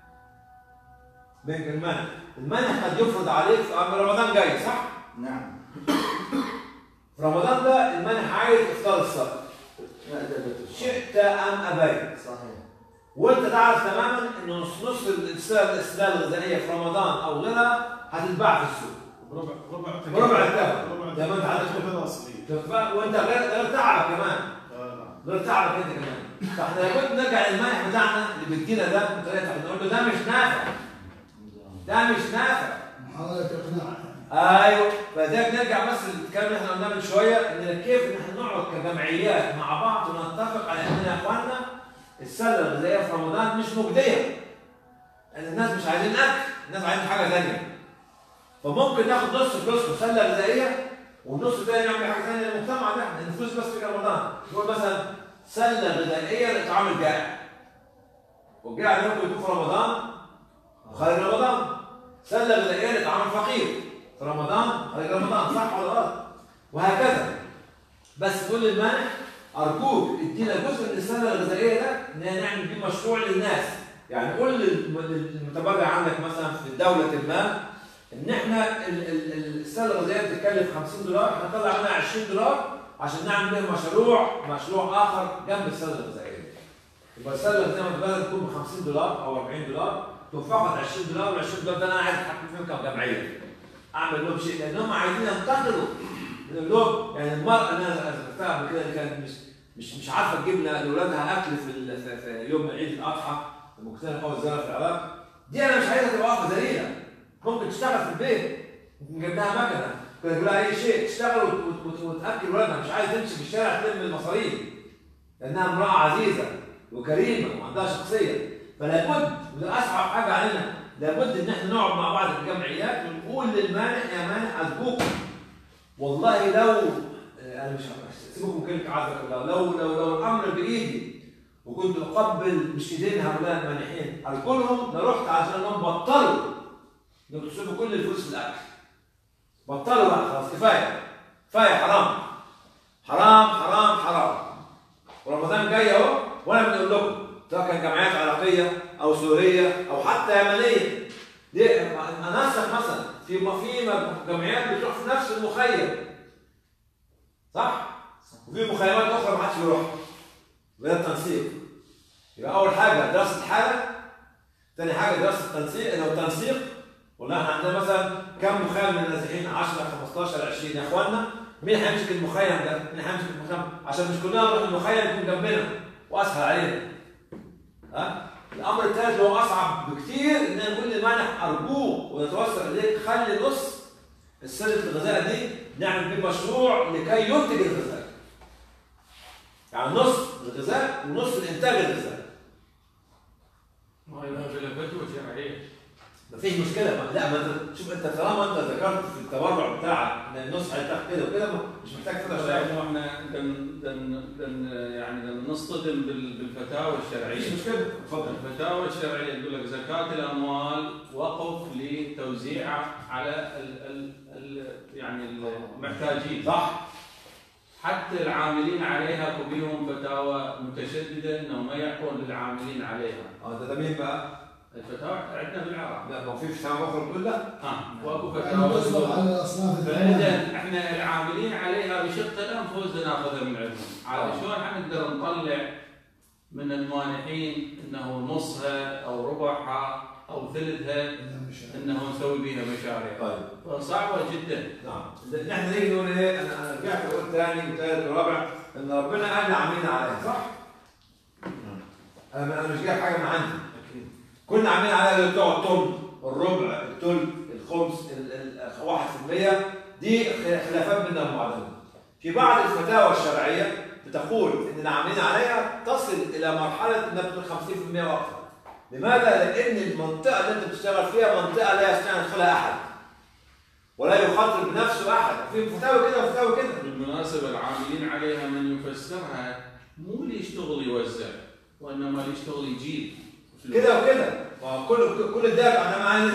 بينك المانح، المانح قد يفرض عليك في رمضان جاي صح؟ نعم. في رمضان ده المانح عايز افطار الصائم. شئت ام ابيت. صحيح. وانت تعرف تماما ان نص نص السلة السلة الغذائيه في رمضان او غيرها هتتباع في السوق. ربع ربع ربع الثمن. زي ما انت عارف. وانت غير غير تعبك كمان. غير تعبك انت كمان. فاحنا لابد نرجع للمانح بتاعنا اللي بيدينا ده بطريقه نقول له ده مش نافع. ده مش نافع. محاولة إقناع. ايوه فلذلك نرجع بس للكلام اللي احنا قلناه من شويه ان كيف ان احنا نقعد كجمعيات مع بعض ونتفق على اننا يا اخواننا السله الغذائيه في رمضان مش مجديه. لان الناس مش عايزين اكل، الناس عايزين حاجه ثانيه. فممكن ناخد نص فلوسكم سله غذائيه والنص الثاني نعمل حاجه ثانيه للمجتمع ده، لان الفلوس بس في رمضان. نقول مثلا سله غذائيه لاطعام الجائع. والجائع ده ممكن يكون في رمضان وخارج رمضان. سله غذائيه لاطعام الفقير في رمضان خارج رمضان، صح ولا غلط؟ وهكذا. بس تقول للمانح ارجوك ادينا جزء من السله الغذائيه ده ان نعمل بيه مشروع للناس. يعني قول للمتبرع عندك مثلا في دوله ما ان احنا السله الغذائيه بتتكلف خمسين دولار، هنطلع منها عشرين دولار عشان نعمل بيه مشروع مشروع اخر جنب السله الغذائيه. يبقى السله الغذائيه متبادل تكون ب خمسين دولار او أربعين دولار، تنفقد عشرين دولار وال عشرين دولار ده انا عايز اتحكم فيهم كجمعيه. اعمل لهم شيء لان هم عايزين ينتقلوا. لهم يعني المراه انا ذكرتها قبل كده اللي كانت مش مش مش عارفه تجيب لاولادها اكل في في يوم عيد الاضحى المجتمع قوي الزراعه في العراق، دي انا مش عايزها تبقى واقفه ذليله. ممكن تشتغل في البيت، ممكن نجيب لها مكنه كنت تقول لها اي شيء تشتغل وتاكل ولادها، مش عايز تمشي في الشارع تلم المصاريف لانها امراه عزيزه وكريمه وعندها شخصيه. فلا بد، وده اصعب حاجه علينا، لابد ان احنا نقعد مع بعض في الجمعيات ونقول للمانع يا مانع ارجوك والله لو انا مش سيبكم كلمه عزك الله، لو لو لو الامر بايدي وكنت اقبل مش ايدين هؤلاء المانحين ارجلهم لرحت عشان انهم بطلوا انكم تصرفوا كل الفلوس في الاكل. بطلوا بقى خلاص، كفايه كفايه، حرام حرام حرام حرام. ورمضان جاي اهو وانا بنقول لكم سواء كان جمعيات عراقيه او سوريه او حتى يمنيه، دي اناسخ مثلا في في جمعيات بتروح في نفس المخيم صح؟ وفي مخيمات اخرى ما حدش بيروح. وده التنسيق. يبقى اول حاجه دراسه الحاله، ثاني حاجه دراسه التنسيق، لو التنسيق والله احنا عندنا مثلا كم مخيم من النازحين؟ عشرة خمستاشر عشرين، يا اخوانا مين هيمسك المخيم ده؟ مين هيمسك المخيم؟ عشان مش كلنا نروح المخيم يكون جنبنا واسهل علينا. ها؟ الامر الثالث هو اصعب بكثير ان نقول للمانح ارجوك ونتوسل اليك خلي نص السلة الغذاء دي نعمل بيه مشروع لكي ينتج الغذاء. يعني نص الغذاء ونص الانتاج الغذائي. ما يبقى في فتوى شرعيه. مفيش مشكله، ما لا ما انت شوف انت طالما انت ذكرت في التبرع بتاعك ان النص هيتاخد كده وكده مش محتاج فتوى شرعيه. احنا دن دن دن يعني دن نصطدم بالفتاوى الشرعيه. مفيش مشكله، اتفضل. الفتاوى الشرعيه تقول لك زكاه الاموال وقف لتوزيعها على ال ال ال يعني المحتاجين. صح. حتى العاملين عليها كبيرهم فتاوى متشدده انه ما يحكون للعاملين عليها. اه ده مين بقى؟ الفتاوى عندنا بالعراق. لا ما في فتاوى اخرى تقول لا؟ اه واكو يعني فتاوى. تصدق على الاصناف فاذا احنا العاملين عليها بشق الانفس ناخذها من عندهم، على شلون حنقدر نطلع من المانحين انه نصها او ربعها او ثلثها انه نسوي بها مشاريع. طيب. فصعبه جدا. نعم. نحن نيجي نقول ايه؟ انا انا رجعت اقول ثاني وثالث ورابع ان ربنا قال لي عاملين عليها، صح؟ انا انا مش جايب حاجه من عندي. اكيد. كنا عاملين عليها بتوع الثمن، الربع، الثلث، الخمس، ال واحد بالمية، دي خلافات بيننا وبين بعضنا. في بعض الفتاوى الشرعيه بتقول ان اللي عاملين عليها تصل الى مرحله انها بتكون خمسين بالمية واكثر. لماذا؟ لان المنطقه اللي انت بتشتغل فيها منطقه لا يستطيع ان يدخلها احد. ولا يخاطر بنفسه احد، في فتاوى كده وفتاوى كده. بالمناسبه العاملين عليها من يفسرها مو اللي يشتغل يوزع، وانما اللي يشتغل يجيب. كده وكده، كل كل ده انا معايا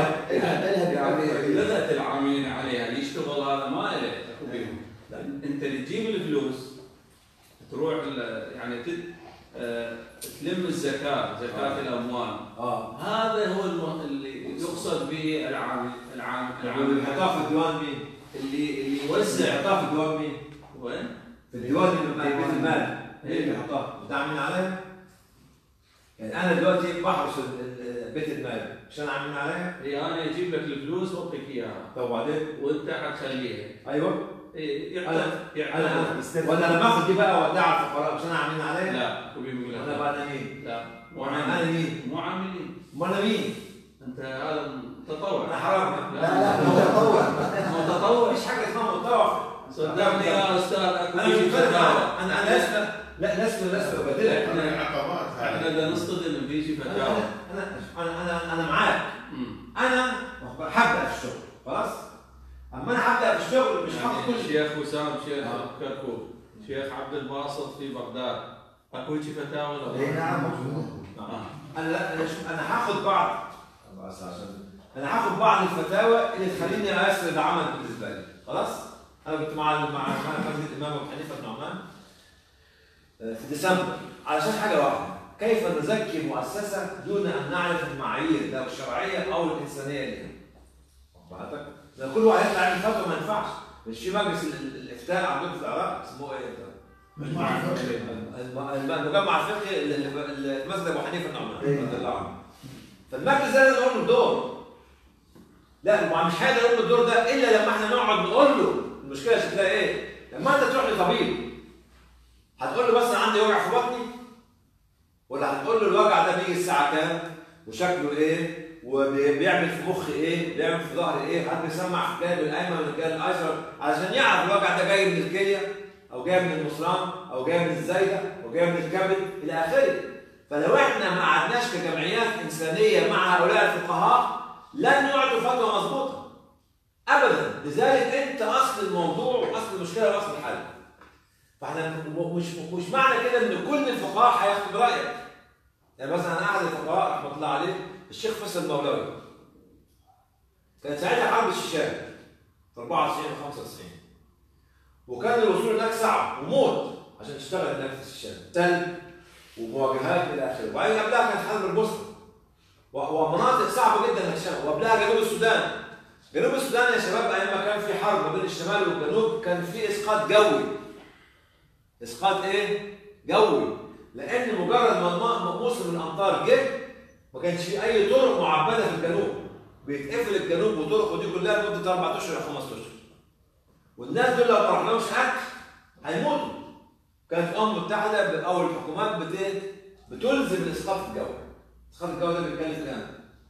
لغه العاملين عليها اللي يشتغل هذا ما له اكو بيهم. انت اللي تجيب الفلوس تروح يعني تد... آه... تلم الزكاه، زكاه آه. الاموال. اه هذا هو الم... اللي يقصد به العامل العامل اللي يحطها في الديوان مين؟ اللي اللي يوزع. يحطها في الديوان مين؟ وين؟ في الديوان اللي بيت المال. هي اللي يحطها، انت عاملين عليها؟ يعني انا دلوقتي بحرس بيت المال، مش انا عاملين عليها؟ اي انا اجيب لك الفلوس واعطيك اياها. طب وبعدين؟ وانت حتخليها. ايوه. إيه انا انا ولا انا باخذ دي بقى واودعها الفقراء، مش انا عاملين عليها؟ لا كوبي انا بقى انا مين؟ لا مو انا مين؟ مو عاملين. امال انا مين؟ انت هذا متطوع. انا حرام. لا لا متطوع. متطوع. مفيش حاجه اسمها متطوع. صدقني يا استاذ اكو انا مش فتاوى. انا انا لسه لا لسه لسه ببدلك. احنا عقبات احنا بدنا نصطدم في فتاوى. انا انا انا انا معاك. انا هبدا في الشغل خلاص؟ اما انا هبدا في الشغل مش هاخد كل شيء. شيخ وسام، شيخ كركوك، شيخ عبد الباسط في بغداد، اكو شي فتاوى ولا؟ اي نعم موجود. انا لا انا انا هاخد بعض انا هاخد بعض الفتاوى اللي تخليني اسرد عمل بالنسبه لي، خلاص؟ انا كنت مع مع مع الامام ابو حنيفه النعمان في ديسمبر علشان حاجه واحده، كيف نزكي مؤسسه دون ان نعرف المعايير لو الشرعيه او الانسانيه لها. بعدك لان كل واحد يطلع يعمل فتوى ما ينفعش، مش في مجلس الافتاء عندكم في العراق اسمه ايه ده؟ مجمع الفقهي. المجمع الفقهي المسجد ابو حنيفه النعمان رضي الله عنه. فالمجلس ده لازم نقول له الدور. لا ما مش هيقدر يقول له الدور ده الا لما احنا نقعد نقول له المشكله شكلها ايه؟ لما انت تروح لطبيب هتقول له بس انا عندي وجع في بطني؟ ولا هتقول له الوجع ده بيجي الساعه كام؟ وشكله ايه؟ وبيعمل في مخي ايه؟ بيعمل في ظهري ايه؟ حد بيسمع في الجانب الايمن والجانب الايسر عشان يعرف الوجع ده جاي من الكليه او جاي من المصران او جاي من الزايده او جاي من الكبد الى اخره. فلو احنا ما قعدناش كجمعيات انسانيه مع هؤلاء الفقهاء لن يعطوا فتوى مضبوطه ابدا. لذلك انت اصل الموضوع واصل المشكله واصل الحل. فاحنا مش مش معنى كده ان كل الفقهاء هياخدوا برايك. يعني مثلا احد الفقهاء رحمه الله عليه الشيخ فيصل المولوي، كان ساعتها حرب الشيشان في أربعة وتسعين و خمسة وتسعين، وكان الوصول هناك صعب وموت عشان تشتغل هناك في الشيشان، ثلج ومواجهات الى اخره. وبعدين قبلها كانت حرب البوسنه ومناطق صعبه جدا انك تشتغل، وقبلها جنوب السودان. جنوب السودان يا شباب ايام ما كان في حرب ما بين الشمال والجنوب كان في اسقاط جوي. اسقاط ايه؟ جوي. لان مجرد ما موسم الامطار جه ما كانش في اي طرق معبده في الجنوب، بيتقفل الجنوب وطرقه دي كلها لمده أربعة اشهر او خمسة اشهر. والناس دول لو ما راحلهمش اكل هيموتوا. كانت الامم المتحده او الحكومات بتلزم الاسقاط الجوي. الاسقاط الجوي ده بيتكلف كام؟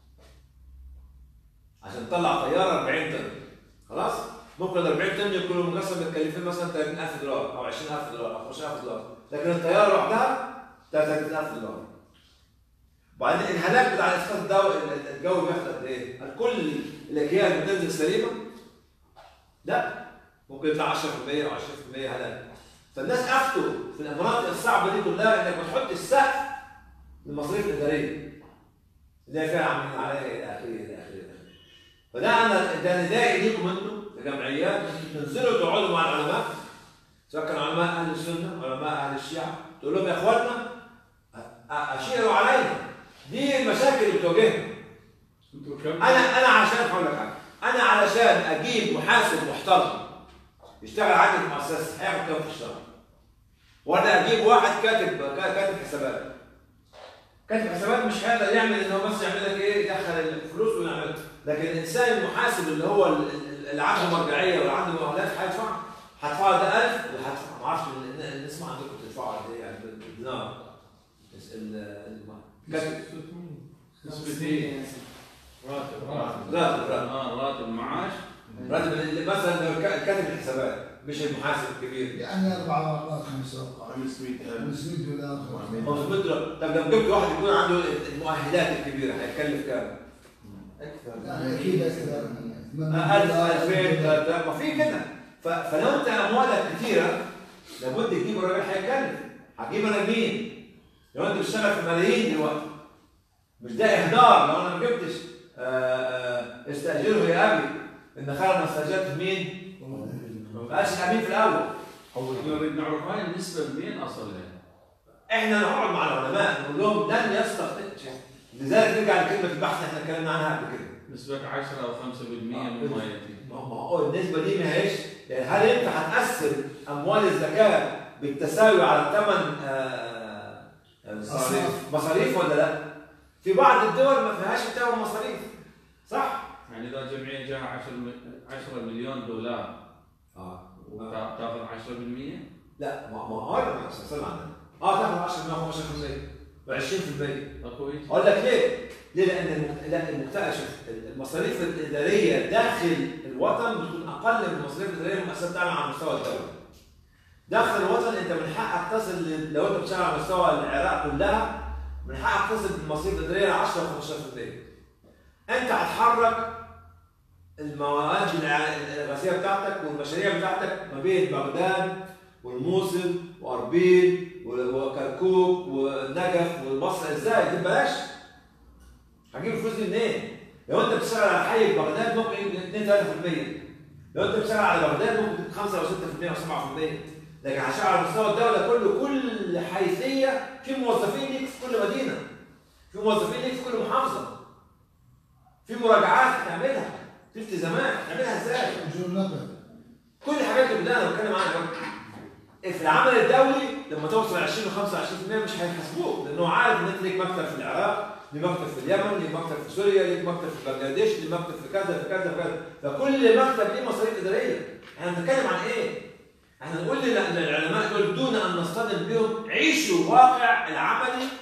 عشان تطلع طياره أربعين طن. خلاص؟ ممكن ال أربعين طن يكونوا مقسم متكلفين مثلا ثلاثين ألف دولار او عشرين ألف دولار او خمسة عشر ألف دولار، لكن الطياره لوحدها ثلاثين ألف دولار. وبعدين الهلاك بتاع الاسقاط الجوي بياخد قد ايه؟ كل الاجيال بتنزل سليمه؟ لا، ممكن يطلع عشرة بالمئة او عشرين بالمئة هلاك. فالناس افتوا في المناطق الصعبه دي كلها انك بتحط السقف للمصاريف الاداريه اللي هي فيها عاملين عليها الى اخره الى اخره. فده انا ده ندائي ليكم انتم كجمعيات تنزلوا تقعدوا مع العلماء، سواء كانوا علماء اهل السنه علماء اهل الشيعه، تقول لهم يا اخواننا اشيروا علينا دي المشاكل اللي بتواجهنا. انا انا عشان هقول لك حاجه، انا علشان اجيب محاسب محترم يشتغل عندي في مؤسسه هياخد كام في الشهر؟ ولا اجيب واحد كاتب كاتب حسابات. كاتب حسابات مش هيقدر يعمل ان هو بس يعمل لك ايه؟ يدخل الفلوس ويعمل. لكن الانسان المحاسب اللي هو اللي عنده مرجعيه واللي عنده مؤهلات هيدفع هدفع ده ألف ولا هدفع ما اعرفش نسمع عندكم تدفعوا قد ايه يعني بالدينار. نسبتين راتب راتب راتب راتب راتب معاش راتب مثلا كاتب الحسابات مش المحاسب الكبير يعني أربع مرات خمسة خمسمئة خمسمئة دولار خمسمئة دولار. طب لو جبت واحد يكون عنده المؤهلات الكبيره هيكلف كام؟ أكثر. لا أكيد أكثر. ألف ألفين ما في كده. فلو أنت أموالك كثيرة لابد تجيب الراجل هيكلف. هجيب أنا مين؟ لو أنت بتشتغل في ملايين دلوقتي مش ده إهدار. لو أنا ما جبتش استأجره يا أبي إن خير ما استأجرت مين؟ ما بقاش الأمين في الأول. أول نريد نعرف هاي النسبة منين أصل لها؟ إحنا نقعد مع العلماء نقول لهم لن يستطيع. لذلك نرجع لكلمة البحث اللي إحنا اتكلمنا عنها قبل كده. نسبة عشرة أو خمسة بالمئة مما يأتي. ما هو النسبة دي ما هيش يعني هل أنت هتقسم أموال الزكاة بالتساوي على ثمن مصاريف مصاريف ولا لا؟ في بعض الدول ما فيهاش ثمن مصاريف. صح؟ يعني إذا جمعية جاها عشرة مليون دولار اه تاخذ عشرة بالمئة؟ لا ما ما هو هذا ما صار عندنا. اه تاخذ عشرة بالمئة خمسة بالمئة وعشرين بالمئة. كويس. اقول لك ليه؟ ليه؟ لان لا المكتشف المصاريف الاداريه داخل الوطن بتكون اقل من المصاريف الاداريه المؤسسات تعمل على مستوى الدوله. داخل الوطن انت من حقك تصل لو انت بتشتغل على مستوى العراق كلها من حقك تصل بالمصاريف الاداريه ل عشرة خمسة عشر بالمئة. انت هتحرك المواد الغازيه بتاعتك والمشاريع بتاعتك ما بين بغداد والموصل واربيل وكركوك والنجف والبصره. ازاي؟ دي ببلاش. هجيب الفلوس دي منين؟ لو انت بتشتغل على حي بغداد ممكن اثنين ثلاثة بالمئة. لو انت بتشتغل على بغداد ممكن خمسة او ستة بالمئة او سبعة بالمئة. لكن هشتغل على مستوى الدوله كله كل حيثيه في موظفين ليك في كل مدينه. في موظفين ليك في كل محافظه. في مراجعات تعملها، في التزامات تعملها ازاي؟ كل الحاجات اللي بدأنا بتكلم عنها في العمل الدولي لما توصل عشرين و خمسة وعشرين بالمئة مش هيحاسبوك لانه عارف ان انت ليك مكتب في العراق، ليك مكتب في اليمن، ليك مكتب في سوريا، ليك مكتب في بنغلاديش، ليك مكتب في كذا في كذا في كذا. فكل مكتب ليه مصاريف اداريه. احنا بنتكلم عن ايه؟ احنا نقول للعلماء دول دون ان نصطدم بهم عيشوا واقع العملي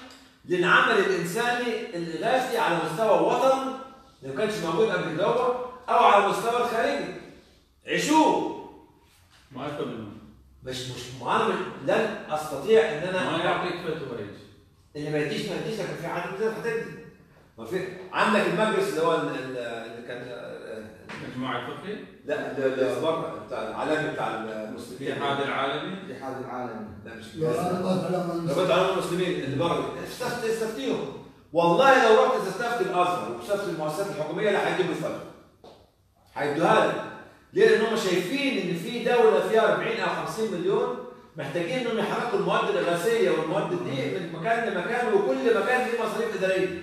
للعمل الانساني الاغاثي على مستوى الوطن اللي ما كانش موجود قبل كده او على المستوى الخارجي. عيشوه. ما يقبلون. مش مش معامل لن استطيع ان انا ما يعطيك فتوى ايش؟ اللي ما يديش ما يديش، لكن في حد كده هتدي. ما في عندك المجلس اللي هو اللي كان المجموعه الفقهيه؟ لا اللي بره بتاع العالمي بتاع المسلمين. الاتحاد العالمي؟ الاتحاد العالمي. لا مش رابطة العالم المسلمين اللي بره استفتيهم. والله لو رحت تستفتي الازهر وتستفتي المؤسسات الحكوميه لا هيجيبوا الفتوى. هيدوها لك. ليه؟ لان هم شايفين ان في دوله فيها أربعين أو خمسين مليون محتاجين انهم يحركوا المواد الاغاثيه والمواد دي من مكان لمكان، وكل مكان فيه مصاريف اداريه.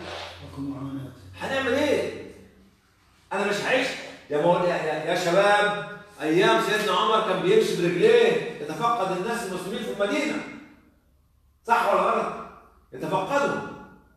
هنعمل ايه؟ انا مش هعيش يا مول يا, يا, يا شباب. ايام سيدنا عمر كان بيمشي برجليه يتفقد الناس المسلمين في المدينه. صح ولا غلط؟ يتفقدهم.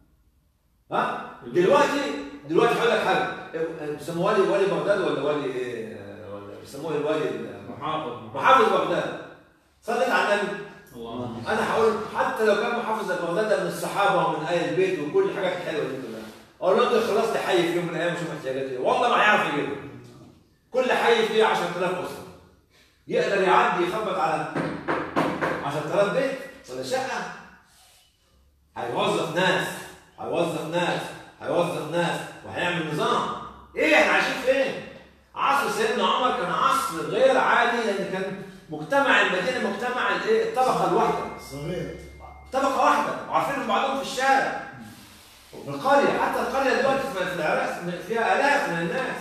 ها؟ دلوقتي دلوقتي هقول لك حاجه، بيسموه ولي ولي بغداد ولا ولي ايه؟ ولا بيسموه الولي محافظ محافظ بغداد. صليت على النبي. الله. انا هقول حتى لو كان محافظ بغداد ده من الصحابه ومن اهل البيت وكل الحاجات الحلوه دي كلها، اقول له انت خلصت حي في يوم من الايام شوف احتياجات ايه، والله ما هيعرف يجيبها. كل حي فيه عشرة آلاف اسره. يقدر يعدي يخبط على عشرة آلاف بيت ولا شقه؟ هيوظف ناس هيوظف ناس هيوظف ناس وهيعمل نظام. ايه احنا عايشين فين؟ عصر سيدنا عمر كان عصر غير عادي، لان كان مجتمع المدينه مجتمع الايه؟ الطبقه الواحده. صغير. طبقه واحده وعارفين بعضهم في الشارع. وفي القريه، حتى القريه دلوقتي في العراق فيها الاف من الناس.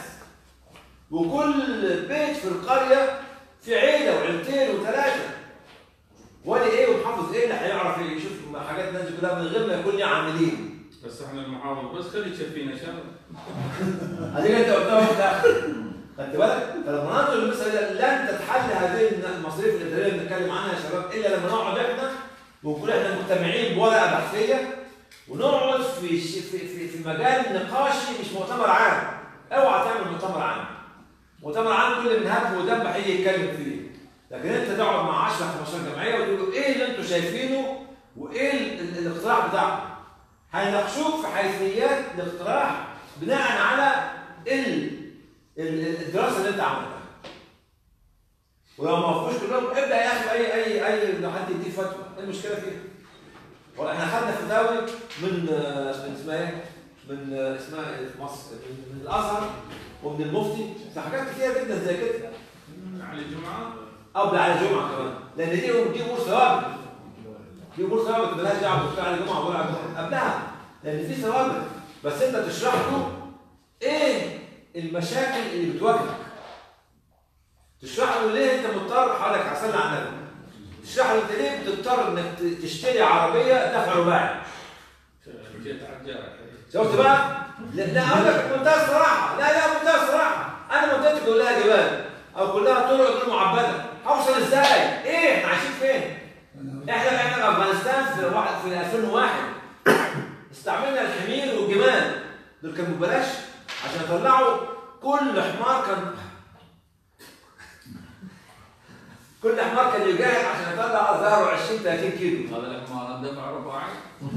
وكل بيت في القريه في عيله وعيلتين وثلاثه. ولي ايه ومحافظ ايه اللي هيعرف يشوف حاجات الناس كلها من غير ما يكون ليه عاملين. بس احنا المحافظ بس خلي تشفينا شر. هذيك انت قلتها وانت خدت بالك؟ فلما ننظر للمساله لن تتحل هذه المصاريف الاداريه اللي بنتكلم عنها يا شباب الا لما نقعد احنا ونكون احنا مجتمعين بورقه بحثيه ونقعد في في في في مجال نقاشي مش مؤتمر عام. اوعى تعمل مؤتمر عام. مؤتمر عام كل من هب ودب هيجي يتكلم فيه. لكن انت تقعد مع عشرة خمستاشر جمعيه وتقول ايه اللي انتم شايفينه وايه ال- ال- الاقتراح بتاعكم. هيناقشوك في حيثيات الاقتراح بناء على ال ال- الدراسه اللي انت عملتها. ولو ما وافقوش كلهم ابدا يا اخي اي اي اي لو حد يديك فتوى، ايه المشكله فيها؟ واحنا خدنا فتاوي من من اسمها ايه؟ من اسمها ايه في مصر؟ من, من الازهر ومن المفتي في حاجات كتيره جدا زي كده. علي الجمعه؟ قبل على الجمعه كمان، لان دي دي امور ثوابت. دي امور ثوابت مالهاش دعوه بالدكتور على الجمعه ولا على الجمعه قبلها، لان في ثوابت. بس انت تشرح له ايه المشاكل اللي بتواجهك. تشرح له ليه انت مضطر حضرتك عسل على النبي. تشرح له انت ليه بتضطر انك تشتري عربيه دفع رباعي. جيت على الجرح. شفت بقى؟ لا لا اقول لك بمنتهى الصراحه، لا لا بمنتهى الصراحه، انا منطقتي كلها جبال او كلها طرق غير معبده، هوصل ازاي؟ ايه احنا عايشين فين؟ احنا احنا في افغانستان في واحد في ألفين وواحد استعملنا الحمير والجمال، دول كانوا ببلاش عشان يطلعوا كل حمار كان كل حمار كان يجاهد عشان يطلع ظهره عشرين ثلاثين كيلو. هذا الحمار دفع رباعي؟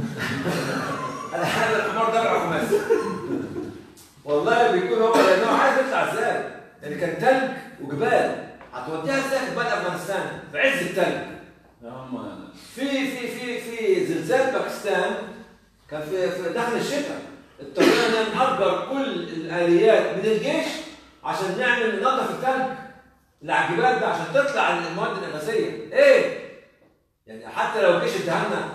هذا الحمار دفع خماسي. والله بيكون هو لانه عايز يطلع ازاي؟ يعني كان ثلج وجبال، هتوديها ازاي جبال افغانستان في عز الثلج؟ في في في في زلزال باكستان كان في, في داخل الشتاء، اضطرينا نأجر كل الآليات من الجيش عشان نعمل ننظف الثلج اللي على الجبال ده عشان تطلع المواد الأساسية. ايه؟ يعني حتى لو الجيش اداها لنا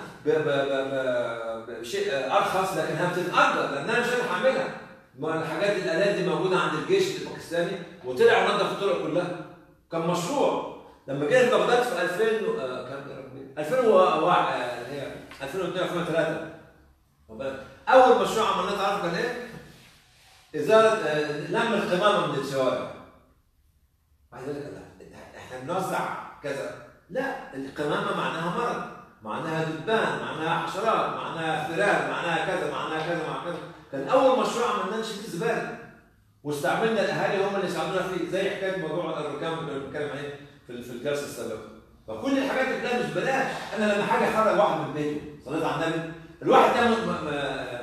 بشيء ارخص لكنها بتتأجر لانها مش انا هعملها. ما الحاجات الآلات دي موجودة عند الجيش الباكستاني وطلع ونظف الطرق كلها. كان مشروع لما جينا بغداد في ألفين كان ألفين وواحد هي ألفين واثنين ألفين وثلاثة اول مشروع عملناه تعرف كان ايه؟ ازاله لم القمامه من الشوارع. عايز اقول لك احنا بنوزع كذا، لا القمامه معناها مرض، معناها دبان، معناها حشرات، معناها فئران، معناها كذا معناها كذا معناها كذا. كان اول مشروع عملناه نشيل الزباله واستعملنا الاهالي هم اللي ساعدونا فيه، زي حكايه موضوع الركام اللي بنتكلم عليه في في الجلسه السابقه. فكل الحاجات دي كلها مش بلاش. انا لما حاجه اخرج واحد من بيته صليت على النبي الواحد ده م- م-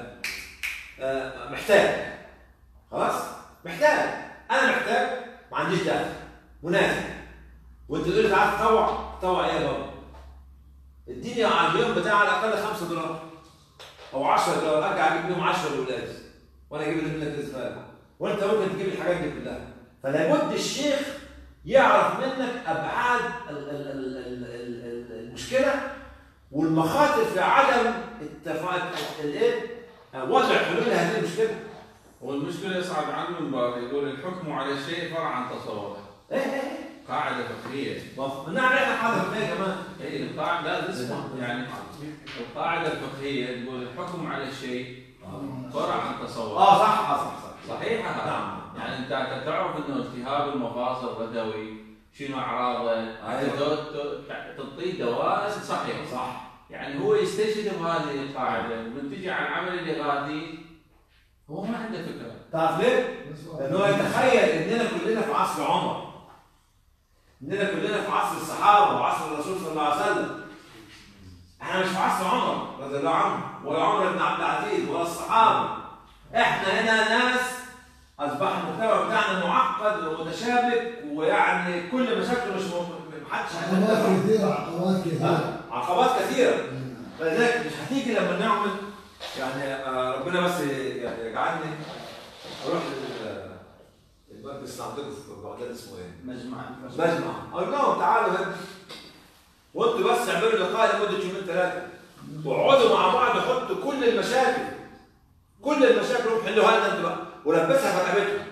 آه، محتاج، خلاص؟ محتاج، انا محتاج ما عنديش دخل مناسب، وانت تقول لي تعال تطوع، تطوع ايه يا بابا؟ اديني على اليوم بتاع على الاقل خمسة دولار او عشرة دولار، ارجع اجيب لهم عشرة لاولادي وانا اجيب لهم منك رزق، وانت ممكن تجيب الحاجات دي كلها. فلا بد الشيخ يعرف منك ابعاد ال- ال- ال- ال- ال- المشكله والمخاطر في عدم التفاعل الايه؟ وضع حلول لهذه المشكله. والمشكله يصعد عنه المنبر يقول الحكم على الشيء فرع عن تصوره. ايه ايه قاعده فقهيه. نعم احنا حاضر فيها كمان. اي القاعده لا تسمع يعني القاعده الفقهيه تقول الحكم على الشيء فرع عن تصوره. اه صح صح صح صحيح هذا. نعم. يعني انت تعرف انه التهاب المفاصل الرئوي شنو اعراضه؟ أيوة. تعطيه دواء صحيح. صح. يعني هو يستشهد بهذه القاعده ومن تجي على العمل الاغاثي هو ما عنده فكره. تعرف ليه؟ لانه يتخيل اننا كلنا في عصر عمر. اننا كلنا في عصر الصحابه وعصر الرسول صلى الله عليه وسلم. احنا مش في عصر عمر رضي الله عنه ولا عمر بن عبد العزيز ولا الصحابه. احنا هنا ناس اصبح المجتمع بتاعنا معقد ومتشابك ويعني كل مشاكله مش محدش عقبات كثيرة عقبات كثيرة عقبات كثيرة. فلذلك مش هتيجي لما نعمل يعني آه، ربنا بس يجعلني اروح لل المجلس عندكم في بغداد اسمه ايه؟ مجمع مجمع. اقول لهم تعالوا هنا وانتوا بس اعملوا لقاء لمده يومين ثلاثه واقعدوا مع بعض حطوا كل المشاكل كل المشاكل وحلوها لنا انتوا بقى ولبسها في رقبتهم.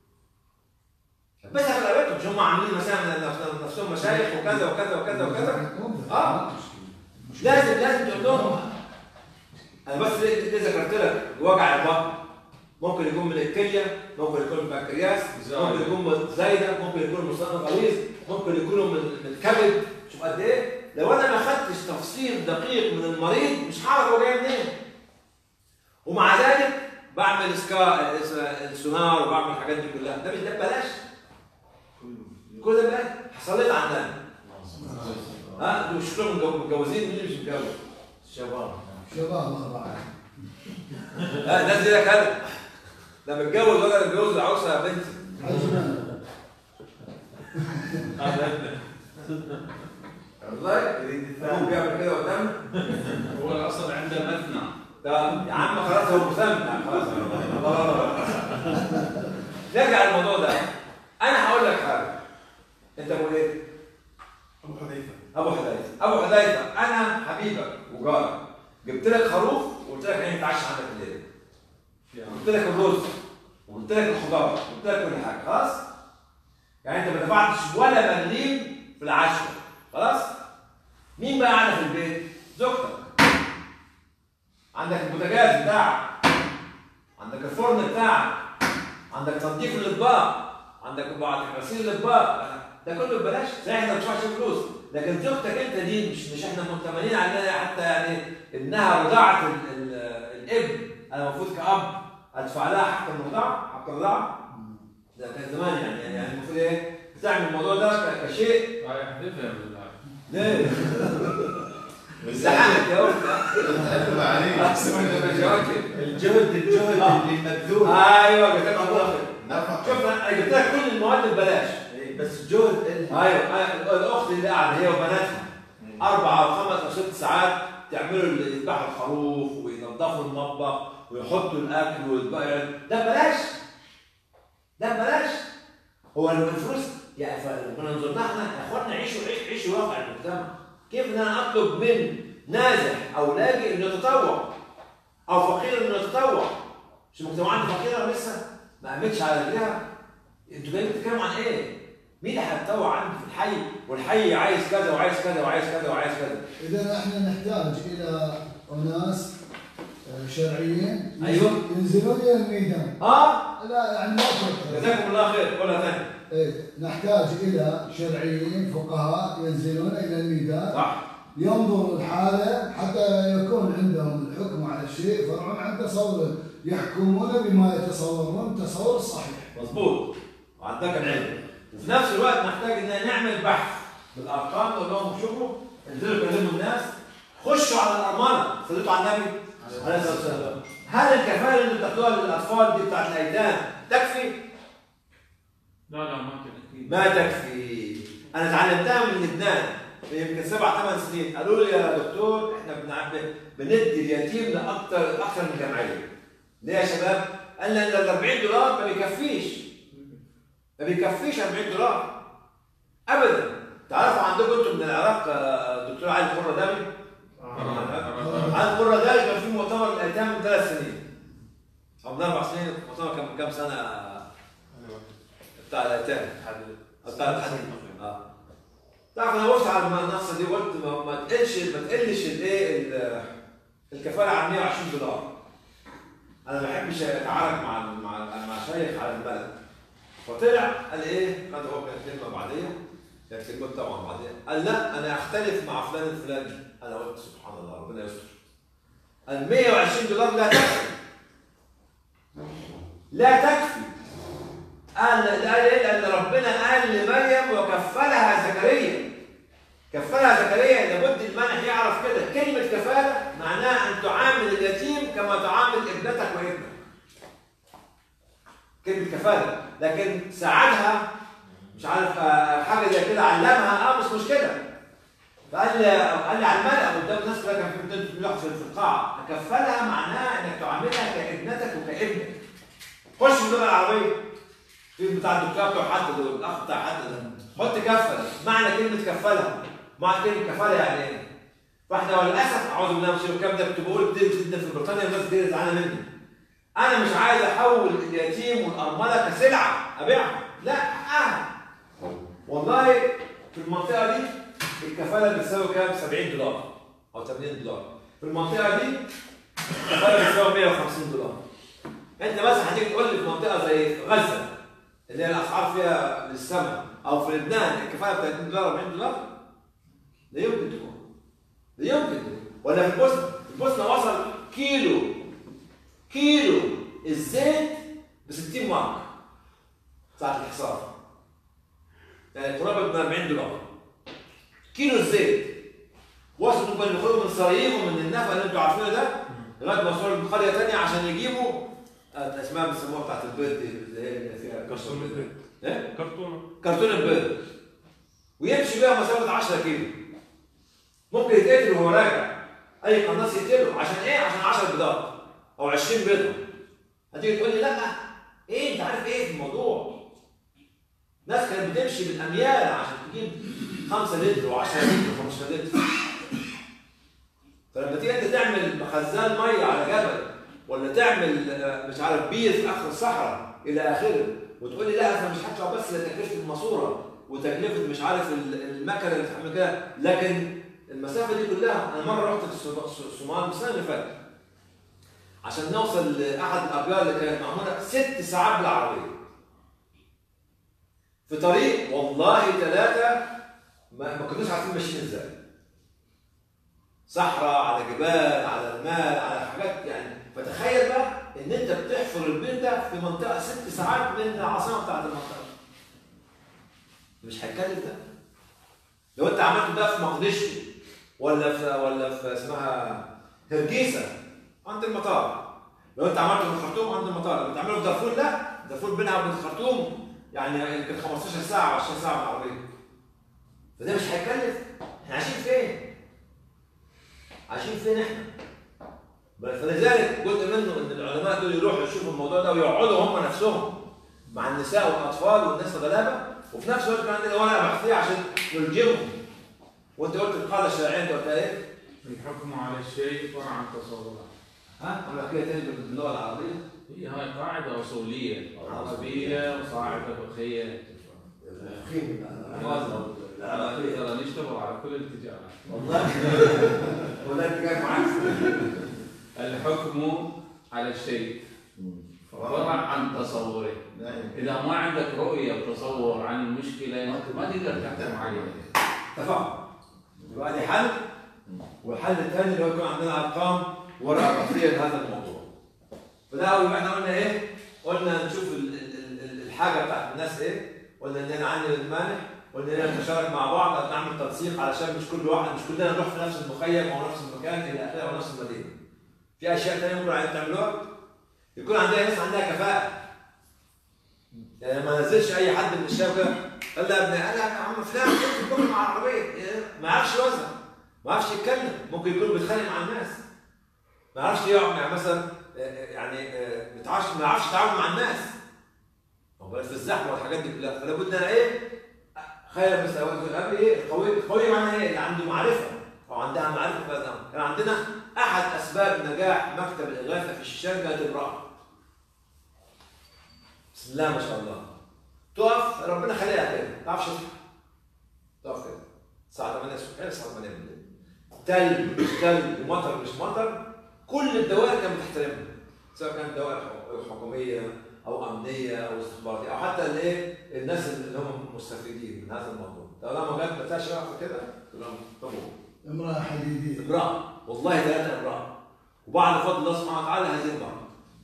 لبسها في رقبتهم. مش هم عاملين مثلا نفسهم مشايخ وكذا وكذا وكذا وكذا. اه لازم لازم تقول لهم. انا بس ليه ليه ذكرت لك وجع البطن ممكن يكون من الكليه، ممكن يكون من البنكرياس، ممكن يكون من زايده، ممكن يكون من صدر غليظ، ممكن يكونوا من الكبد. شوف قد ايه؟ لو انا ما خدتش تفصيل دقيق من المريض مش هعرف هو جاي منين. ومع ذلك بعمل سكا السونار وبعمل الحاجات دي كلها. ده مش ده ببلاش. كل ده ببلاش. حصلت عندنا. ها دول شكلهم متجوزين مين مش متجوز؟ الشباب. شباب أربعة. لا الناس دي لك انا. لما اتجوز ولا اتجوز العروسه بنتي. والله هو بيعمل كده قدامي. هو الاصل عنده مثنى. طب يا عم خلاص هو مسمى خلاص. نرجع للموضوع ده. انا هقول لك حاجه. انت ابو ايه؟ ابو حذيفه. ابو حذيفه. ابو حذيفه انا حبيبك وجارك. جبت لك خروف وقلت لك هنتعشى عندك الليله. قلت لك الرز وقلت لك الخضار وقلت لك كل حاجه خلاص؟ يعني انت ما دفعتش ولا مليم في العشاء خلاص؟ مين بقى قاعده في البيت؟ زوجتك. عندك البوتاجاز بتاعك، عندك الفرن بتاعك، عندك تنظيف الاطباق، عندك بعض غسيل الاطباق، ده كله ببلاش. صحيح انت ما بتدفعش فلوس، لكن زوجتك انت دي مش مش احنا مؤتمنين عليها حتى يعني انها رضاعه الابن. انا المفروض كأب ادفع لها حق الرضاعه، حق الرضاعه. ده كان زمان يعني يعني المفروض ايه؟ تعمل الموضوع ده كشيء. رايح تفهم بالله. ليه؟ زعلت يا ولد. الجهد الجهد اللي مبذول. ايوه جزاك الله خير. شوف انا جبت لك كل المواد ببلاش. بس الجهد ايوه الاخت اللي قاعده هي وبناتها اربع او خمس او ست ساعات تعملوا يذبحوا الخروف وينظفوا المطبخ ويحطوا الاكل ويذبحوا. ده ببلاش. ده ببلاش. هو الفلوس يعني كنا نظرنا احنا يا اخوانا عيشوا عيش عيشوا واقع المجتمع. كيف ان انا اطلب من نازح او لاجئ انه يتطوع او فقير انه يتطوع؟ مش مجتمعاتنا فقيره لسه ما قامتش على رجلها. انتوا جايين تتكلموا عن ايه؟ مين اللي هيتطوع عندي في الحي والحي عايز كذا وعايز كذا وعايز كذا وعايز كذا؟ اذا احنا نحتاج الى اناس شرعيين ايوه ينزلون الى الميدان. اه لا يعني ما تفكر. جزاكم الله خير. قولها ثاني. ايه نحتاج الى شرعيين فقهاء ينزلون الى الميدان. صح. ينظروا الحاله حتى يكون عندهم الحكم على الشيء فرع عن تصور، يحكمون بما يتصورون تصور صحيح. مظبوط. وعندك العلم. وفي نفس الوقت نحتاج ان نعمل بحث بالارقام. نقول لهم شوفوا انزلوا كلموا الناس، خشوا على الارمله. صليتوا على النبي عليه الصلاه والسلام. هل الكفاله اللي بتاخدوها للاطفال دي بتاعت الايتام تكفي؟ لا لا ما تكفي. ما تكفي. انا اتعلمتها من لبنان يمكن سبع ثمان سنين، قالوا لي يا دكتور احنا بنعبي بندي اليتيم لاكثر اكثر من جمعيه. ليه يا شباب؟ قال لنا ال أربعين دولار ما بيكفيش. ما بيكفيش أربعين دولار. ابدا. تعرفوا عندكم انتم من العراق دكتور علي القرة دامي؟ علي القرة دامي كان في مؤتمر الايتام من ثلاث سنين. او من اربع سنين، المؤتمر كان من كام سنه؟ بتاع الايتام. بتاع الحديد. اه. تعرف انا وقفت على المنصه دي وقلت ما, ما تقلش ما تقلش الايه الكفاله عن مية وعشرين دولار. انا ما بحبش اتعارك مع مع مع شيخ على البلد. فطلع قال ايه؟ خد هو كانت كلمه بعديه، كانت كلمه طبعا بعديه، قال لا انا اختلف مع فلان الفلاني. انا قلت سبحان الله ربنا يستر. ال مية وعشرين دولار لا تكفي. لا تكفي. قال لا ليه؟ لأن ربنا قال لمريم وكفلها زكريا. كفلها زكريا لابد المانح يعرف كده، كلمة كفالة معناها أن تعامل اليتيم كما تعامل ابنتك وابنك. كلمة كفالة، لكن ساعدها مش عارف حاجة زي كده علمها اه مش مشكلة. فقال لي قال لي على الملأ قدام الناس كلها كان في مئتين في القاعة، كفلها معناها إنك تعاملها كابنتك وكابنك. خش في اللغة العربية. في بتاع الدكتور بتوع حد دول الاخ بتاع حد ده حط كفل. معنى كلمه كفلها، معنى كلمه كفاله يعني ايه؟ فاحنا للاسف اعوذ بالله من الشيطان الكلام ده كنت بقول كتير جدا في بريطانيا الناس كتير زعلانه مني. انا مش عايز احول اليتيم والارمله كسلعه ابيعها، لا حقها. والله في المنطقه دي الكفاله بتساوي كام؟ سبعين دولار او ثمانين دولار. في المنطقه دي الكفاله بتساوي مية وخمسين دولار. انت مثلا هتيجي تقول لي في منطقه زي غزه اللي هي الاسعار فيها للسماء او في لبنان الكفايه ثلاثين دولار أربعين دولار لا يمكن تكون. لا يمكن تكون. ولا في البوسنه، البوسنه وصل كيلو كيلو الزيت ب ستين مارك ساعه الحصار. يعني قرابه من أربعين دولار. كيلو الزيت وصلوا كانوا بياخدوا من سراييف ومن النفق اللي انتوا عارفينه ده لغايه ما وصلوا لقريه ثانيه عشان يجيبوا اسمها بيسموها بتاعت البيض دي اللي هي فيها كرتون البيض. ايه؟ كرتونه كرتون البيض. ويمشي بيها مسافه عشرة كيلو. ممكن يتقتل وهو راجع. اي قناص يقتله عشان ايه؟ عشان عشر بيضات او عشرين بيضه. هتيجي تقول لي لا ايه انت عارف ايه في الموضوع؟ ناس كانت بتمشي بالاميال عشان تجيب خمسة لتر و10 لتر و15 لتر. فلما تيجي انت تعمل خزان ميه على جبل ولا تعمل مش عارف بير في اخر الصحراء الى اخره وتقول لي لا انا مش هدفع بس لتكلفه الماسوره وتكلفه مش عارف المكنه اللي بتعمل كده، لكن المسافه دي كلها انا مره رحت الصومال السنه اللي فاتت عشان نوصل لاحد الابيار اللي كانت معموله ست ساعات بالعربيه. في طريق والله ثلاثه ما, ما كناش عارفين ماشيين ازاي. صحراء على جبال على المال على حاجات يعني. فتخيل بقى ان انت بتحفر البير ده في منطقه ست ساعات من العاصمه بتاعت المنطقه. مش هيكلف ده. لو انت عملت ده في مقدشو ولا في ولا في اسمها هرجيسه عند المطار. لو انت عملته في الخرطوم عند المطار، لو تعمله في دارفور لا، دارفور بينها وبين الخرطوم يعني يمكن خمستاشر ساعه و عشرين ساعه بالعربيه. فده مش هيكلف. احنا عايشين فين؟ عايشين فين احنا؟ فلذلك جزء منه ان العلماء دول يروحوا يشوفوا الموضوع ده ويقعدوا هم نفسهم مع النساء والاطفال والناس الغلابه، وفي نفس الوقت كان عندنا ورقه بحثيه عشان نلجمهم. وانت قلت القاعده الشرعيه انت قلتها ايه؟ الحكم على الشيء فرع عن تصوره. ها؟ ولا كده تاني باللغه العربيه؟ هي هاي قاعده اصوليه عربيه وقاعده فقهيه. العربيه ترى نشتغل على كل الاتجاهات. والله ولا انت جاي معاك؟ الحكم على الشيء فرع عن تصوره. اذا ما عندك رؤيه وتصور عن المشكله ما تقدر تحكم عليها. اتفقنا. يبقى دي حل، والحل الثاني اللي هو يكون عندنا ارقام ورقه بحثيه لهذا الموضوع. فده اول ما احنا قلنا ايه؟ قلنا نشوف ال ال ال الحاجه بتاعت الناس ايه؟ قلنا اننا نعلم المانح، قلنا اننا نتشارك مع بعض نعمل تنسيق علشان مش كل واحد مش كلنا نروح في نفس المخيم او نفس المكان الى اخره او نفس المدينه. في اشياء ثانيه ممكن عايزين تعملوها؟ يكون عندنا ناس عندها كفاءه. يعني ما نزلش اي حد من الشباب كده قال له يا ابني انا يا عم فلان كنت بكره مع العربيه ما يعرفش يوزع، ما يعرفش يتكلم، ممكن يكون بيتخانق مع الناس. ما يعرفش يقعد يعني مثلا يعني ما يعرفش ما يعرفش يتعامل مع الناس. هو بس في الزحمه والحاجات دي كلها، فلا بد انا ايه؟ خير بس قبل ايه؟ القوي القوي معناها ايه؟ اللي عنده معرفه او عندها معرفه في هذا الامر. كان عندنا احد اسباب نجاح مكتب الاغاثه في الشيشان كانت امراه. بسم الله ما شاء الله. تقف ربنا خليها كده، ما تعرفش تقف كده. الساعه ثمانية الصبح الساعه ثمانية بالليل. تلج مش تلج، مطر مش مطر، كل الدوائر كانت بتحترمها. سواء كانت دوائر حكوميه او امنيه او استخباراتيه او حتى الايه الناس اللي هم مستفيدين من هذا الموضوع. طالما جت ما تلاقيش واقفه كده تقول لهم طبعا. امراه حديديه. امراه، والله ثلاثه امراه. وبعد فضل الله سبحانه وتعالى هذه المراه.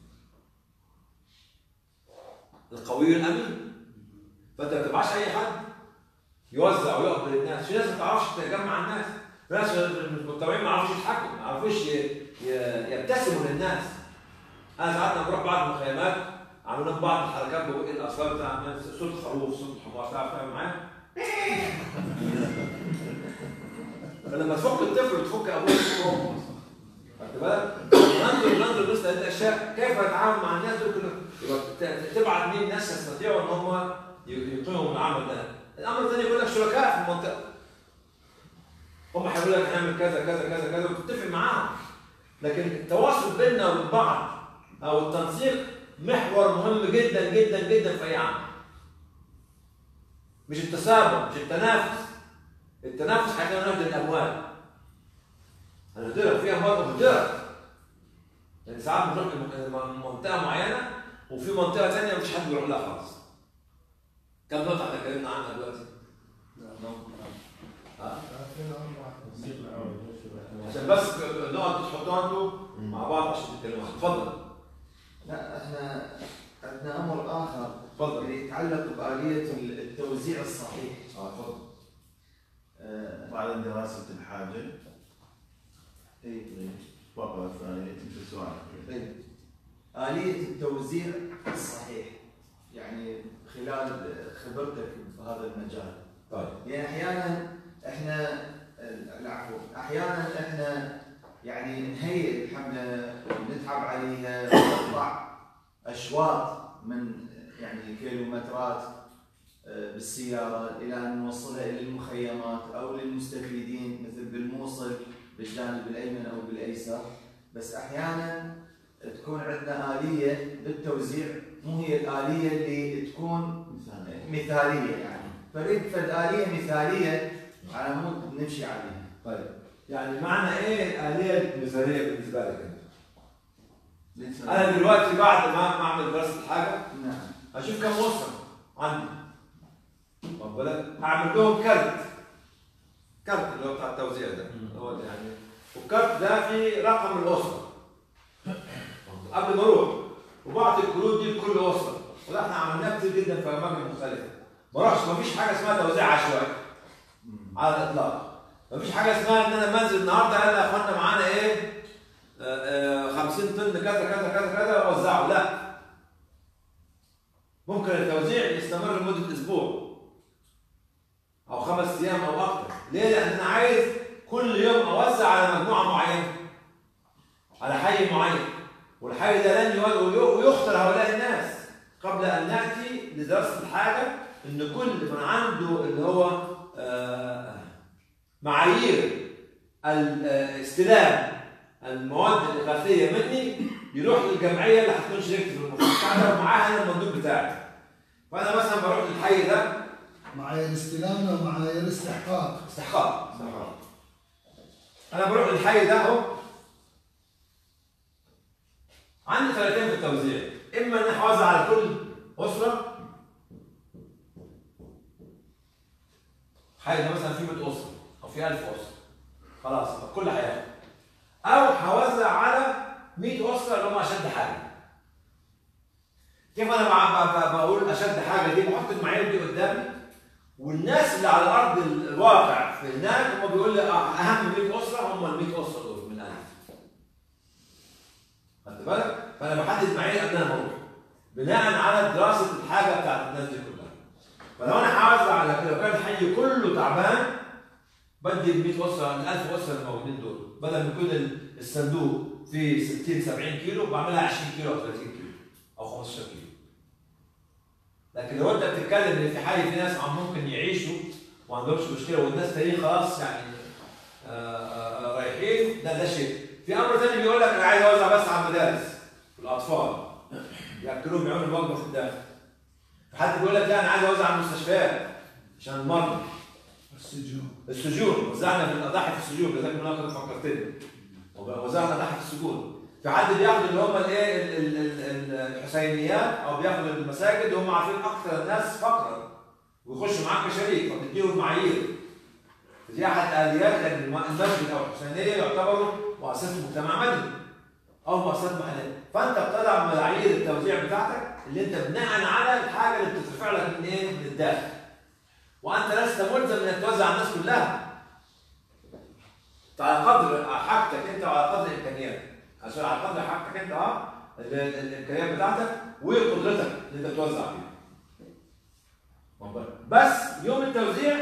القوي الامين. فانت ما تبعش اي حد يوزع ويقف للناس، في ناس ما تعرفش تجمع الناس، في ناس المتطوعين ما يعرفوش يضحكوا، ما يعرفوش يبتسموا للناس. انا ساعات لما بروح بعض المخيمات عملوا لهم بعض الحركات بقول الاصوات بتاع صوت خروف، صوت حمار، تعرف تعمل معاه؟ فلما تفك الطفل تفك ابوه وامه. خدت بالك؟ ننظر ننظر مثل هذه الاشياء كيف يتعامل مع الناس دول كلهم. يبقى تبعت مين ناس يستطيعوا ان هم يقيموا العمل ده. الامر الثاني يقول لك شركاء في المنطقه. هم هيقولوا لك هنعمل كذا كذا كذا كذا وتتفق معاهم. لكن التواصل بيننا وبين بعض او التنسيق محور مهم جدا جدا جدا في اي عمل. مش التسابق، مش التنافس. التنافس هيخلينا نهدر الاموال. هنهدرها في اموال مهدره. يعني ساعات بنروح لمنطقه معينه وفي منطقه ثانيه مش حد بيروح لها خالص. كم نقطه احنا اتكلمنا عنها دلوقتي؟ ها؟ عشان بس نقعد تحطوها انتوا مع بعض عشان تتكلموا. اتفضل. لا احنا عندنا امر اخر تفضل يتعلق بآلية التوزيع الصحيح. اه تفضل. آه بعد دراسة الحاجة. اي فقرة الثانية في السؤال. اي آلية التوزيع الصحيح يعني خلال خبرتك بهذا المجال. طيب. يعني احيانا احنا العفو احيانا احنا يعني نهيئ الحمله ونتعب عليها ونقطع اشواط من يعني كيلومترات بالسياره الى ان نوصلها الى المخيمات او للمستفيدين مثل بالموصل بالجانب الايمن او بالايسر. بس احيانا تكون عندنا اليه بالتوزيع مو هي الاليه اللي تكون مثاليه يعني. فريد فد اليه مثاليه على مود نمشي عليها. طيب يعني معنى ايه الاليه المثاليه بالنسبه لك انت؟ انا دلوقتي بعد ما اعمل دراسه الحاجه نعم اشوف كم اسره عندي. واخد بالك؟ اعمل لهم كارت. كارت اللي هو بتاع التوزيع ده هو ده يعني. والكارت ده فيه رقم الاسره. قبل ما اروح وبعت الكروت دي لكل اسره. وده احنا عملناه كتير جدا في اماكن مختلفه. ما راحش ما فيش حاجه اسمها توزيع عشوائي. على الاطلاق. ما فيش حاجه اسمها ان انا منزل النهارده يلا يا اخوانا معانا ايه؟ خمسين طن كذا كذا كذا كذا ووزعوا، لا. ممكن التوزيع يستمر لمده اسبوع او خمس ايام او اكثر. ليه؟ لان انا عايز كل يوم اوزع على مجموعه معينه. على حي معين. والحي ده لن ويختار هؤلاء الناس قبل ان ناتي لدراسه الحاجه ان كل من عنده اللي هو آه معايير استلام المواد الاغاثيه مني يروح للجمعيه اللي هتكون شريكتي في المشروع ومعاها انا المندوب بتاعي. فانا مثلا بروح للحي ده معايير استلام ومعايير استحقاق. استحقاق استحقاق. انا بروح للحي ده اهو. عندي طريقتين في التوزيع، اما ان انا اوزع على كل اسره. حي ده مثلا فيه مئة اسره او فيه ألف اسره. خلاص الكل هياخد. او هوزع على مئة اسره اللي هم اشد حاجه. كيف انا بقول اشد حاجه دي؟ بحط المعايير دي قدامي والناس اللي على ارض الواقع في هناك هم بيقول لي اهم مئة اسره هم ال مئة اسره دول من ألف. خد بالك؟ فانا بحدد معايير قبل ما اروح بناء على دراسه الحاجه بتاعت الناس دي كلها. فلو انا هوزع على كده وكان الحي كله تعبان بدي ال مية وصله ال ألف وصله الموجودين دول، بدل من كل الصندوق فيه ستين سبعين كيلو بعملها عشرين كيلو او ثلاثين كيلو او خمستاشر كيلو. لكن لو انت بتتكلم ان في حي في ناس عم ممكن يعيشوا وما عندهمش مشكله والناس تانيين خلاص يعني آآ آآ رايحين، لا ده شيء. في امر ثاني بيقول لك انا عايز اوزع بس على المدارس الاطفال ياكلوهم يعملوا الوجبه في الداخل. في حد بيقول لك لا انا عايز اوزع على المستشفيات عشان المرضى. السجون السجون وزعنا في الاضاحي في السجون، لذلك من اخر فكرتني وزعنا اضاحي في السجون. في حد بياخد اللي هم الايه الحسينيات او بياخد المساجد وهم عارفين اكثر الناس فقرا ويخشوا معاك كشريك فبتديهم معايير. دي احد الاليات لان المسجد او الحسينيه يعتبروا مؤسسه مجتمع مدني او مؤسسات محليه، فانت بتضع معايير التوزيع بتاعتك اللي انت بناء على الحاجه اللي بتترفع لك من ايه؟ من الداخل. وانت لست ملزم انك توزع على الناس كلها. على قدر حاجتك انت وعلى قدر امكانياتك. عشان على قدر حاجتك انت اه الامكانيات بتاعتك وقدرتك اللي انت توزع فيها. بس يوم التوزيع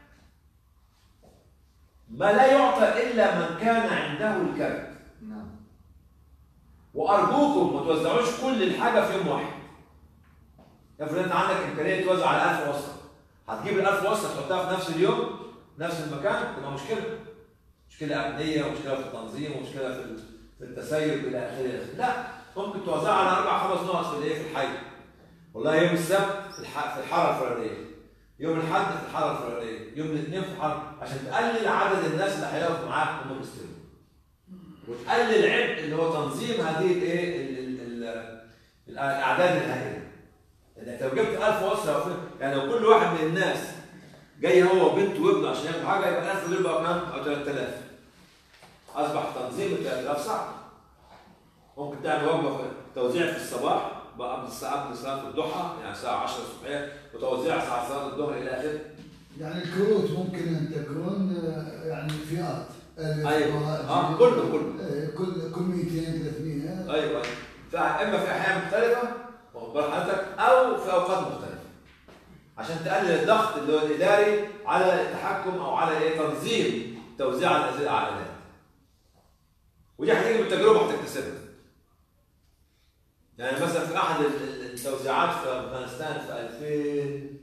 ما لا يعطى الا من كان عنده الكرت. نعم. وارجوكم ما توزعوش كل الحاجه في يوم واحد. افرض انت عندك امكانيه توزع على ألف وصله. هتجيب ال ألف وصله تحطها في نفس اليوم نفس المكان تبقى مشكله. مشكله امنيه ومشكله في التنظيم ومشكله في في التسيب الى اخره. لا، ممكن توزعها على اربع خمس نقط في الايه؟ في الحي. والله يوم السبت في الح... في الحاره الفلانيه. يوم الاحد في الحاره الفلانيه، يوم الاثنين في الحاره، عشان تقلل عدد الناس اللي هيقفوا معاك وهم بيستلموا. وتقلل عبء اللي هو تنظيم هذه الايه؟ الاعداد الهائله. لانك لو جبت ألف وصله يعني لو كل واحد من الناس جاي هو وبنته وابنه عشان ياخدوا حاجه يبقى ألف دول بقى كام؟ او ثلاثة آلاف. اصبح تنظيم ثلاثة آلاف صعب. ممكن تعمل وجبه في توزيع في الصباح بقى قبل الساعه قبل صلاه الضحى يعني الساعه عشرة الصبح وتوزيع الساعه صلاه الظهر الى اخره. يعني الكروت ممكن ان تكون يعني فئات. ايوه اه كله كله ايه كل كل مئتين ثلاثمئة. ايوه اما في احيان مختلفه واخد بال حضرتك او في اوقات مختلفه. عشان تقلل الضغط اللي هو الاداري على التحكم او على ايه؟ تنظيم توزيع العائلات. ودي هتيجي بالتجربه هتكتسبها. يعني مثلا في احد التوزيعات في افغانستان في ألفين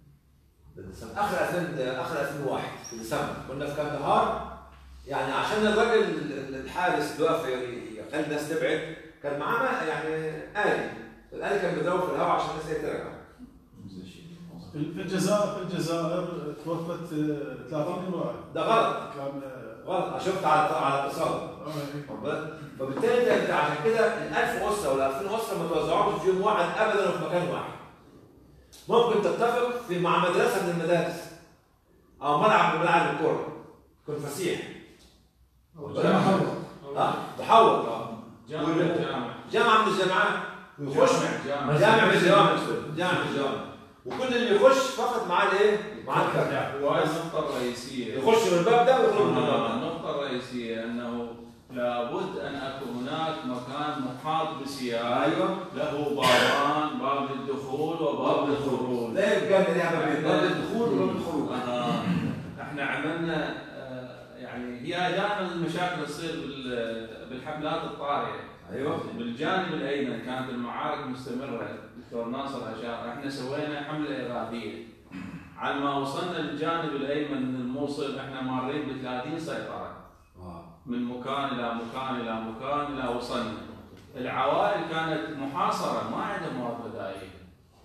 اخر ألفين اخر ألفين وواحد في ديسمبر كنا في كاندهار. يعني عشان الراجل الحارس اللي واقف يخلي الناس تبعد كان معاه يعني آلي. الآلي كان بيضرب في الهواء عشان الناس ترجع. في الجزائر في الجزائر توفت ثلاثين امرأة. ده غلط. كان غلط. انا شفت على على اتصال. فبالتالي انت عشان كده ال ألف اسره ولا ألفين اسره ما توزعوش في يوم واحد ابدا وفي مكان واحد. ممكن تتفق في مع مدرسه من المدارس او ملعب من ملاعب الكوره يكون فسيح. محول. اه محول اه. جامعة جامعه من الجامعات. يخش جامعة جامعه من الجوامع جامعه من الجوامع. وكل اللي يخش فقط معاه الايه؟ معاه الكارت. وهذه النقطة الرئيسية. يخش من الباب ده ويخرج من الباب ده. النقطة الرئيسية أنه لابد أن يكون هناك مكان محاط بسياج. ايوه. له بابان، باب للدخول وباب للخروج. لا يمكن لها باب للدخول وباب للخروج. آه. احنا عملنا آه يعني هي دائما المشاكل تصير بالحملات الطارئة. ايوه. بالجانب الأيمن كانت المعارك مستمرة. دكتور ناصر أشار، احنا سوينا حملة إرادية. على ما وصلنا للجانب الأيمن من الموصل احنا مارين ب ثلاثين سيطرة. من مكان إلى مكان إلى مكان إلى وصلنا. العوائل كانت محاصرة ما عندها مواد بدائية.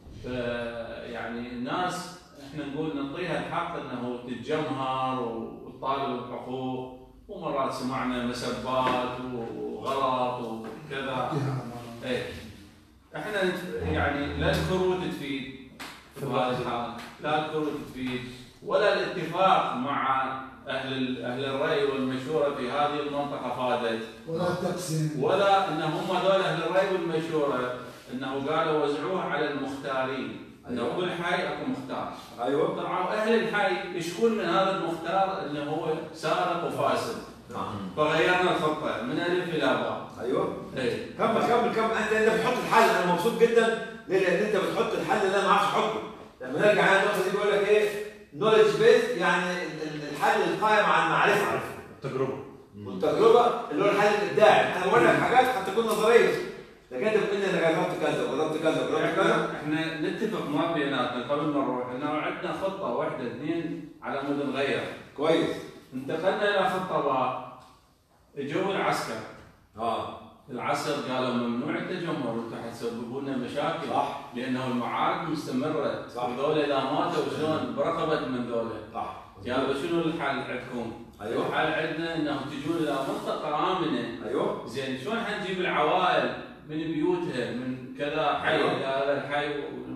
يعني الناس احنا نقول نعطيها الحق انه تتجمهر وتطالب بحقوق ومرات سمعنا مسبات وغلط وكذا. ايه احنا يعني لا الكروت تفيد في هذه الحال، لا الكروت تفيد ولا الاتفاق مع اهل اهل الرأي والمشورة في هذه المنطقة فادت. ولا التقسيم. ولا ان هم هذول اهل الرأي والمشورة انه قالوا وزعوها على المختارين. انه أيوة. كل حي اكو مختار. ايوه. طبعا اهل الحي يشكون من هذا المختار انه هو سارق وفاسد. نعم. فغيرنا الخطة من الف الى باء. ايوه ايه كمل كمل كمل. انت انت بتحط الحل، انا مبسوط جدا ليه؟ لان انت بتحط الحل اللي انا ما اعرفش احطه. لما نرجع على النقطه دي بيقول لك ايه؟ نولج بيز، يعني الحل القائم على المعرفه التجربه والتجربه اللي هو الحل الابداعي. انا بقول لك حاجات قد تكون نظريه، لكن انت بتقول لي انا جربت كذا وجربت كذا وجربت كذا. احنا نتفق ما بيناتنا قبل ما نروح انه عندنا خطه واحده اثنين على مود نغير. كويس. انتقلنا الى خطه باء. اجوا العسكر. اه العسكر قالوا ممنوع التجمهر، انتم حتسببوا لنا مشاكل. صح. لانه المعارك مستمره. صح. وذولا اذا ماتوا شلون برقبه من ذولا. صح. قالوا شنو الحل عندكم؟ ايوه الحل عندنا انه تجون الى منطقه امنه. ايوه زين شلون حنجيب العوائل من بيوتها من كذا حي الى هذا الحي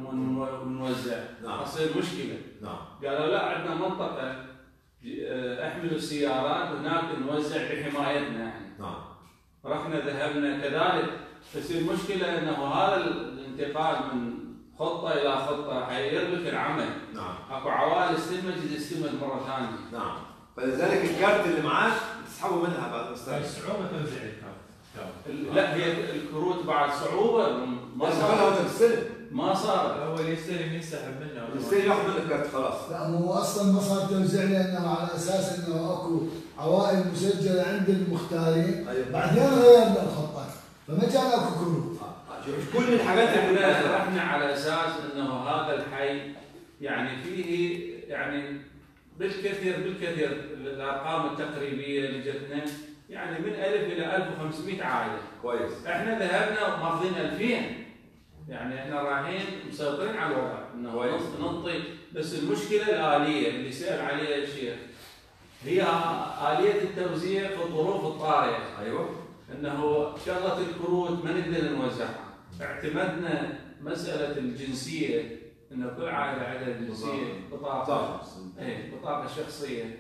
ونوزع؟ نعم. تصير مشكله. نعم. قالوا لا عندنا منطقه احملوا السيارات هناك نوزع بحمايتنا احنا. نعم. رحنا ذهبنا كذلك، تصير مشكله انه هذا الانتقال من خطه الى خطه حيربك العمل. نعم. اكو عوائل استلمت تستلمت مره ثانيه. نعم. فلذلك الكارت اللي معاك تسحبوا منها بعد ما تستلم. صعوبه توزيع الكارت. لا هي الكروت بعد صعوبه ما صار تستلم. ما صار. اول يستلم ينسحب منه. يستلم ياخذ منك الكارت خلاص. لا مو اصلا ما صار توزيع لانه على اساس انه اكو عوائل مسجله عند المختارين. أيوة. بعدين غيرنا الخطه فما كان اكو كروت. كل الحاجات اللي احنا رحنا على اساس انه هذا الحي يعني فيه يعني بالكثير بالكثير الارقام التقريبيه اللي جتنا يعني من ألف الى ألف وخمسمئة عائله. كويس. احنا ذهبنا وماخذين ألفين. يعني احنا رايحين مسيطرين على الوضع انه ننطي، بس المشكله الاليه اللي سال عليها الشيخ هي اليه التوزيع في الظروف الطارئه. ايوه. انه شغله الكروت ما نقدر نوزعها، اعتمدنا مساله الجنسيه انه كل عائله عندها جنسيه بطاقه اي بطاقه شخصيه.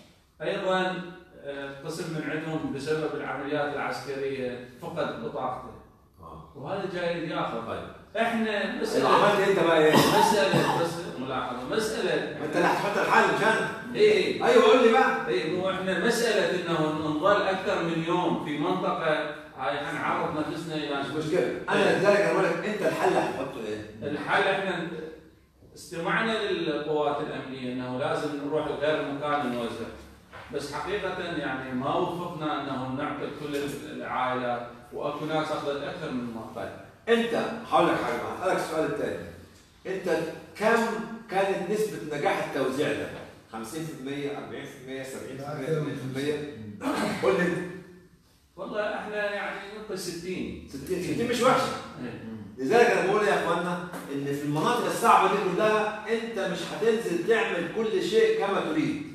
ايضا قسم من عندهم بسبب العمليات العسكريه فقد بطاقته. وهذا جاي ياخذ. طيب. احنا مساله عملت انت بقى ايه؟ مساله بس ملاحظه مساله انت اللي هتحط الحل مش انا. ايه ايوه قول لي بقى. ايه مو احنا مساله انه نظل اكثر من يوم في منطقه هاي حنعرض نفسنا الى مش مشكله. انا لذلك اقول لك انت الحل هتحطه ايه؟ الحل احنا استمعنا للقوات الامنيه انه لازم نروح لغير المكان نوزع، بس حقيقه يعني ما وفقنا انه نعطي كل العائلات واكو ناس اخذت اكثر من ما. طيب انت هقول لك حاجه بقى، هسالك السؤال الثاني. انت كم كانت نسبه نجاح التوزيع ده؟ خمسين بالمئة أربعين بالمئة سبعين بالمئة ثمانين بالمئة؟ قول لي انت. والله احنا يعني نقول ستين ستين ستين مش وحشه. لذلك انا بقول يا اخوانا ان في المناطق الصعبه دي كلها انت مش هتنزل تعمل كل شيء كما تريد.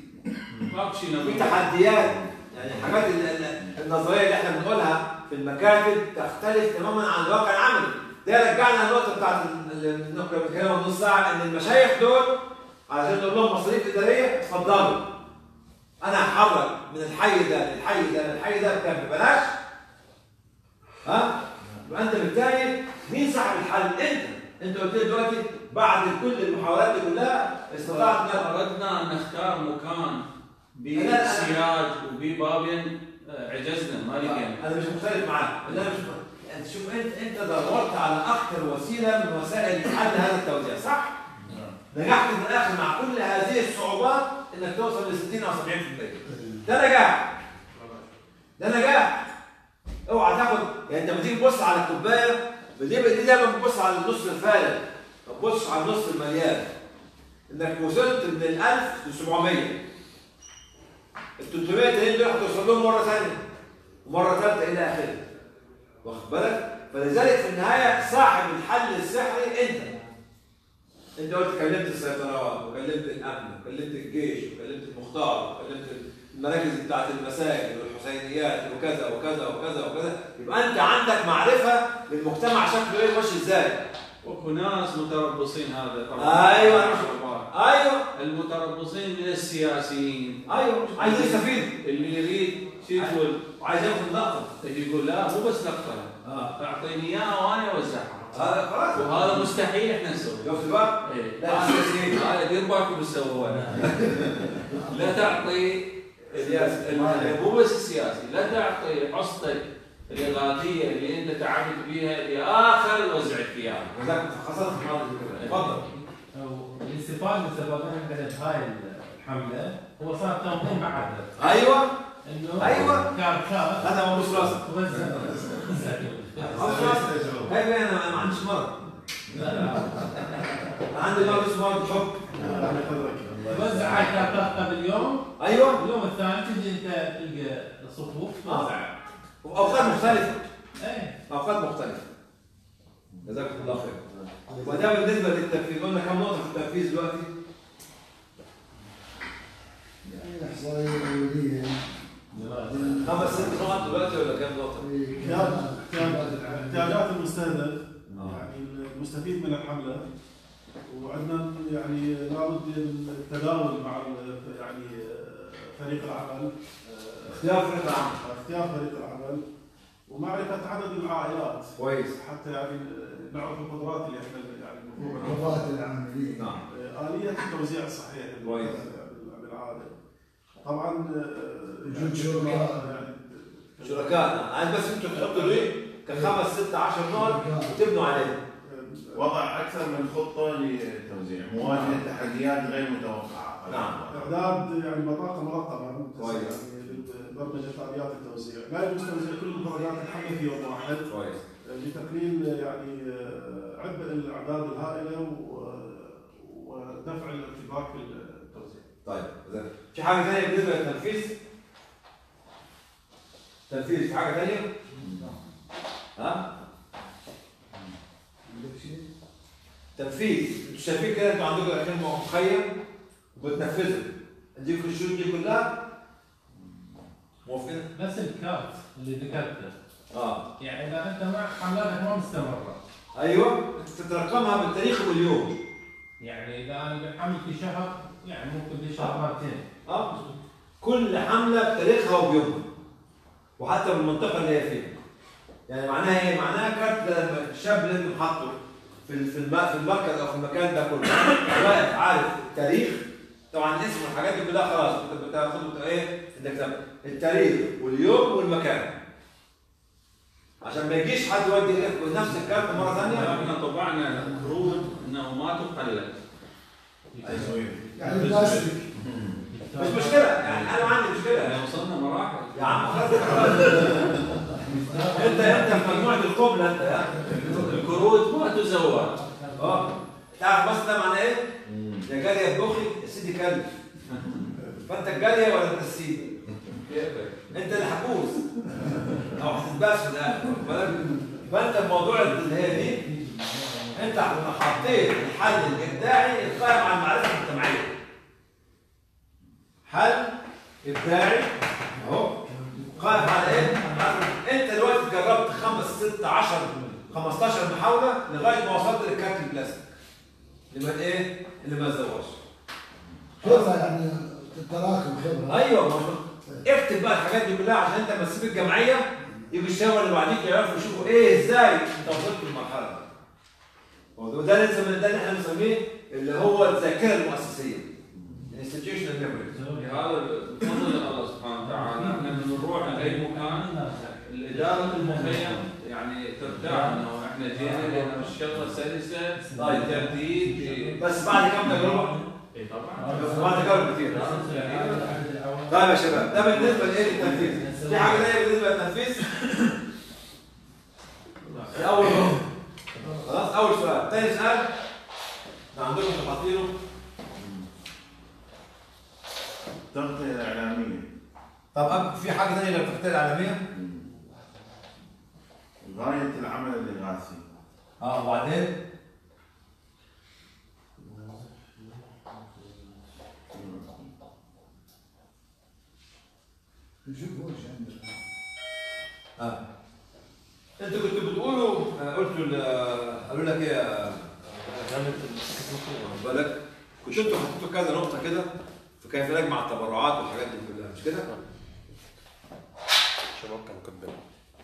في تحديات، يعني الحاجات النظريه اللي احنا بنقولها في المكاتب تختلف تماما عن الواقع العملي. ده رجعنا للنقطه بتاعت اللي كنا بنتكلم نص ساعه ان المشايخ دول عشان نقول لهم مصاريف اداريه اتفضلوا. انا هحرك من الحي ده للحي ده للحي ده بكام ببلاش. ها؟ يبقى انت بالتالي مين صاحب الحل؟ انت. انت قلت لي دلوقتي بعد كل المحاولات دي كلها استطعت اردنا ان نختار مكان بسياج وببابين عجزنا ما لقينا. انا مش مختلف معاك، انا مش انت شوف انت انت دورت على اكثر وسيله من وسائل حل هذا التوزيع، صح؟ نجحت في الاخر مع كل هذه الصعوبات انك توصل ل ستين او سبعين بالمئة. ده نجاح. ده نجاح. اوعى تاخد يعني انت لما تيجي تبص على الكوبايه دي دايما بتبص على النص الفارغ، ما تبصش على النص المليان. انك وصلت من الألف ل سبعمئة. ال ثلاثمئة التانيين دول هتوصل لهم مره ثانيه ومره ثالثه الى اخره. واخد بالك؟ فلذلك في النهايه صاحب الحل السحري انت. انت قلت كلمت السيطرات وكلمت الامن وكلمت الجيش وكلمت المختار وكلمت المراكز بتاعت المساجد والحسينيات وكذا وكذا وكذا وكذا، يبقى انت عندك معرفه للمجتمع شكله ايه ماشي ازاي. واكو ناس متربصين هذا طبعا. ايوه ايوه المتربصين من السياسيين. ايوه عايز يستفيد. اللي يريد شو يقول؟ عايز ياخذ لقطه. اللي يقول لا مو بس لقطه. اه اعطيني اياها وانا اوزعها. هذا خلاص. وهذا مستحيل احنا نسويه. شفت بقى؟ ايه. لا السياسيين. هذا دير بالكم بتسووها. لا تعطي السياسي. مو بس السياسي، لا تعطي حصتك الإغاثية اللي أنت تعبت بيها لآخر وزع الثياب. وذاك خاصة في هذا الفكرة. تفضل. الاستفادة اللي استفادناها من هاي الحملة هو صار تنظيم بعد. ايوه انه ايوه كارتات هذا مو بس راسك. توزع هاي انا ما عنديش مرض. لا لا عندي مرض اسمه مرض الحب. توزع هاي كارتات قبل يوم. ايوه اليوم الثاني تجي انت تلقى الصفوف توزعها. واوقات مختلفة. ايه اوقات مختلفة. جزاكم الله خير. وده بالنسبة للتنفيذ، قلنا كم نقطة في التنفيذ دلوقتي؟ يعني الإحصائية الأولية خمس ست نقط دلوقتي ولا كم نقطة؟ احتياجات المستهدف يعني المستفيد من الحملة، وعندنا يعني لابد من التداول مع يعني فريق العمل، اختيار فريق العمل اختيار فريق العمل ومعرفة عدد العائلات كويس حتى يعني نعرف القدرات اللي احنا يعني قدرات العاملين. نعم. آلية التوزيع الصحيح كويس بالعادة. طبعا وجود شركاء يعني شركاء، عاد بس انتم تحطوا لي كخمس ست عشر نقط وتبنوا عليه. وضع اكثر من خطه للتوزيع، مواجهه تحديات غير متوقعه. نعم. اعداد يعني بطاقه مرقمه كويس يعني لبرمجه اليات التوزيع، لا يجوز توزيع كل مفردات الحمله في يوم واحد. كويس. لتقليل يعني عبء الاعداد الهائله ودفع الارتباك في التوزيع. طيب في حاجه ثانيه بالنسبه للتنفيذ؟ تنفيذ في حاجه ثانيه؟ ها؟ تنفيذ، انتوا شايفين كده انتوا عندكم الحين مخيم وبتنفذوا، اديكم الشروط دي كلها موافقين؟ بس الكارت اللي ذكرته اه يعني اذا انت مع حملاتك ما مستمره ايوه تترقمها بالتاريخ واليوم. يعني اذا انا بحمل في شهر يعني ممكن في شهر مرتين. اه كل حمله بتاريخها وبيومها وحتى بالمنطقه اللي هي فيها. يعني معناها ايه؟ معناها كارت الشاب اللي انت حاطه في في في المركز او في المكان ده كله واقف عارف التاريخ، طبعا الاسم والحاجات دي كلها خلاص انت بتاخد ايه؟ انك التاريخ واليوم والمكان عشان ما يجيش حد يودي لك نفس الكارت مره ثانيه. احنا طبعنا كروت انه ما تقلد يعني بلاستيك مش مشكله، يعني انا ما عندي مشكله يعني وصلنا مراحل يا عم خلاص انت انت في مجموعه القبله انت يا الكروت ما تزور. اه تعرف بس ده معناه ايه؟ يا جاريه يا بخي يا سيدي كلب. فانت الجاريه ولا انت السيدي؟ كيفك؟ انت اللي حبوس او هتتباس في الاخر. فانت الموضوع اللي هي دي انت حطيت الحل الابداعي القائم على المعرفه المجتمعيه. حل ابداعي اهو قائم على ايه؟ انت دلوقتي جربت خمس ست عشر خمستاشر محاوله لغايه ما وصلت للكارت البلاستيك اللي ما ايه؟ اللي ما تزورش. خبره يعني تراكم خبره. ايوه اكتب بقى الحاجات دي كلها عشان انت لما تسيب الجمعيه يجي الشباب اللي بعديك يعرفوا يشوفوا ايه ازاي انت وصلت للمرحله دي. وده اللي نسميه ده اللي احنا بنسميه اللي هو الذاكره المؤسسيه. institutional memory. هذا بفضل الله سبحانه وتعالى احنا بنروح لاي مكان الاداره المخيم يعني ترتاح انه احنا جينا لان الشغله سلسه بالترتيب. بس بعد كم تجربه؟ اي طبعا بعد تجارب كثير. طيب يا شباب ده بالنسبه لايه للتنفيذ. في حاجه ثانيه بالنسبه للتنفيذ؟ اول نقطه خلاص اول سؤال. ثاني سؤال ده عندكم انتوا حاطينه التغطيه الاعلاميه. طب في حاجه ثانيه غير التغطيه الاعلاميه؟ غايه العمل الاغاثي. اه وبعدين؟ نشوف وش عندك. اه انتوا كنتوا بتقولوا آه قلتوا قالوا لك ايه يا بالك؟ كنتوا انتوا حطيتوا كذا نقطه كده في كيف نجمع التبرعات والحاجات دي كلها مش كده؟ شباب كانوا كاتبين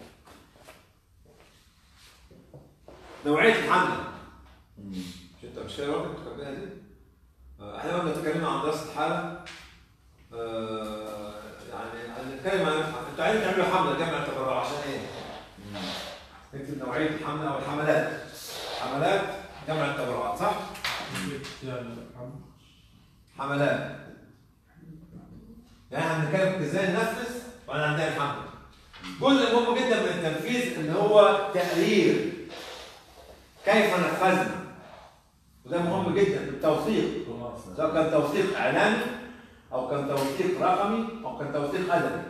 نوعيه الحمله. مش انت مش كده برضه كنتوا كاتبينها دي؟ احنا قلنا اتكلمنا عن دراسه الحاله. آه يعني هنتكلم عن انتوا عايزين تعملوا حمله جمع التبرع عشان ايه؟ نكتب نوعيه الحمله او الحملات. حملات جمع التبرعات صح؟ حملات يعني احنا بنتكلم ازاي ننفذ وانا عندنا الحمله. جزء مهم جدا من التنفيذ اللي هو تقرير كيف نفذنا، وده مهم جدا التوثيق، سواء كان توثيق اعلامي او كان توثيق رقمي او كان توثيق ادبي.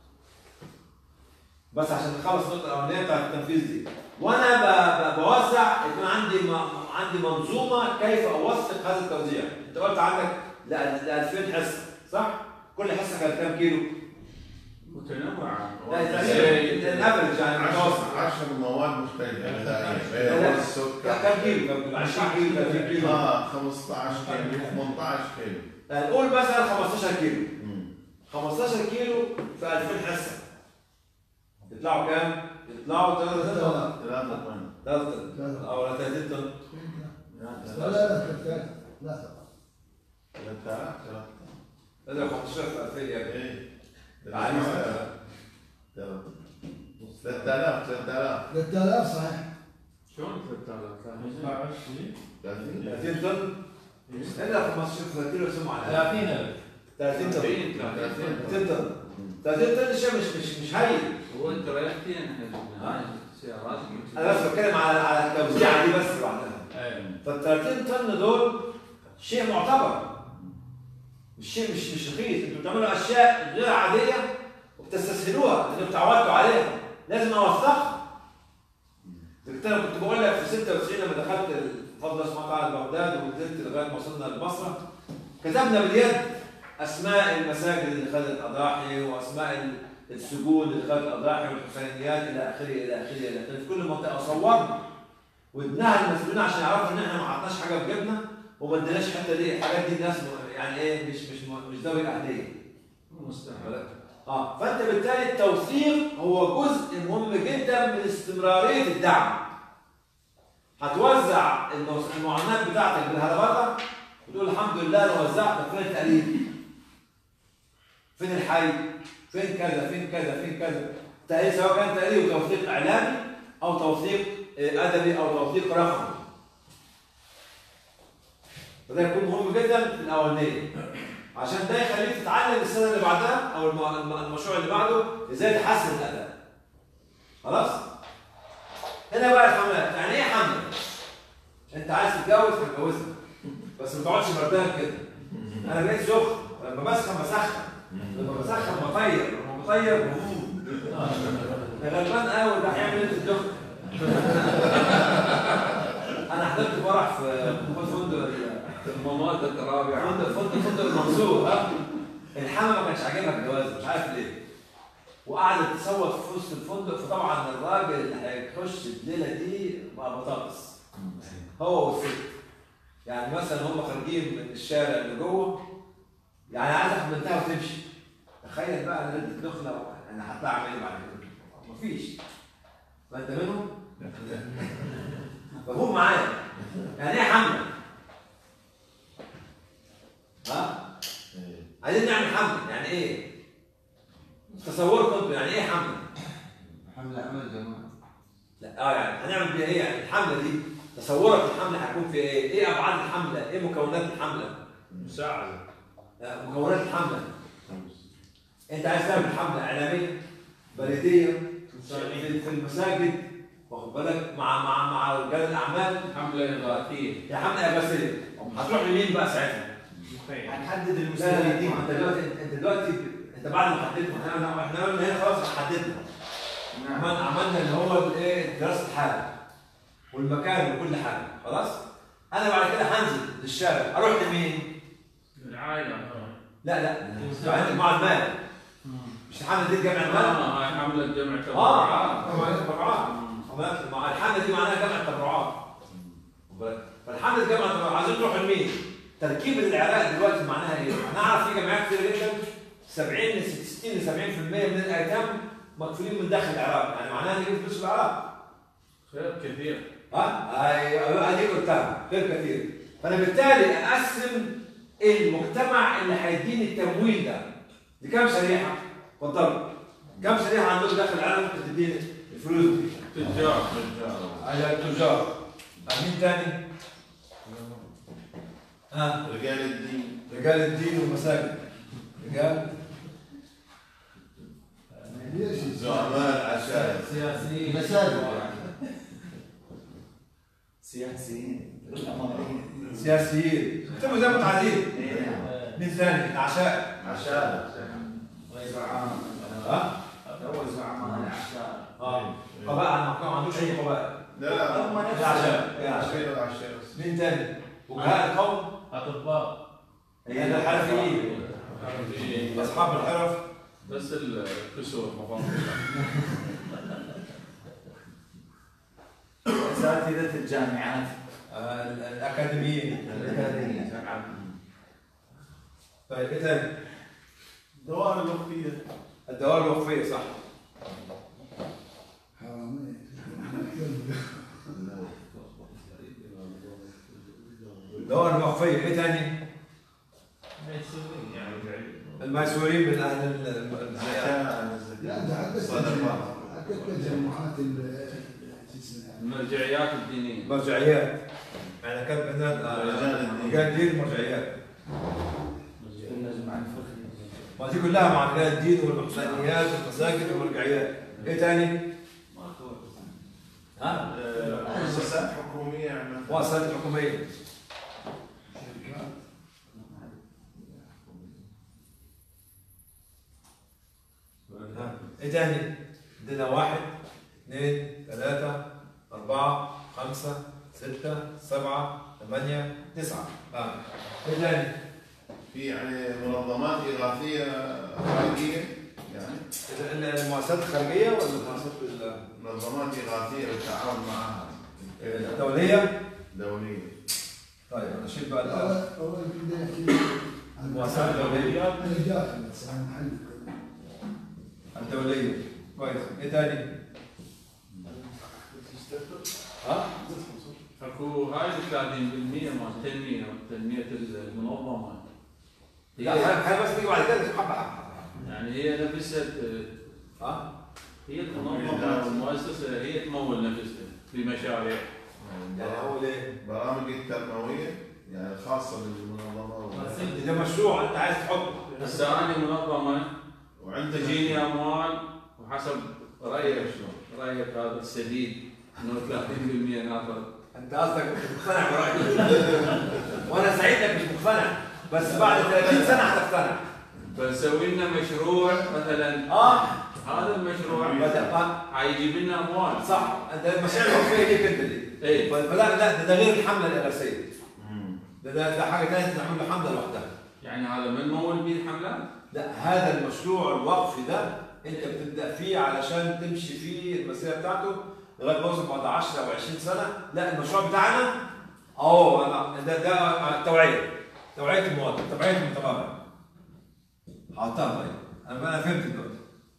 بس عشان نخلص النقطه الاولانيه بتاعت التنفيذ دي، وانا بوزع يكون عندي عندي منظومه كيف اوثق هذا التوزيع. انت قلت عندك ل ألفين حصه صح؟ كل حصه كانت كام كيلو؟ متنوعه. لا تقريبا الافرج يعني متوسط عشر مواد مختلفه غذائيه. السكر كم كيلو؟ عشرين كيلو ثلاثين كيلو؟ اه خمسة عشر كيلو ثمانية عشر كيلو. نقول مثلا خمستاشر كيلو. خمستاشر كيلو في ألفين حصه. يطلعوا كام؟ يطلعوا ثلاثة طن. ثلاثة طن. ثلاثة طن او ثلاثين طن. لا لا لا لا ثلاثة آلاف ثلاثة هذا خمستاشر في ألفين يعني. ايه يعني ثلاثة آلاف ثلاثة آلاف ثلاثة آلاف صحيح. شلون ثلاثة آلاف؟ ثلاثين طن. الا خمستاشر ثلاثين يسموا على ثلاثين ألف. ثلاثين طن. ثلاثين طن. ثلاثين طن شيء مش مش مش هين. هو انت ريحتين احنا سيارات. انا بس بتكلم على على التوزيعه دي بس لوحدها. فال ثلاثين طن دول شيء معتبر. مش شيء مش مش رخيص، انتوا بتعملوا اشياء غير عاديه وبتستسهلوها لانكم تعودتوا عليها، لازم اوثقها. كنت انا كنت بقول لك في ستة وتسعين لما دخلت الفضل اسمه تعالى بغداد ونزلت لغايه ما وصلنا للبصره، كتبنا باليد اسماء المساجد اللي خدت اضاحي واسماء السجون اللي خدت اضاحي والحسينيات الى اخره الى اخره الى اخره في كل منطقه، صورنا وادناها للمسؤولين عشان يعرفوا ان احنا ما عطناش حاجه في جيبنا وما اديناش حتى دي الحاجات دي الناس يعني ايه مش مش مش ذوي اهليه. مستحيل. اه فانت بالتالي التوثيق هو جزء مهم جدا من استمراريه الدعم. هتوزع المعاناه بتاعتك بالهربره وتقول الحمد لله انا وزعت فين التقرير؟ فين الحي؟ فين كذا؟ فين كذا؟ فين كذا؟ تقرير سواء كان تقرير وتوثيق اعلامي او توثيق ادبي او توثيق رقمي. فده يكون مهم جدا في الاولانيه عشان ده يخليك تتعلم السنه اللي بعدها او المشروع اللي بعده ازاي تحسن الاداء. خلاص؟ هنا بقى الحملات، يعني ايه حمله؟ انت عايز تتجوز هتجوزها بس ما تقعدش بردان كده. انا بقيت سخن لما بسخن بسخن لما بسخن بطير لما بطير ده غلبان قوي ده هيعمل انت الدخن. انا حضرت فرح في فندق الممات الرابعه فندق فندق فندق المنصور ها الحما ما كانش عاجبها الجواز مش عارف ليه وقعدت تصوت في وسط الفندق. فطبعا الراجل اللي هيخش الليله دي بقى بطاطس هو والست. يعني مثلا هم خارجين من الشارع اللي جوه يعني عايز اخد بنتها وتمشي. تخيل بقى انا اديت دخله انا هطلع اعمل ايه بعد كده؟ مفيش. فانت منهم؟ مفهوم معايا؟ يعني ايه حمله؟ ها؟ عايزين نعمل حمله يعني ايه؟ تصوروا كنتوا يعني ايه حمله؟ حمله عمل جماعي. لا اه يعني هنعمل بيها ايه؟ يعني الحمله دي تصورك الحمله هتكون في ايه؟ ايه ابعاد الحمله؟ ايه مكونات الحمله؟ مساعده. مكونات الحمله. انت عايز تعمل حمله اعلاميه بريديه في المساجد واخد بالك مع مع مع رجال الاعمال. حمله اغاثيه. يا حمله اغاثيه. هتروح لمين بقى ساعتها؟ هنحدد المستفيدين. انت دلوقتي انت دلوقتي انت بعد ما حددتهم احنا احنا قلنا هنا خلاص حددنا. نعم. عملنا اللي هو الايه دراسه الحاله والمكان وكل حاجه خلاص. انا بعد كده هنزل للشارع اروح لمين؟ العائله. لا لا مع المال. مش الحمله دي جمع المال؟ اه هاي حمله جمع تبرعات. اه جمع تبرعات. مع الحمله دي معناها جمع تبرعات. فالحمله جمع تبرعات عايزين نروح لمين؟ تركيب العراق دلوقتي معناها ايه؟ انا اعرف في جمعيات كتير جدا سبعين ل ستين ل سبعين بالمئة من الايتام مكفولين من داخل العراق، يعني معناها نجيب فلوس العراق. خير كثير. ها؟ ايوه اديك قلتها خير كثير. فانا بالتالي اقسم المجتمع اللي هيديني التمويل ده لكام شريحه؟ اتفضلوا. كم شريحه عندكم داخل العالم ممكن تديني الفلوس دي؟ تجار تجار على التجار. مين ثاني؟ ها؟ رجال الدين. رجال الدين والمساجد. رجال زعماء العشائر. سياسيين. مساجد. سياسيين. سياسيين. اكتبوا زي ما انتم عايزين. مين ثاني؟ العشائر. عشائر. وزعماء. ها؟ هو زعماء العشائر. اه قبائل ما عندوش اي قبائل. لا لا هم نفس العشائر. العشائر العشائر. مين ثاني؟ وجهاء القوم. اطباء. يعني الحرفيين. اصحاب الحرف. بس الكسور مفاهيم. اساتذه الجامعات. آه، الاكاديميين. الاكاديميين. طيب ايه ثاني؟ الدوائر الوقفيه. الدوائر الوقفيه صح. حرامية. الدوائر الوقفيه ايه ثاني؟ يعني الميسورين من اهل الزكاه. لا ده حتى صدقات. حتى التجمعات ال- شو اسمها المرجعيات الدينيه. مرجعيات. يعني كان عندنا رجال الدين. رجال الدين مرجعيات. النجمع الفقهي. ما دي كلها مع رجال الدين والمحسنيات والمساجد والمرجعيات. ايه ثاني؟ ها؟ مؤسسات حكوميه يعني. مؤسسات حكوميه. ايه ثاني؟ عندنا واحد، اثنين، ثلاثة، أربعة، خمسة، ستة، سبعة، ثمانية، تسعة. آه. ايه ثاني؟ في يعني منظمات اغاثيه خارجيه يعني. ال- المؤسسات الخارجية ولا المؤسسات ال- منظمات اغاثيه بالتعاون معها. الدولية؟ دوليه. طيب انا شيل بقى الآن. هو هو بدنا نحكي عن المؤسسات الدولية. الداخل بس عن محل. الدولية. كويس. ايه ثاني؟ ها؟ اكو هاي ثلاثين بالمئة مال التنميه تنميه المنظمه. لا خلينا بس نيجي بعد كده حبة حبة. يعني هي نفسها ها؟ هي المنظمه المؤسسه هي تمول نفسها في مشاريع. يعني هو ليه؟ برامج التنمويه يعني خاصه بالمنظمه. إذا مشروع أنت عايز تحطه. هسه انا منظمه وعندك تجيني اموال وحسب رايك شلون؟ رايك هذا السديد انه ثلاثين بالمئة ناخذ. انت قصدك مش مقتنع برايي. وانا سعيد انك مش مقتنع بس بعد ثلاثين سنه هتقتنع. فنسوي لنا مشروع مثلا اه هذا المشروع بدأ حيجيب لنا اموال. صح انت المشاريع الوقفيه ليك انت دي. ايه فلا لا ده, ده غير الحمله الاغاثيه. ده, ده ده حاجه ثانيه تعمل له حمله لوحدها. يعني هذا من مول به الحملات؟ لا هذا المشروع الوقفي ده انت بتبدا فيه علشان تمشي فيه المسيره بتاعته لغايه ما يوصل بعد عشرة او عشرين سنه. لا المشروع بتاعنا اهو أنا- ده ده توعيه توعيه المواطن توعيه المتابع. حاطها طيب انا انا فهمت دلوقتي.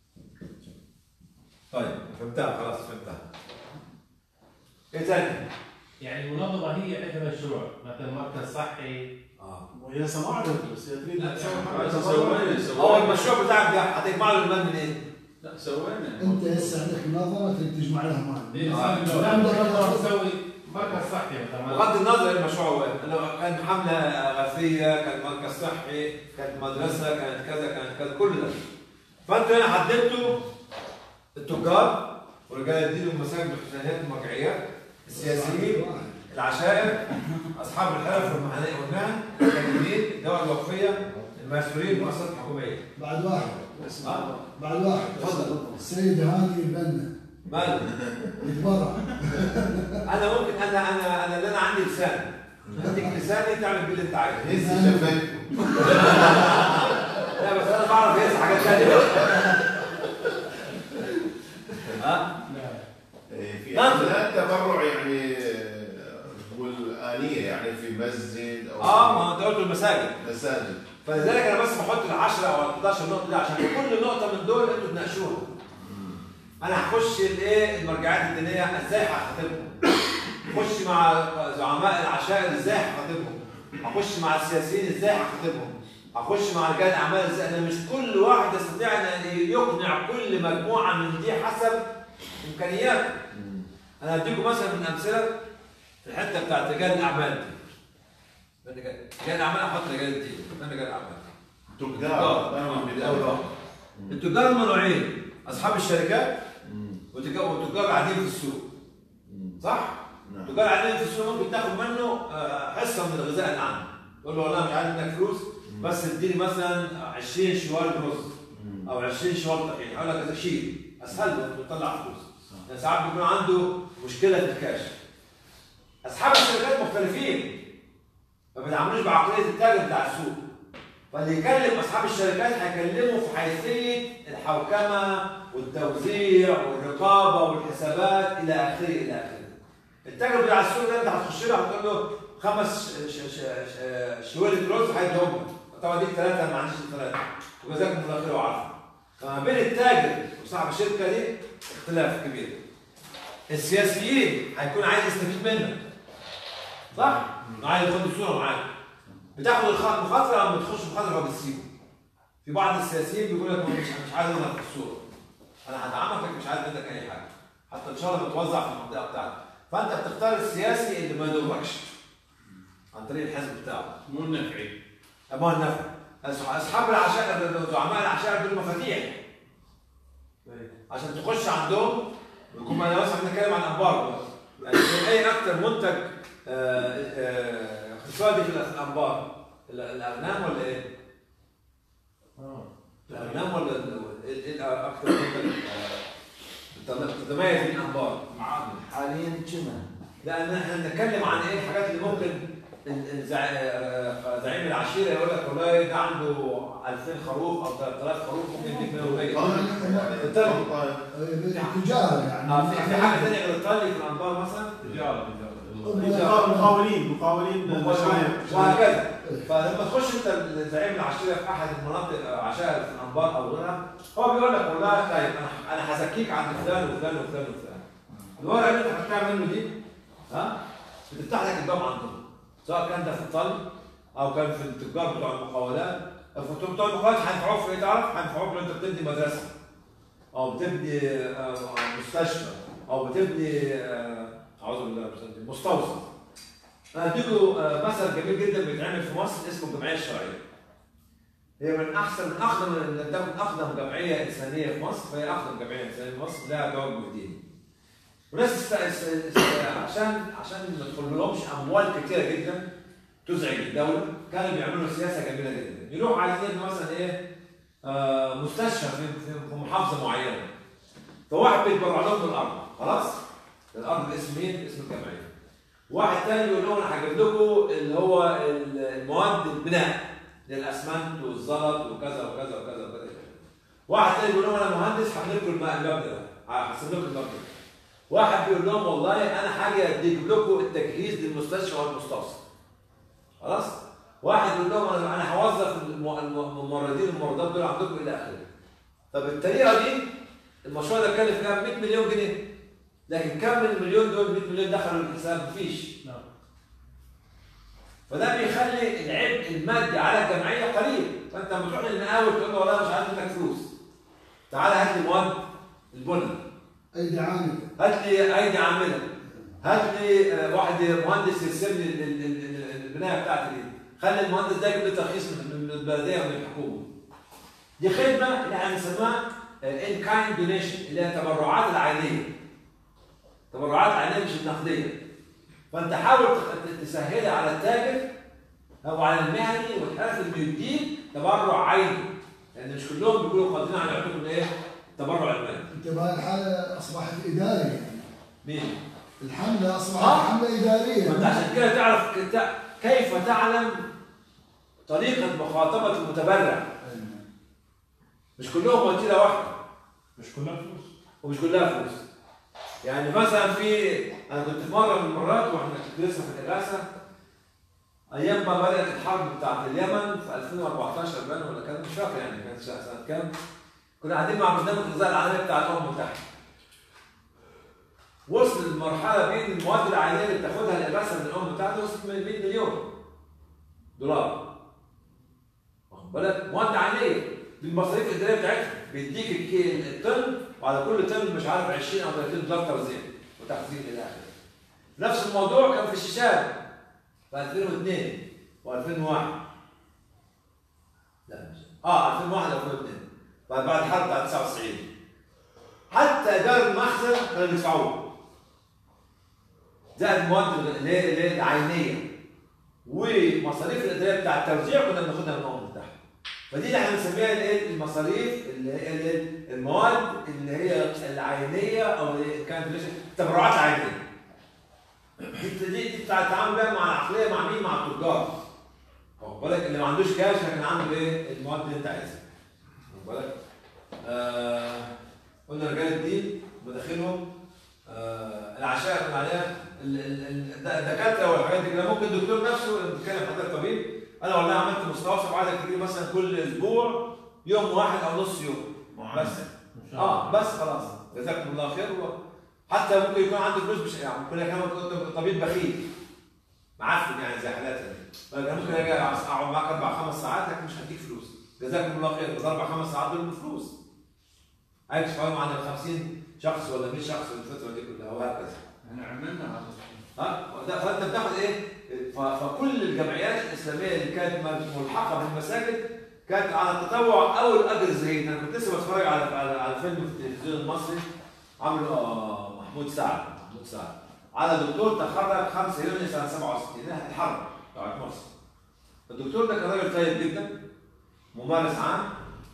طيب فهمتها خلاص فهمتها. ايه ثاني؟ يعني المنظمه هي عندها مشروع مثلا مركز صحي. اه وهي سماعة بس هي تريد لا، تسوي هذا حاجة سوينا هو سوينا المشروع بتاعك ده هتجمع له المال منين؟ لا سوينا انت هسه عندك منظمه تريد تجمع لها مال. لا المنظمه تسوي مركز صحي مثلا. بغض النظر عن المشروع هو لو كان حمله اغاثيه كان مركز صحي كانت مدرسه كانت كذا كانت كذا كل ده. فانتوا هنا حددتوا التجار ورجال الدين والمساجد والحسينيات والمرجعيات السياسيين العشائر اصحاب الحرف والمهن الاكاديميين الدول الوقفيه المسؤولين المؤسسات الحكوميه. بعد واحد ها؟ بعد واحد تفضل. السيد هاني البنا ماله؟ يتبرع. انا ممكن انا انا انا اللي انا عندي لسان عندك لساني تعمل باللي انت عايزه. هز شفايفكم. لا بس انا بعرف هيس حاجات ثانيه. ها؟ إيه، في نعم. حملات تبرع يعني والآلية يعني في مسجد او اه ما انت قلت المساجد مساجد. فلذلك انا بس بحط ال عشرة او ال حداشر نقطه دي عشان كل نقطه من دول انتوا تناقشوها. انا هخش الايه المرجعيات الدينيه ازاي هخاطبهم؟ اخش مع زعماء العشائر ازاي هخاطبهم؟ اخش مع السياسيين ازاي هخاطبهم؟ اخش مع رجال الاعمال ازاي؟ انا مش كل واحد يستطيع ان يقنع كل مجموعه من دي حسب امكانيات. انا اديكم مثلا من امثله في الحته بتاعت رجال الاعمال دي. رجال الاعمال احط رجال الدين، من رجال الاعمال؟ تجار. التجار هم نوعين، اصحاب الشركات وتجار قاعدين في السوق. صح؟ تجار قاعدين في السوق ممكن تاخد منه حصه من الغذاء العام. تقول له والله مش عايز منك فلوس بس اديني مثلا عشرين شوال رز او عشرين شوال طحين، يقول لك شيل اسهل له يطلع فلوس. يعني ساعات بيكون عنده مشكله في الكاش. اصحاب الشركات مختلفين ما بيتعاملوش بعقليه التاجر بتاع السوق. فاللي يكلم اصحاب الشركات هيكلمه في حيثيه الحوكمه والتوزيع والرقابه والحسابات الى اخره الى اخره. التاجر بتاع السوق ده انت هتخش له هتقول له خمس شوالة رز هيديهم لك، طبعا دي ثلاثه ما عنديش ثلاثه وجزاكم الله خير وعافيه. فما بين التاجر وصاحب الشركه دي اختلاف كبير. السياسيين هيكون عايز يستفيد منك. صح؟ عايز ياخد الصوره معاك. بتاخد المخاطره لما تخش مخاطره فبتسيبه. في بعض السياسيين بيقول لك مش مش عايز اظهر في الصوره. انا هدعمك مش عايز منك اي حاجه. حتى ان شاء الله بتوزع في المنطقه بتاعتك. فانت بتختار السياسي اللي ما يضركش عن طريق الحزب بتاعه. مو النفعي. مو النفعي. اصحاب العشائر زعماء العشائر دول مفاتيح. عشان تخش عندهم يكون انا مثلا بنتكلم عن انبار يعني اي اكثر منتج اقتصادي في الانبار؟ الاغنام ولا ايه؟ اه الاغنام ولا ايه اكثر منتج تتميز من الانبار؟ معادن حاليا كنا لان احنا بنتكلم عن ايه الحاجات اللي ممكن زعيم العشيره يقول لك والله ده عنده ألفين خروف او ثلاثة آلاف خروف ممكن يديك منهم ايه؟ تجاره يعني. اه في في حاجه ثانيه غير الطلي في الانبار مثلا؟ تجاره تجاره مقاولين مقاولين مشاريع وهكذا. فلما تخش انت زعيم العشيره في احد المناطق عشائر في الانبار او غيرها هو بيقول لك والله طيب انا انا هزكيك عند فلان وفلان وفلان وفلان. الورقه اللي انت هتعمل منه دي ها بتفتح لك الباب عندهم سواء كان ده في الطلب او كان في التجار بتوع المقاولات. بتوع المقاولات هينفعوك في ايه تعرف؟ هينفعوك لو انت بتبني مدرسه او بتبني مستشفى او بتبني اعوذ بالله مستوصف. انا اديكم مثل جميل جدا بيتعمل في مصر اسمه الجمعيه الشرعيه. هي من احسن من اقدم من تكون اقدم جمعيه انسانيه في مصر فهي اقدم جمعيه انسانيه في مصر لها توجه ديني. وناس است... است... است... عشان عشان ما تدخلهمش اموال كثيره جدا تزعج الدوله كانوا بيعملوا سياسه جميله جدا. يروحوا عايزين مثلا ايه آه مستشفى في في محافظه معينه. فواحد بيتبرع لهم بالارض خلاص؟ الارض باسم مين؟ باسم الجمعيه. واحد ثاني بيقول لهم انا هجيب لكم اللي هو المواد البناء للاسمنت والزلط وكذا وكذا وكذا وكذا. واحد ثاني بيقول لهم انا مهندس هعمل لكم المبنى ده هحسب لكم المبنى. واحد بيقول لهم والله انا هاجي اديك لكم التجهيز للمستشفى والمستوصف. خلاص؟ واحد يقول لهم انا انا هوظف الممرضين الممرضات دول عندكم الى اخره. طب الطريقه دي المشروع ده كلف كام؟ مئة مليون جنيه. لكن كم من المليون دول مئة مليون دخلوا الحساب؟ مفيش. نعم. فده بيخلي العبء المادي على الجمعيه قليل. فانت لما تروح للمقاول تقول له والله مش عايز منك فلوس. تعالى هات لي مواد البنى. ايدي عامله. هات لي ايدي عامله. هات لي واحد مهندس يرسم لي البنايه بتاعتي دي. خلي المهندس ده يجيب لي ترخيص من البلديه ومن الحكومه. دي خدمه اللي احنا بنسميها ان كايند دونيشن اللي هي التبرعات العينيه. تبرعات عينيه مش النقديه. فانت حاول تسهلها على التاجر او على المهني والحرفي اللي بيديك تبرع عيني. لان مش كلهم بيكونوا قادرين على يعطوكم ايه؟ التبرع المالي. انت بهاي الحاله اصبحت اداري يعني. مين؟ الحمله اصبحت آه؟ حمله اداريه. وانت عشان كده تعرف كيف تعلم طريقه مخاطبه المتبرع. مش كلهم وسيله واحده. مش كلها فلوس. ومش كلها فلوس. يعني مثلا في انا كنت في مره من المرات واحنا كنت لسه في الإغاثة ايام ما بدات الحرب بتاعت اليمن في ألفين وأربعتاشر بان ولا كان مش فاكر يعني كانت سنه كام. كنا قاعدين مع برنامج الغذاء العالمي بتاع الامم المتحده. وصل المرحله بين المواد العينيه اللي بتاخدها الإغاثة من الامم المتحده وصلت مئة مليون دولار. واخد بالك؟ مواد عينيه بالمصاريف الاداريه بتاعتها، بيديك الكي الطن وعلى كل طن مش عارف عشرين او ثلاثين دولار توزيع وتخزين الى اخره. نفس الموضوع كان في الشيشان في ألفين واثنين وألفين وواحد. لا مش اه ألفين وواحد ألفين واثنين بعد بعد الحرب بتاع تسعة وتسعين. حتى ايجار المخزن كانوا بيدفعوه. زائد المواد اللي هي العينيه ومصاريف الاداريه بتاع التوزيع كنا بناخدها من الامم المتحده. فدي اللي احنا بنسميها الايه؟ المصاريف اللي هي المواد اللي هي العينيه او اللي كانت التبرعات العينيه. دي دي بتاع التعامل بقى مع العقليه مع مين؟ مع التجار. واخد بالك؟ اللي ما عندوش كاش لكن عنده ايه؟ المواد اللي انت عايزها. واخد بالك؟ آه قلنا رجال الدين مداخلهم آه العشاء قلنا عليها الدكاتره والحاجات دي كده. ممكن الدكتور نفسه بيتكلم حضرتك طبيب، انا والله عملت مستوصف عايزك تجي مثلا كل اسبوع يوم واحد او نص يوم بس اه بس خلاص جزاكم الله خير. حتى ممكن يكون عنده فلوس مش يعني ممكن يكون طبيب بخيل معفن يعني زي حالاتنا دي، ممكن اجي اقعد معاك اربع خمس ساعات لكن مش هديك فلوس. جزاكم الله خير. بس اربع خمس ساعات دول بفلوس. عايز تفهم عن ال خمسين شخص ولا مية شخص الفتره دي كلها وهكذا. احنا عملنا هذا. ها فانت بتاخد ايه؟ فكل الجمعيات الاسلاميه اللي كانت ملحقه بالمساجد كانت على التطوع او الاجر الزهيد. انا كنت لسه بتفرج على على, على فيلم في التلفزيون المصري عمله آه محمود سعد محمود سعد على دكتور تخرج خمسة يونيو سنه سبعة وستين الحرب بتاعت مصر. الدكتور ده كان راجل طيب جدا ممارس عام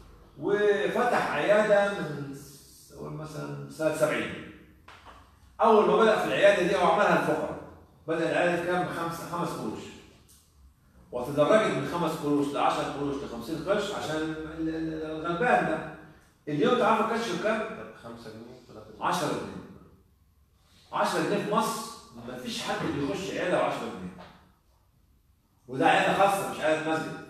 وفتح عياده من مثلا سنه سبعين. اول ما بدا في العياده دي هو عملها الفقراء. بدا العياده كان بخمس خمس قروش وتدرجت من خمس قروش ل عشرة قروش ل خمسين قرش عشان الغلبان ده. اليوم تعرفوا كشف كام؟ خمسة جنيه عشرة جنيه. عشرة جنيه في مصر ما فيش حد بيخش عياده ب عشرة جنيه. وده عياده خاصه مش عياده مسجد.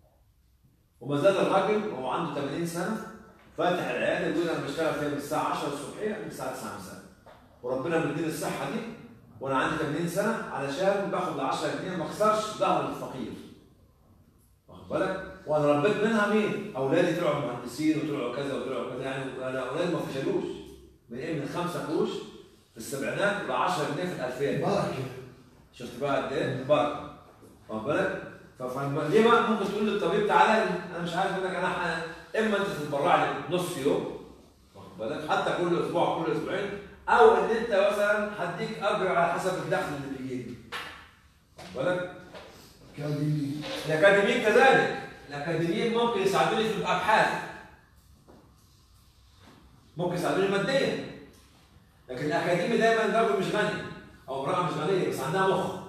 وما زال الراجل وهو عنده ثمانين سنه فاتح العياده يقول انا بشتغل فيها من الساعه عشرة الصبحيه من الساعه تسعة مساء. وربنا مديني الصحه دي وانا عندي ثمانين سنه علشان باخد ال عشرة جنيه ما اخسرش ظهر الفقير. واخد بالك؟ وانا ربيت منها مين؟ اولادي طلعوا مهندسين وطلعوا كذا وطلعوا كذا يعني انا اولادي ما فشلوش. من ايه؟ من خمسة قروش في السبعينات ل عشرة جنيه في الألفين. بركه. شفت بقى قد ايه؟ بركه. واخد بالك؟ فليه بقى ممكن تقول للطبيب تعالى انا مش عارف منك انا اما انت تتبرع لي نص يوم واخد بالك؟ حتى كل اسبوع كل اسبوعين او ان انت مثلا هديك اجر على حسب الدخل اللي بيجيلي. واخد بالك؟ اكاديمي. الاكاديميين كذلك. الاكاديميين ممكن يساعدوني في الابحاث. ممكن يساعدوني ماديا. لكن الاكاديمي دايما راجل مش غني او امراه مش غنيه بس عندها مخ.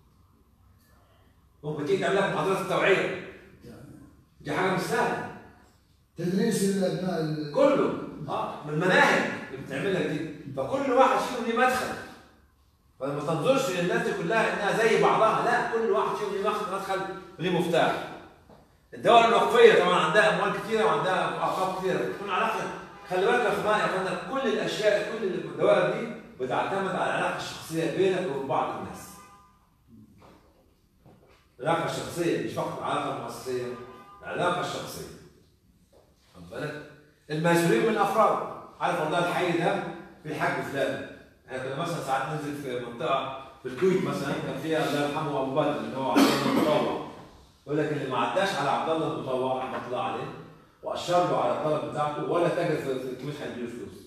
ممكن تيجي تعمل لك محاضرات التوعيه. دي حاجه مش سهله. تدريس الابناء كله اه من المناهج اللي بتعمل لك دي. فكل واحد فيهم ليه مدخل. فما تنظرش للناس دي كلها انها زي بعضها، لا كل واحد فيهم ليه مدخل وليه مفتاح. الدول الوقفيه طبعا عندها اموال كثيره وعندها اوقاف كثيره، تكون علاقه خلي بالك يا اخوان يا اخوانا كل الاشياء كل الدوائر دي بتعتمد على العلاقه الشخصيه بينك وبين بعض الناس. العلاقه الشخصيه مش فقط العلاقه المؤسسيه، العلاقه الشخصيه. خد بالك؟ المسؤولين من الافراد، عارف والله الحي ده في الحاج فلان. احنا كنا مثلا ساعات ننزل في منطقه في الكويت مثلا كان فيها الله يرحمه ابو بدر اللي هو عبد الله المطوع. يقول لك اللي ما عداش على عبد الله المطوع رحمه الله عليه واشار له على الطلب بتاعته ولا تاجر في الكويت هيديله فلوس.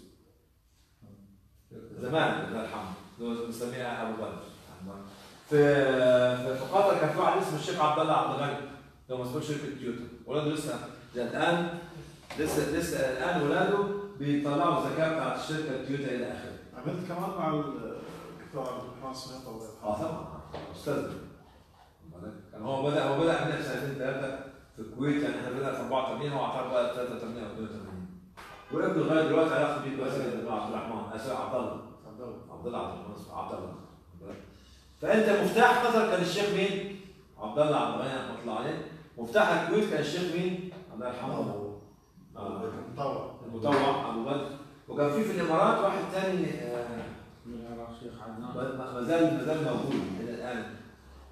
زمان الله يرحمه اللي هو بنسميها ابو بدر. في في قطر كان في واحد اسمه الشيخ عبد الله عبد الغني اللي هو مسؤول شركه تويوتا، ولاده لسه الان لسه لسه الان ولاده بيطلعوا الزكاه بتاعت الشركه تويوتا الى اخره. عملت كمان مع الدكتور عبد الرحمن سميط الله يرحمه. اه طبعا استاذ. كان هو بدا هو بدا قبل سنتين ثلاثه في الكويت يعني احنا بدأنا في أربعة وثمانين هو اعتقد بقى ثلاثة وثمانين او اثنين وثمانين. وابنه لغايه دلوقتي علاقته بيه كويسه جدا مع عبد الرحمن اسف عبد الله عبد الله عبد الله عبد الرحمن عبد الله. فانت مفتاح قطر كان الشيخ مين؟ عبد الله عبد الغني رحمه الله عليه. مفتاح الكويت كان الشيخ مين؟ الله يرحمه المطوع المطوع ابو بدر. وكان في في الامارات واحد ثاني من العراق شيخ عدنان ما زال ما زال موجود الى الان.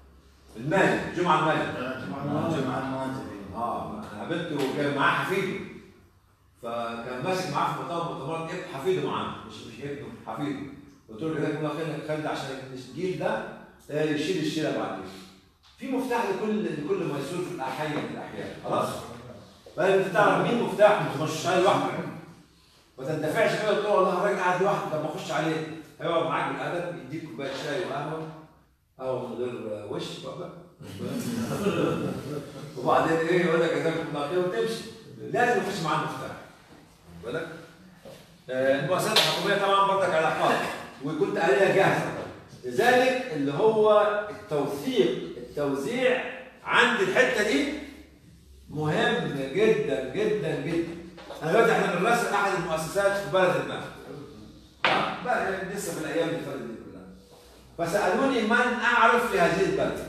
الماجد جمعه الماجد جمعه الماجد اه انا قابلته وكان معاه حفيده فكان ماسك معاه في مؤتمر مؤتمرات ابن حفيده معاه مش مش ابنه حفيده. قلت له جزاك الله خير خالد عشان الجيل ده يشيل الشيله بعد كده. في مفتاح لكل لكل ما يصير في الاحياء من الاحياء خلاص؟ فانت تعرف مين مفتاح ما تخشش عليه لوحدك. ما تندفعش كده وتقول والله الراجل قاعد لوحده طب ما اخش عليه. هيقعد معاك بالادب يديك كوبايه شاي وقهوه او من غير وش بقى. وبعدين ايه يقول لك جزاك الله خير وتمشي. لازم تخش معاه المفتاح. بالك؟ آه المؤسسات الحكوميه طبعا برضك علاقات ويكون تقاريرها جاهزه. لذلك اللي هو التوثيق التوزيع عند الحته دي مهم جدا جدا جدا. انا دلوقتي احنا بنرسل احد المؤسسات في بلد ما. بقى لسه في الايام اللي فاتت دي كلها. فسالوني من اعرف في هذه البلد.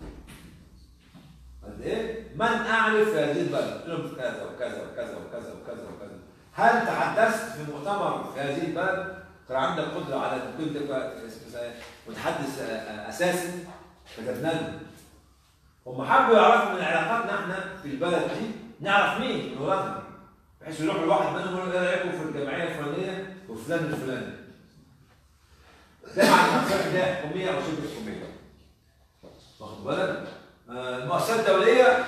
قد ايه؟ من اعرف في هذه البلد؟ قلت لهم كذا وكذا وكذا وكذا وكذا وكذا. هل تحدثت في مؤتمر في هذه البلد؟ ترى عندك قدره على ان تكون متحدث اساسي. كتبنا لهم. هم حبوا يعرفوا من علاقاتنا احنا في البلد دي نعرف مين من ولادنا. بحيث يروحوا الواحد منهم يقول ايه رايكم في الجمعيه الفلانيه وفلان الفلاني. ده مع المؤسسات اللي هي حكوميه او شبه حكوميه. واخد بالك؟ آه المؤسسات الدوليه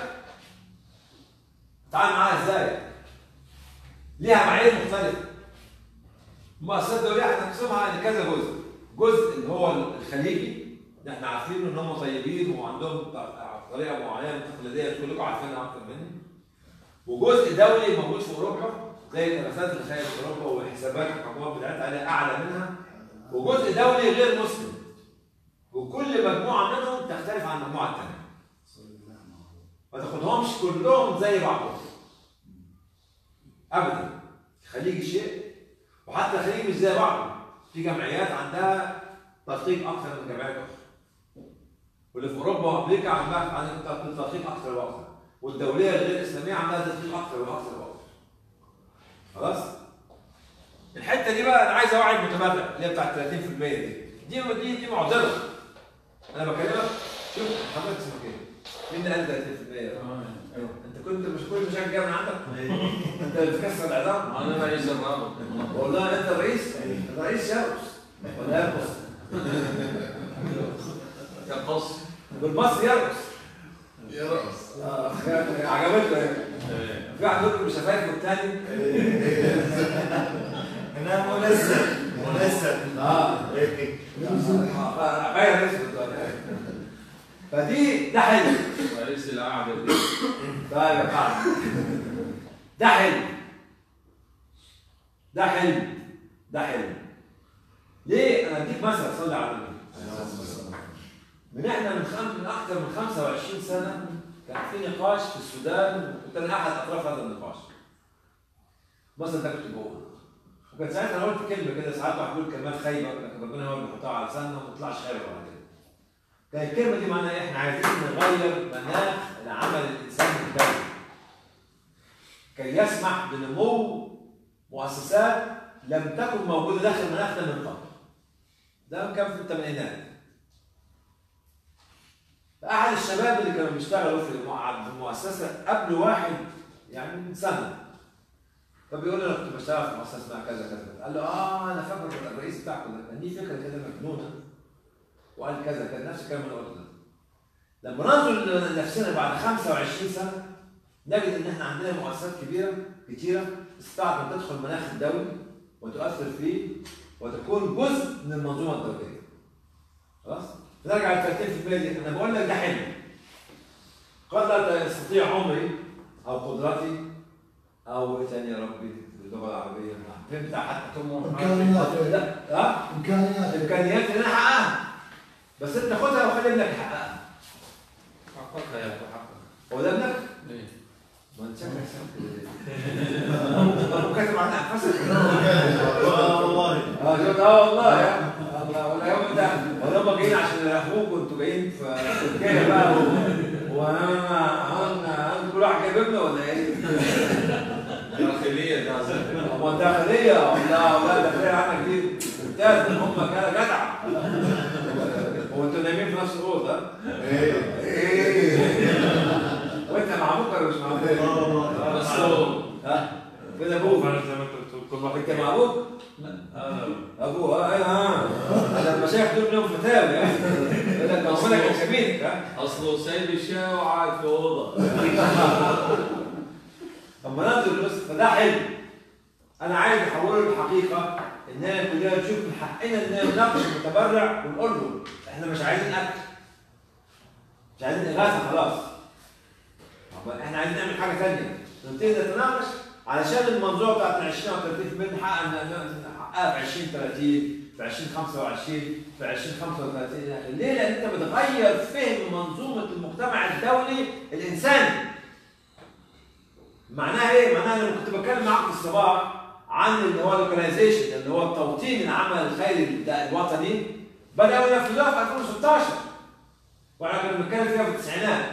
تعال معاها ازاي؟ ليها معايير مختلفه. المؤسسات الدوليه هنقسمها لكذا جزء. جزء اللي هو الخليجي اللي احنا عارفينه ان هم طيبين وعندهم طريقه معينه تقليديه كلكم عارفينها اكتر مني. وجزء دولي موجود في اوروبا زي الدراسات اللي خارج اوروبا والحسابات الحكومات بتاعتها عليها اعلى منها. وجزء دولي غير مسلم. وكل مجموعه منهم تختلف عن المجموعه الثانيه. ما تاخدهمش كلهم زي بعضهم. ابدا. الخليجي شيء وحتى الخليج مش زي بعضه. في جمعيات عندها تدقيق اكثر من جمعيات اخرى. واللي في اوروبا وامريكا عندها تدقيق اكثر واكثر. والدوليه الغير الاسلاميه عندها تدقيق اكثر واكثر واكثر. خلاص؟ الحته دي بقى انا عايز اوعي المتمرع اللي هي بتاعت ثلاثين بالمية دي. دي دي دي معضله. انا بكلمك شوف حضرتك اسمك ايه؟ مين اللي قال ثلاثين بالمية؟ ايوه انت كنت مش كل المشاكل جايه من عندك؟ انت اللي بتكسر العظام؟ انا رئيس الرابط. والله انت الرئيس؟ الرئيس يرقص ولا يرقص؟ يرقص بالمصري يرقص. يرقص. اه عجبتك يعني. في واحد يقول مش شفايف والتاني انا منزل منزل اه غير اسمه. فدي ده حلو. رئيس القعده دي. طيب يا قاعد. ده حلو. ده حلو. ده حلو. ليه؟ انا اديك مثل صلي على النبي. من احنا من خم... من اكثر من خمسة وعشرين سنه كان في نقاش في السودان وكنت انا احد اطراف هذا النقاش. مثلا ده كنت جوه. وكان ساعتها انا قلت كلمه كده ساعات واحد يقول كلمات خايبه لكن ربنا هو اللي بيحطها على لساننا وما تطلعش خايبه بعد كده. كان الكلمه دي معناها احنا عايزين نغير مناخ العمل الانساني في الدوله. كي يسمح بنمو مؤسسات لم تكن موجوده داخل مناخنا من قبل. ده كان في الثمانينات. احد الشباب اللي كانوا بيشتغلوا في المؤسسه قبل واحد يعني من سنه. فبيقول له انا كنت بشتغل في مؤسسه اسمها كذا كذا. قال له اه انا فاكر الرئيس بتاعكم ده كان ليه فكره كده مجنونه. وقال كذا كذا نفس الكلام اللي قلته ده. لما ننظر لنفسنا بعد خمسة وعشرين سنه نجد ان احنا عندنا مؤسسات كبيره كثيره استطاعت ان تدخل المناخ الدولي وتؤثر فيه وتكون جزء من المنظومه الدوليه. خلاص؟ نرجع ل ثلاثين بالمية دي انا بقول لك ده حلو. قد لا يستطيع عمري او قدرتي او ايه ثاني يا ربي باللغه العربيه فهمت حتى امكانيات ها؟ امكانيات امكانيات ان انا احققها. بس انت خدها وخلي ابنك يحققها. حققها يا اخي حققها. هو ده ابنك؟ ليه؟ ما انت شكلك سامع ابوك كاتب عن انفاسك. اه والله اه شفت اه والله يا الله ولا يوم ده ولا هم جايين عشان يراقبوك وانتوا جايين في تركيا بقى وانا انا كل واحد جايب ابنه ولا ايه؟ داخليه داخليه. هو داخليه لا لا داخليه عنك كتير ممتاز ان هم كده جدع. هو انتوا نايمين في نفس الاوضه؟ ايه ايه وانت مع ابوك ولا مش مع ابوك؟ بس هو ها فين ابوك؟ فعلا زي ما انت بتقول كل واحد انت مع ابوك؟ هذا ابوه اه اه هذا المشايخ دول لهم فتاوى يعني يقول لك ما هو لك كبير ها اصله سايب الشاي وقاعد في اوضه. طب ما ننظر بس فده حلو. انا عايز احوله للحقيقه ان احنا كلنا نشوف من حقنا ان نناقش المتبرع ونقول له احنا مش عايزين اكل، مش عايزين اغاثه خلاص. طب احنا عايزين نعمل حاجه ثانيه، نبتدي نتناقش علشان المنظومه بتاعت ال عشرين او ثلاثين بالمية نحقق نحققها في عشرين ثلاثين، في عشرين خمسة وعشرين، في عشرين خمسة وثلاثين. ليه؟ لان انت بتغير فهم منظومه المجتمع الدولي الانساني. معناها ايه؟ معناها لما كنت بتكلم معاك في الصباح عن اللي هو اللوكاليزيشن اللي هو التوطين العمل الخيري الوطني بدأوا ينفذوها في ألفين وستاشر واحنا كنا بنتكلم فيها في التسعينات.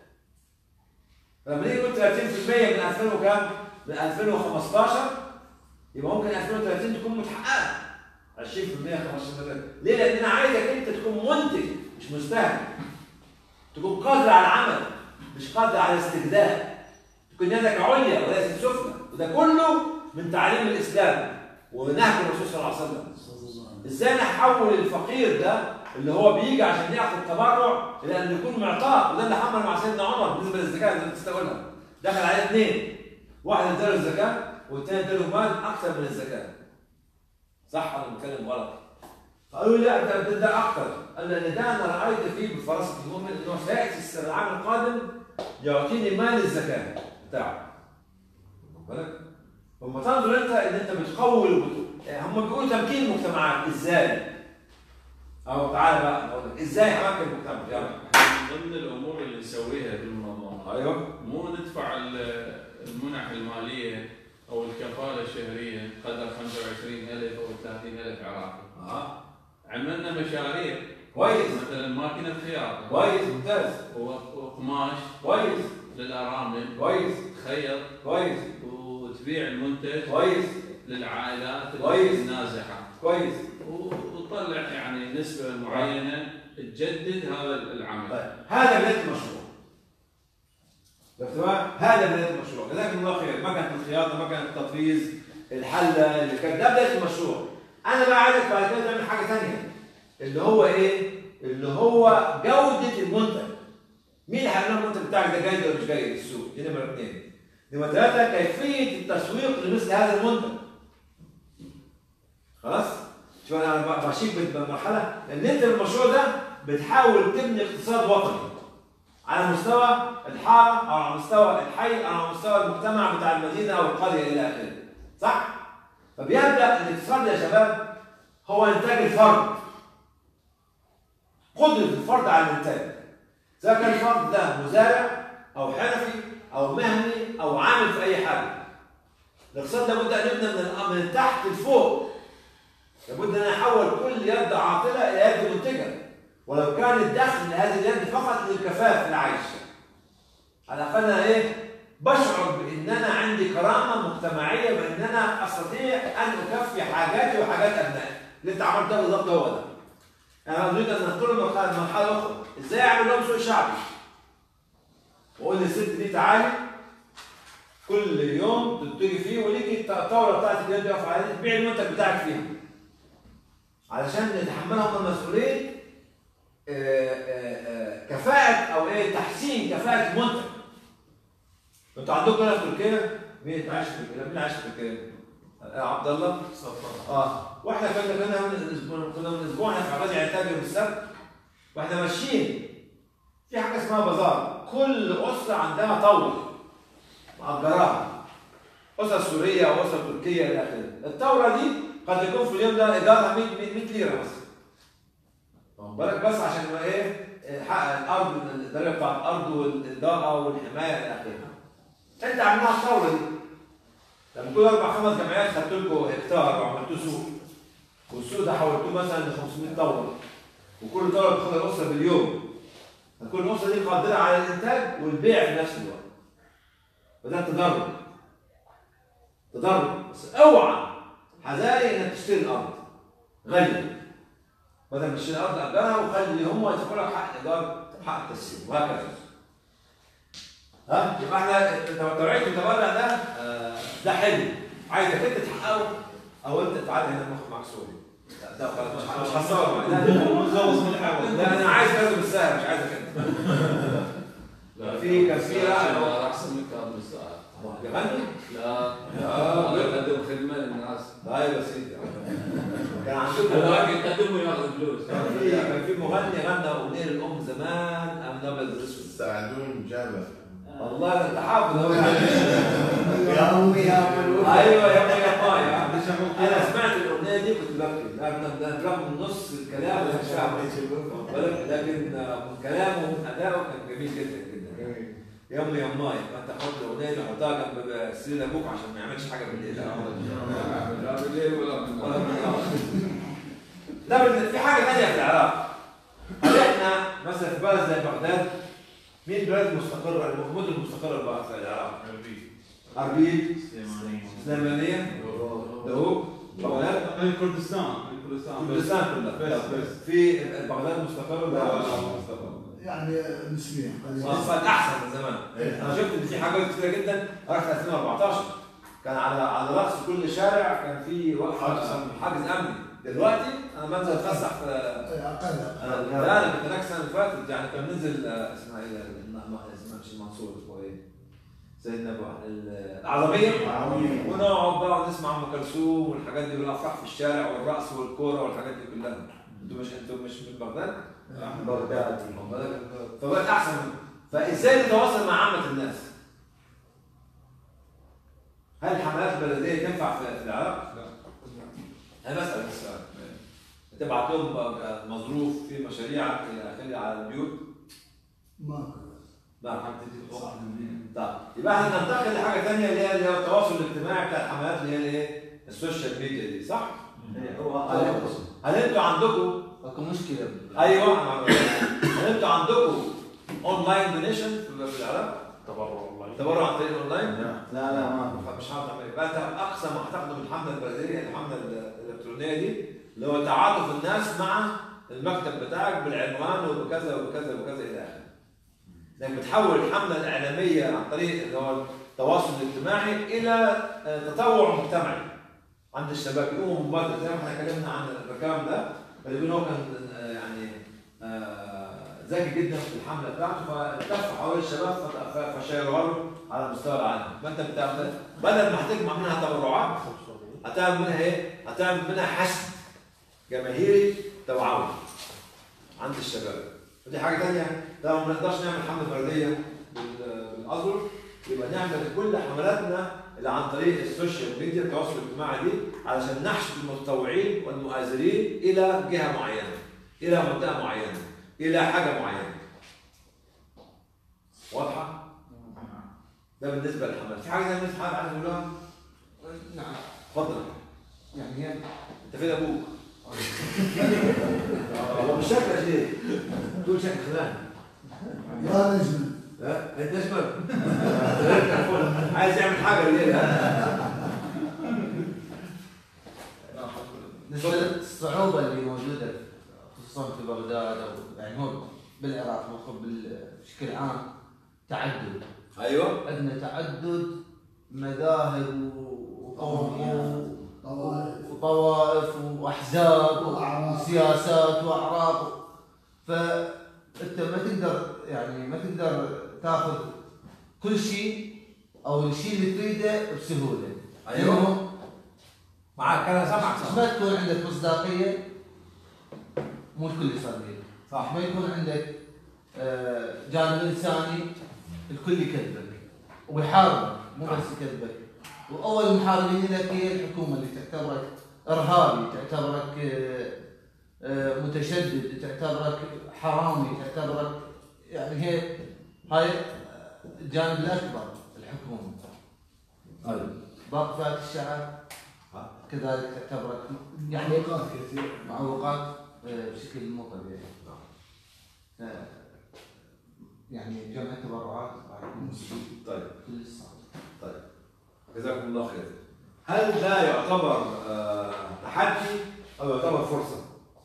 فلما نيجي نقول ثلاثين بالمية من ألفين وكام؟ من ألفين وخمستاشر يبقى ممكن ألفين وثلاثين تكون متحققة عشرين بالمية خمستاشر بالمية. ليه؟ لأن أنا عايزك أنت تكون منتج مش مستهلك. تكون قادر على العمل مش قادر على الاستهلاك. تكون يدك عليا وليست سفلى. وده كله من تعليم الاسلام ونهج الرسول صلى الله عليه وسلم. ازاي نحول الفقير ده اللي هو بيجي عشان ياخد تبرع الى ان يكون معطاء. وده اللي حمل مع سيدنا عمر بالنسبه للزكاه اللي انت تستقبلها. دخل عليه اثنين، واحد اداله الزكاه والثاني اداله مال اكثر من الزكاه. صح ولا بتكلم غلط؟ قالوا لي لا ده ده اكثر. قال لان ده انا رايت فيه بفراسه المؤمن انه سياتي العام القادم يعطيني مال الزكاه بتاعه. بالك؟ لما تنظر انت ان انت بتقوي هم بيقولوا تمكين المجتمعات ازاي؟ او تعالى بقى اقول لك ازاي امكن المجتمع؟ يلا. من ضمن الامور اللي نسويها بالمنظمه ايوه مو ندفع المنح الماليه او الكفاله الشهريه قدر خمسة وعشرين ألف او ثلاثين ألف عراقي. اه عملنا مشاريع كويس مثلا ماكينه خياطه كويس ممتاز وقماش كويس للارامل كويس خيط كويس وتبيع المنتج كويس للعائلات كويس النازحه كويس وتطلع يعني نسبه معينه تجدد هذا العمل. طيب هذا بدايه المشروع. تمام؟ هذا بدايه المشروع، جزاكم الله خير. مكنه الخياطه، مكنه التطريز، الحله اللي كانت ده بدايه المشروع. انا بقى عايزك بعد كده تعمل حاجه ثانيه اللي هو ايه؟ اللي هو جوده المنتج. مين اللي هيعمل المنتج بتاعك ده جيد ولا مش جيد في السوق؟ دي نمره اثنين. نمره ثلاثه كيفيه التسويق لمثل هذا المنتج. خلاص؟ شوف انا ماشيك بالمرحله ان انت بالمشروع ده بتحاول تبني اقتصاد وطني على مستوى الحاره او على مستوى الحي او على مستوى المجتمع بتاع المدينه او القريه الى اخره. صح؟ فبيبدا الاقتصاد يا شباب هو انتاج الفرد. قدره الفرد على الانتاج. سواء كان الفرد ده مزارع او حرفي او مهني او عامل في اي حاجه. الاقتصاد لابد ان يبنى من من تحت لفوق. لابد ان احول كل يد عاطله الى يد منتجه. ولو كان الدخل لهذه اليد فقط للكفاف في العيش. على الاقل انا ايه؟ بشعر بان انا عندي كرامه مجتمعيه بان انا استطيع ان اكفي حاجاتي وحاجات ابنائي. اللي انت عملته ده بالظبط هو ده. انا اريد ان انتقل لمرحله مرحله اخرى، ازاي اعمل لهم سوق شعبي؟ واقول للست دي تعالي كل يوم تنتجي فيه وليكي الطاوله بتاعتك اللي انت واقف عليها تبيع المنتج بتاعك فيها. علشان نتحملها هم المسؤوليه كفاءة او ايه تحسين كفاءة المنتج. انتوا عندكم هنا في تركيا مين عايش في تركيا؟ مين عايش في تركيا؟ عبد الله؟ اه واحنا كنا كنا من كنا من اسبوع احنا في عباد انتاج يوم السبت واحنا ماشيين في حاجه اسمها بازار. كل اسره عندها طاوله مأجراها. اسره سوريه او اسره تركيه الى اخره. الطاوله دي قد يكون في اليوم ده ايجارها مية ليره مثلا. واخد بالك بس عشان يبقى ايه؟ حق الارض الضريبه بتاعت الارض والاضاءه والحمايه الى اخره. انت عاملها الطاوله دي. لما كل اربع خمس جمعيات خدت لكم هكتار وعملتوه سوق. والسوق ده حولتوه مثلا ل خمسمية طاوله. وكل طاوله بتاخد الاسره باليوم. كل الاسره دي قادره على الانتاج والبيع في نفس الوقت. فده تدرج. تدرج بس اوعى حذاري انك تشتري الارض. غاليه. بدل ما تشتري الارض اجرها وخلي هم يدفعوا لك حق الايجار حق التسليم وهكذا. ها؟ يبقى احنا توعيه المتبرع ده آه ده حلو عايزك انت تحققه او انت تعالى هنا ناخد معاك صوري. لا ده خلاص مش هصور معاك. لا نخلص من الحاول. لا انا عايز كذا بالسهل مش عايزك انت. لا في كان في لا احسن منك هذا بالساعه. يغني؟ لا لا يقدم خدمه للناس. طيب يا سيدي كان عندكم لكن يقدم وياخذ فلوس. كان في كان في مغني غنى اغنيه للام زمان ام نبل الاسود. سعدون جابر. والله انت حافظ هو يا امي يا امي. ايوه يا امي يا طايع. انا سمعت الاغنيه دي كنت ببكي رغم من نص الكلام مش فاهم لكن من كلامه ومن ادائه كان جميل جدا جدا. يا امي يا ماي انت حط الاغنيه دي حطها جنب سرير ابوك عشان ما يعملش حاجه بالليل. لا بالليل ولا بالنهار. لا في حاجه ثانيه في العراق. هل احنا مثلا في بلد زي بغداد مين بلد مستقره المدن المستقره في العراق؟ اربيل. اربيل سليمانيه دهوك بغداد كردستان كردستان كلها في بغداد مستقره ولا مستقره؟ يعني نسبيا صارت احسن من زمان. انا شفت ان في حاجات كثيره جدا رحت ألفين وأربعطاشر كان على على راس كل شارع كان في وقفه حاجز امني. دلوقتي انا بنزل اتفسح في اقل لا انا كنت هناك السنه اللي فاتت يعني كنا بننزل اسمها ايه اسمها مش المنصور اسمه ايه؟ سيدنا ابو العظميه ونقعد بقى ونسمع ام كلثوم والحاجات دي والافراح في الشارع والرقص والكوره والحاجات دي كلها. انتوا مش انتوا مش من بغداد؟ بغداد فبقت احسن. فازاي نتواصل مع عامه الناس؟ هل الحملات البلديه تنفع في العراق؟ لا. انا بسال السؤال. تبعت لهم مظروف في مشاريع الى اخره على البيوت؟ ما لا طيب يبقى احنا ننتقل لحاجه ثانيه اللي هي اللي هو التواصل الاجتماعي بتاع الحملات اللي هي الايه؟ السوشيال ميديا دي صح؟ هل انتوا عندكم اكو مشكله؟ ايوه هل انتوا عندكم اونلاين دونيشن في العراق؟ تبرع اونلاين. تبرع عن طريق الاونلاين؟ لا لا ما مش عارف اعمل ايه. يبقى انت اقصى ما هتاخده من الحمله البلديه الحمله الالكترونيه دي اللي هو تعاطف الناس مع المكتب بتاعك بالعنوان وبكذا وبكذا وبكذا الى اخره. انك بتحول الحمله الاعلاميه عن طريق اللي هو التواصل الاجتماعي الى تطوع مجتمعي عند الشباب. يقوموا مبادره زي ما احنا اتكلمنا عن الركام ده اللي هو كان يعني ذكي جدا في الحمله بتاعته فالتف حوالين الشباب فشيروها له على مستوى العالم. فانت بتعمل بدل ما هتجمع منها تبرعات هتعمل منها ايه؟ هتعمل منها حشد جماهيري توعوي عند الشباب. ودي حاجه ثانيه لو ما نقدرش نعمل حمله بلديه بالاذرع يبقى نعمل كل حملاتنا اللي عن طريق السوشيال ميديا التواصل الاجتماعي دي علشان نحشد المتطوعين والمؤازرين الى جهه معينه، الى منطقه معينه، الى حاجه معينه. واضحه؟ ده بالنسبه للحملات. في حاجه ثانيه الناس حابب عايز اقولها؟ نعم اتفضل. يعني هي انت فين ابوك؟ هو مش شكلك ليه؟ تقول شكل خلاني. لا نجم لا انت اجمل. عايز يعمل حاجه ليه؟ بالنسبه للصعوبه اللي موجوده خصوصا في بغداد او يعني هون بالعراق بشكل عام تعدد. ايوه عندنا تعدد مذاهب وقوم وطوائف واحزاب وسياسات واعراق. فانت ما تقدر يعني ما تقدر تاخذ كل شيء او الشيء اللي تريده بسهوله. ايوه معك انا سامعك. ما تكون عندك مصداقيه مو الكل يصدق. صح. ما يكون عندك جانب انساني الكل يكذبك ويحاربك مو بس يكذبك. واول المحاربين لك هي الحكومه اللي تعتبرك ارهابي، تعتبرك متشدد، تعتبرك حرامي، تعتبرك يعني هي هاي الجانب الاكبر الحكومه. ايوه باقي فئات الشعب كذلك تعتبرك يعني معوقات كثير معوقات بشكل مو طبيعي. يعني جمع تبرعات راح يكون طيب كل الصعب. طيب جزاكم الله خير. هل ده يعتبر آه تحدي او يعتبر فرصه؟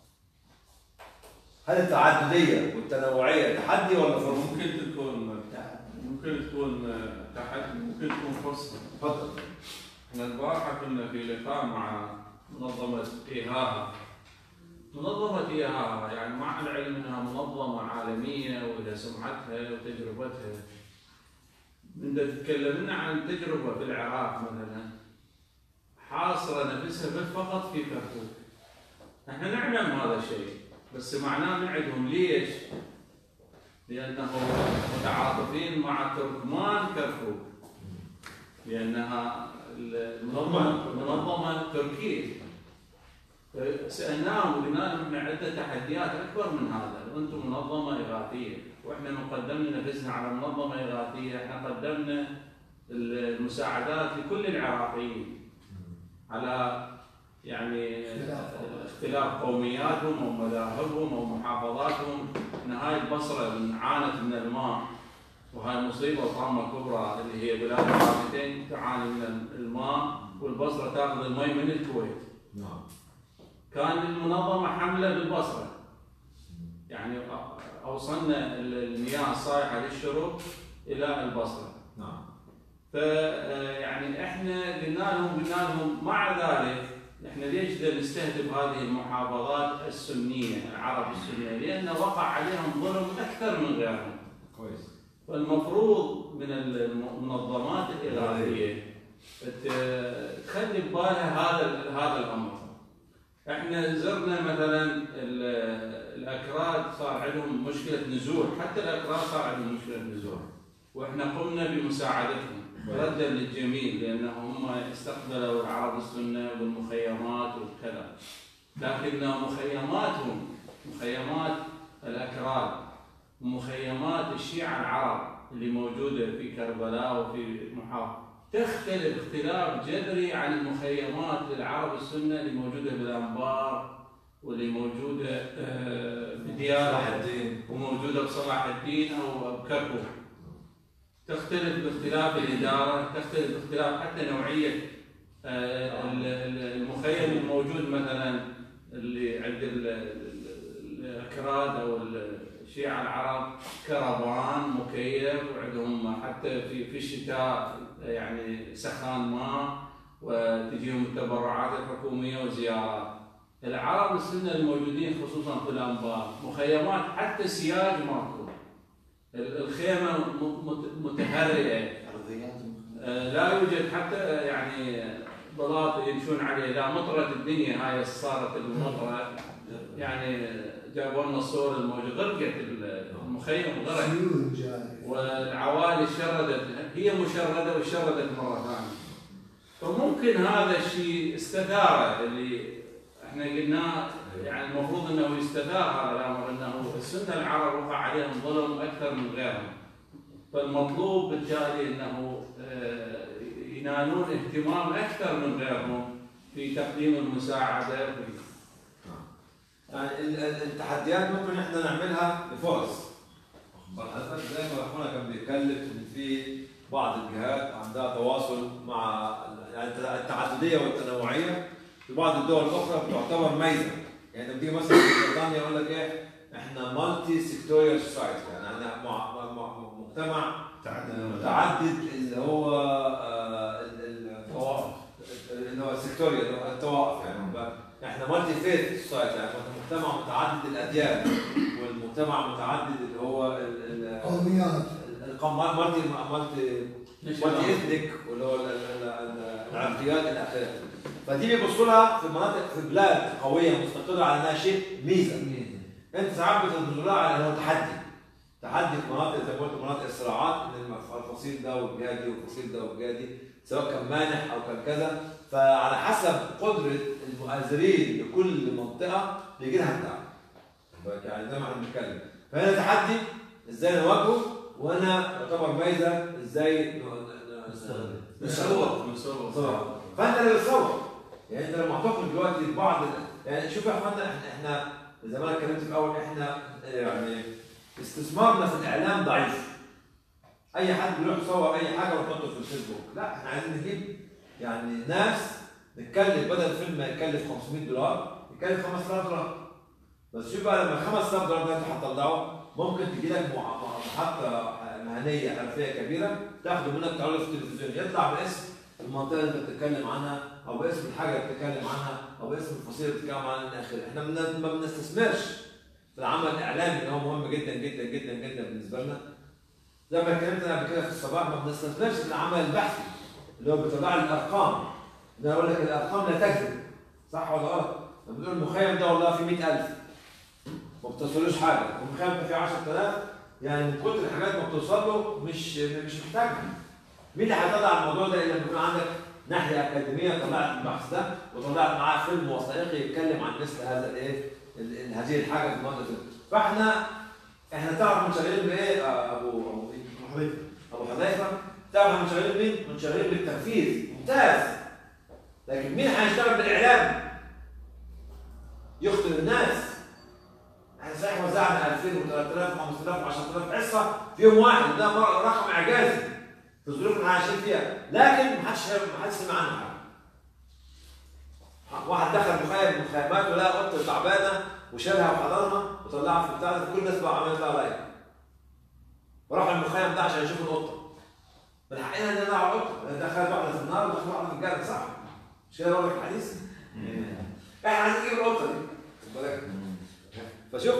هل التعدديه والتنوعيه تحدي ولا فرصه؟ ممكن تكون ممكن تكون تحدي ممكن تكون فرصه. اتفضل. احنا البارحة كنا في لقاء مع منظمة إيهاها. منظمة إيهاها يعني مع العلم أنها منظمة عالمية ولها سمعتها وتجربتها. من تتكلم لنا عن تجربة في العراق مثلا حاصرة نفسها بس فقط في كركوك. احنا نعلم هذا الشيء بس معناه نعدهم ليش؟ لأنه متعاطفين مع تركمان كركوك. لأنها المنظمة منظمة تركية. سألناهم وقلنا لهم احنا عندنا تحديات أكبر من هذا، وأنتم منظمة إغاثية، وإحنا من قدمنا نفسنا على منظمة إغاثية، احنا قدمنا المساعدات لكل العراقيين على يعني اختلاف قومياتهم ومذاهبهم ومحافظاتهم. ان هاي البصره عانت من الماء، وهاي مصيبه وطامه كبرى اللي هي بلاد العراقيتين تعاني من الماء، والبصره تاخذ المي من الكويت. نعم. كان المنظمه حمله بالبصره. يعني اوصلنا المياه الصالحه للشرب الى البصره. نعم. ف يعني احنا قلنا لهم قلنا لهم مع ذلك احنا ليش نستهدف هذه المحافظات السنيه، العرب السنيه؟ لان وقع عليهم ظلم اكثر من غيرهم. كويس. فالمفروض من المنظمات الاغاثيه تخلي ببالها هذا هذا الامر. احنا زرنا مثلا الاكراد صار عندهم مشكله نزوح، حتى الاكراد صار عندهم مشكله نزوح، واحنا قمنا بمساعدتهم ردا للجميل لانهم هم استقبلوا العرب السنه والمخيمات وكذا. لكن مخيماتهم مخيمات الاكراد ومخيمات الشيعه العرب اللي موجوده في كربلاء وفي محافظه تختلف اختلاف جذري عن المخيمات العرب السنه اللي موجوده بالانبار واللي موجوده في ديار وموجوده بصلاح الدين او بكركوك. تختلف باختلاف الاداره، تختلف باختلاف حتى نوعيه المخيم الموجود مثلا اللي عند الاكراد او الشيعه العرب كرفان مكيف، وعندهم حتى في في الشتاء يعني سخان ماء وتجيهم التبرعات الحكوميه وزيارات. العرب السنه الموجودين خصوصا في الانبار مخيمات حتى سياج ماكو، الخيمه متهرئه، لا يوجد حتى يعني بلاط يمشون عليه. اذا مطرت الدنيا هاي صارت المطره يعني جابوا لنا الصور الموجود غرقت المخيم غرق والعوالي شردت، هي مشرده وشردت مره ثانيه. فممكن هذا الشيء استثاره اللي احنا قلناه، يعني المفروض انه يستثار هذا الامر، انه السنه العرب وقع عليهم ظلم اكثر من غيرهم. فالمطلوب بالتالي انه ينالون اهتمام اكثر من غيرهم في تقديم المساعده. يعني التحديات ممكن احنا نعملها بفرص. زي ما اخونا كان بيتكلم ان في بعض الجهات عندها تواصل مع يعني التعدديه والتنوعيه في بعض الدول الاخرى بتعتبر ميزه. يعني لما تيجي مثلا في بريطانيا يقول لك ايه؟ احنا مالتي سيكتوريال سوسايتي، يعني احنا مجتمع متعدد اللي هو الطوائف اللي هو سيكتوريال الطوائف. يعني احنا مالتي فيث سوسايتي، يعني مجتمع متعدد الاديان والمجتمع متعدد اللي هو القوميات مالتي مالتي مالتي اثنيك واللي هو العرقيات الى اخره. فدي بيبصوا لها في مناطق في بلاد قويه مستقره على انها شيء ميزه. انت ساعات بتنظر لها على انه تحدي. تحدي في مناطق زي ما قلت مناطق الصراعات ان الفصيل ده والجهه دي والفصيل ده والجهه دي سواء كان مانح او كان كذا، فعلى حسب قدره المؤازرين لكل منطقه بيجي لها الدعم. يعني زي ما احنا بنتكلم، فهنا تحدي ازاي نواجهه، وانا يعتبر ميزه ازاي نصور نصور فانت اللي بتصور. يعني انت لما هتخرج دلوقتي بعض يعني شوف يا اخوانا احنا احنا زي ما انا اتكلمت في الاول احنا يعني استثمارنا في الاعلام ضعيف. اي حد بيروح يصور اي حاجه ويحطه في الفيسبوك، لا احنا عايزين نجيب يعني ناس نتكلف بدل الفيلم ما يكلف خمسمية دولار يكلف خمسة آلاف دولار. بس شوف بقى لما خمسة آلاف دولار ده انت هتطلعه ممكن تجي لك محطه مهنيه حرفيه كبيره تاخده منك تعرضه في التلفزيون يطلع باسم المنطقه اللي انت بتتكلم عنها او باسم الحاجه اللي بتتكلم عنها او باسم الفصيله اللي بتتكلم عنها الى اخره. احنا ما بنستثمرش في العمل الاعلامي اللي هو مهم جدا جدا جدا جدا بالنسبه لنا. زي ما اتكلمت انا قبل كده في الصباح، ما بنستثمرش في العمل البحثي اللي هو بيطلع لي الارقام. انا اقول لك الارقام لا تكذب، صح ولا غلط؟ لما بنقول المخيم ده والله في مئة ألف ما بتوصلوش حاجه، والمخيم ده فيه عشرة آلاف، يعني من كتر الحاجات ما بتوصل له مش مش محتاجها. مين اللي هيطلع الموضوع ده الا لما يكون عندك ناحيه اكاديميه طلعت البحث ده وطلعت معاه فيلم وثائقي يتكلم عن مثل هذا الايه هذه الحاجه في المنطقه دي. فاحنا احنا تعرف منشغلين بايه ابو ابو حذيفه ابو حذيفه؟ تعرف منشغلين مين؟ منشغلين بالتنفيذ، ممتاز. لكن مين هيشتغل بالاعلام؟ يخطر الناس. احنا صحيح وزعنا ألفين وثلاثة آلاف وخمسة آلاف وعشرة آلاف حصه في يوم واحد، ده رقم اعجازي في الظروف اللي احنا عايشين فيها، لكن ما حدش ما حدش سمع عنه حاجه. واحد دخل مخيم من المخيمات ولقى قطه تعبانه وشالها وحضنها وطلعها في بتاعته، كل الناس بقى عملت لها لايك. وراحوا المخيم ده عشان يشوفوا القطه. من حقنا ان نلعب القطه، لان دخلت واحده في النار ودخلت واحده في الجنه، صح؟ مش كده بقول لك الحديث؟ احنا عايزين نجيب القطه دي، خد بالك؟ فشوف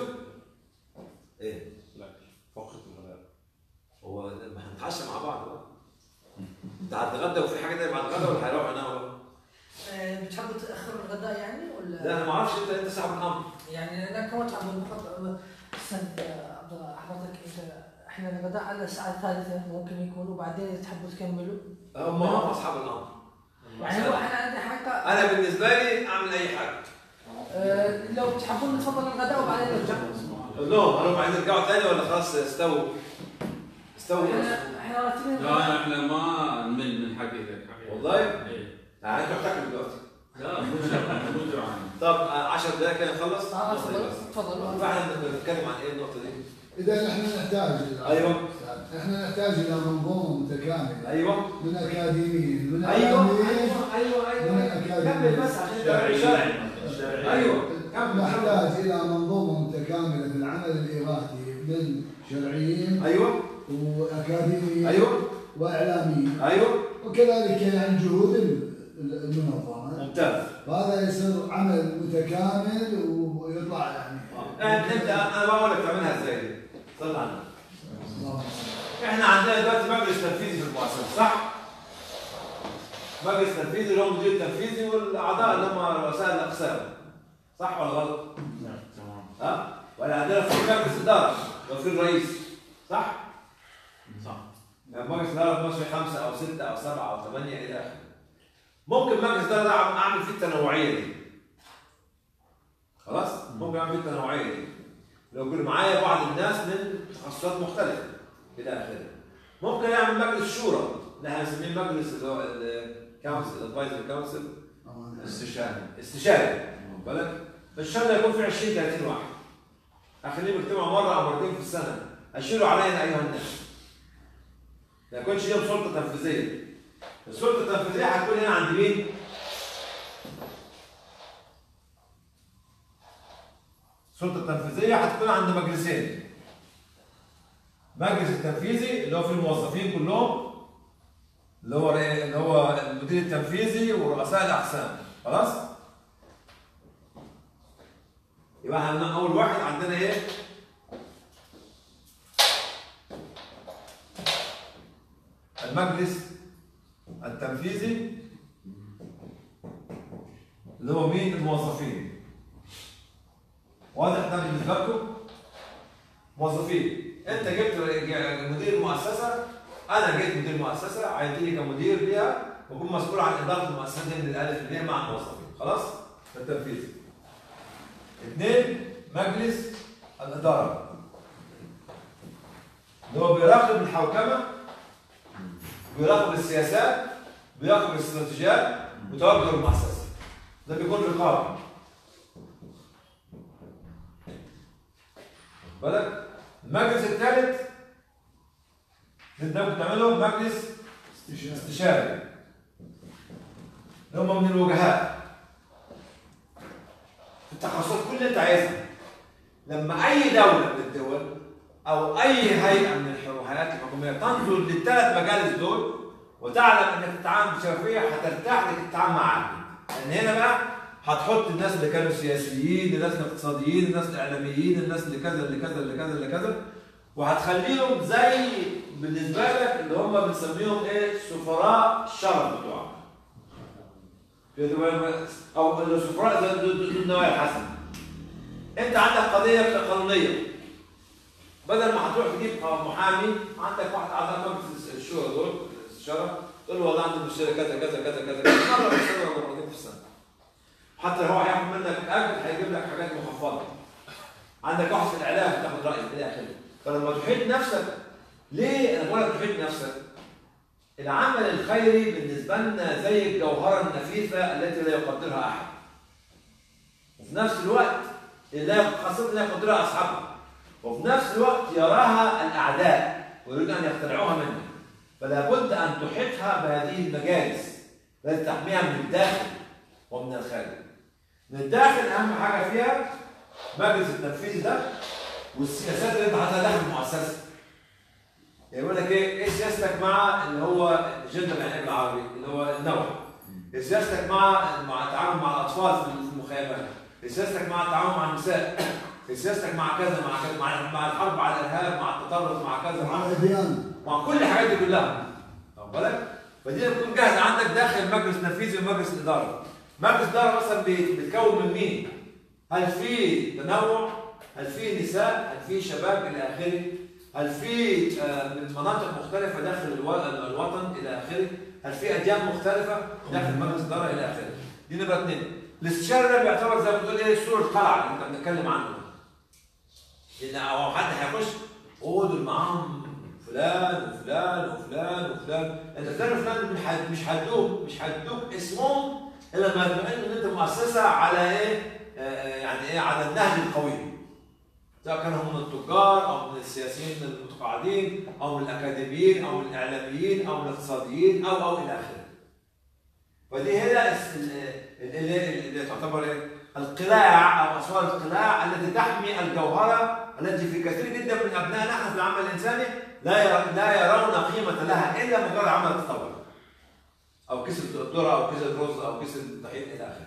ايه؟ لا فقره الغداء. هو ما هنتعشى مع بعض بقى. انت هتتغدى وفي حاجه تانيه بعد الغداء ولا هيروحوا يناموا بقى؟ بتحبوا تاخروا الغداء يعني ولا؟ لا انا ما اعرفش، انت انت صاحب الامر. يعني انا كمان تعب المخطط. استنى حضرتك انت احنا الغداء على الساعه الثالثة ممكن يكون، وبعدين تحبوا تكملوا؟ هم هم اصحاب الامر. يعني هو احنا عندنا حتى انا بالنسبه لي اعمل اي حاجه. أه لو تحبون نتفضل الغداء وبعدين نرجع. لا انا عايزين نرجعوا ثاني ولا خلاص استووا؟ استووا. احنا احنا راتبين. لا احنا ما نمل من حقيقتك. والله؟ ايه. يعني انت بتاكل دلوقتي؟ لا مو جوعان مو جوعان. طب عشر دقائق كده نخلص؟ اه تفضل تفضل. فاحنا بنتكلم عن ايه النقطه دي؟ اذا نحن نحتاج الى ايوه احنا نحتاج الى منظومه متكامله. ايوه من اكاديميين، من ايوه اعلاميين، ايوه ايوه من ايوه اكاديميين. كمل بس عشان شرعي شرعي. ايوه كمل. نحتاج الى منظومه متكامله في العمل الاغاثي من شرعيين ايوه واكاديميين ايوه واعلاميين ايوه وكذلك يعني جهود المنظمه. ممتاز. وهذا يصير عمل متكامل ويطلع يعني. انت انا بقول لك تعملها ازاي دي؟ صل على الله. احنا عندنا دلوقتي مجلس تنفيذي في المؤسسه، صح؟ مجلس تنفيذي اللي هو المدير التنفيذي والاعضاء اللي هم رؤساء الاقسام، صح ولا غلط؟ نعم تمام. ها؟ ولا عندنا في مجلس اداره لو في الرئيس، صح؟ صح. يعني مجلس اداره في مصر خمسه او سته او سبعه او ثمانيه الى اخره. ممكن مجلس اداره ده اعمل فيه التنوعيه دي. خلاص؟ ممكن اعمل فيه التنوعيه دي. لو يكون معايا بعض الناس من تخصصات مختلفه الى اخره. ممكن اعمل مجلس شورى اللي احنا بنسميه مجلس اللي هو الكونسل ادفايزري كونسل استشاري استشاري واخد بالك؟ فالشهر يكون في عشرين ثلاثين واحد. اخليهم يجتمعوا مره او مرتين في السنه، اشيروا علينا ايها الناس. ما يكونش ليهم سلطه تنفيذيه. السلطه التنفيذيه هتكون هنا عند مين؟ السلطه التنفيذيه هتكون عند مجلسين. مجلس التنفيذي اللي هو فيه الموظفين كلهم، اللي هو اللي هو المدير التنفيذي ورؤساء الاقسام، خلاص؟ يبقى احنا اول واحد عندنا ايه؟ المجلس التنفيذي اللي هو مين؟ الموظفين. واضح ده بالنسبه لكم؟ موظفين. انت جبت مدير المؤسسه، انا جيت مدير مؤسسه، عينتني كمدير ليها واكون مسؤول عن اداره المؤسسه دي من الالف للياء مع الموظفين، خلاص؟ ده التنفيذي. اثنين مجلس الاداره اللي هو بيراقب الحوكمه، بيراقب السياسات، بيراقب الاستراتيجيات وتوجه المؤسسه. ده بيكون رقابي. بالك؟ المجلس الثالث اللي انت بتعمله مجلس استشاري استشاري اللي هم من الوجهاء في التخصصات كل اللي انت عايزها. لما اي دوله من الدول او اي هيئه من الهيئات الحكوميه تنظر للثلاث مجالس دول وتعلم انك تتعامل بشفافيه هترتاح انك تتعامل معاه. لان هنا بقى هتحط الناس اللي كانوا سياسيين، الناس الاقتصاديين، الناس الاعلاميين، الناس اللي كذا اللي كذا اللي كذا اللي كذا، وهتخليهم زي بالنسبه لك اللي هم بنسميهم ايه؟ سفراء الشرف بتوعك. او السفراء ذو النوايا الحسنه. انت عندك قضيه قانونيه، بدل ما هتروح تجيب محامي، عندك واحد اعضاء مجلس الشورى دول الشرف، تقول له والله عندي مشكله كذا كذا كذا كذا كذا مره في السنه ولا مرتين في السنه. حتى لو هو هياخد منك اجر هيجيب لك حاجات مخفضه. عندك واحد في الاعلام تاخد رايه الى اخره. فلما تحيط نفسك، ليه انا بقول لك تحيط نفسك؟ العمل الخيري بالنسبه لنا زي الجوهره النفيسه التي لا يقدرها احد. وفي نفس الوقت لا خاصه لا يقدرها اصحابها. وفي نفس الوقت يراها الاعداء ويريدون ان يخترعوها منك. فلا بد ان تحيطها بهذه المجالس التي تحميها من الداخل ومن الخارج. من الداخل اهم حاجه فيها مجلس التنفيذي ده والسياسات اللي انت حاططها داخل المؤسسه. يعني يقول لك ايه؟ ايه سياستك مع اللي هو الجندر يعني بالعربي اللي هو النوع؟ ايه سياستك مع مع التعامل مع الاطفال في المخيمات؟ ايه سياستك مع التعامل مع النساء؟ ايه سياستك مع كذا مع كذا مع مع الحرب على الارهاب مع التطرف مع كذا مع الاديان مع كل الحاجات دي كلها. واخد بالك؟ فدي تكون جاهزه عندك داخل مجلس تنفيذي ومجلس الاداره. مجلس الاداره مثلا بيتكون من مين؟ هل في تنوع؟ هل في نساء؟ هل في شباب الى اخره؟ هل في من مناطق مختلفه داخل الوطن الى اخره؟ هل في اديان مختلفه داخل مجلس الاداره الى اخره؟ دي نمره اثنين. الاستشاري ده بيعتبر زي ما بتقول ايه؟ سور القلعه اللي انت بنتكلم عنه. لان او حد هيخش قول معاهم فلان وفلان وفلان وفلان، انت فلان وفلان مش هتدوب مش هتدوب اسمهم الا لما يبين ان انت مؤسسه على ايه؟ يعني ايه؟ على النهج القوي. سواء كانوا هم من التجار او من السياسيين المتقاعدين او من الاكاديميين او من الاعلاميين او من الاقتصاديين او او الى اخره. فدي هي اللي, اللي تعتبر ايه؟ القلاع او اسوار القلاع التي تحمي الجوهره التي في كثير جدا من ابنائنا نحن في العمل الانساني لا لا يرون قيمه لها الا مجرد عمل التطوع. او كيس الذره او كيس الرز او كيس الطحين الى اخره.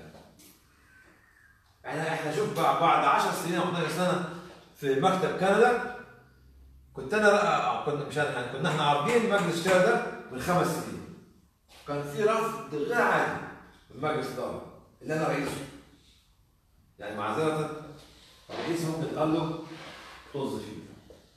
احنا احنا شوف بعد عشر سنين او اثنا عشر سنه في مكتب كندا كنت انا كنا مش انا كنا احنا عارضين مجلس الشارع ده من خمس سنين. كان في رفض غير عادي في مجلس الاداره اللي انا رئيسه. يعني معذره الرئيس ممكن قال له طز فيه.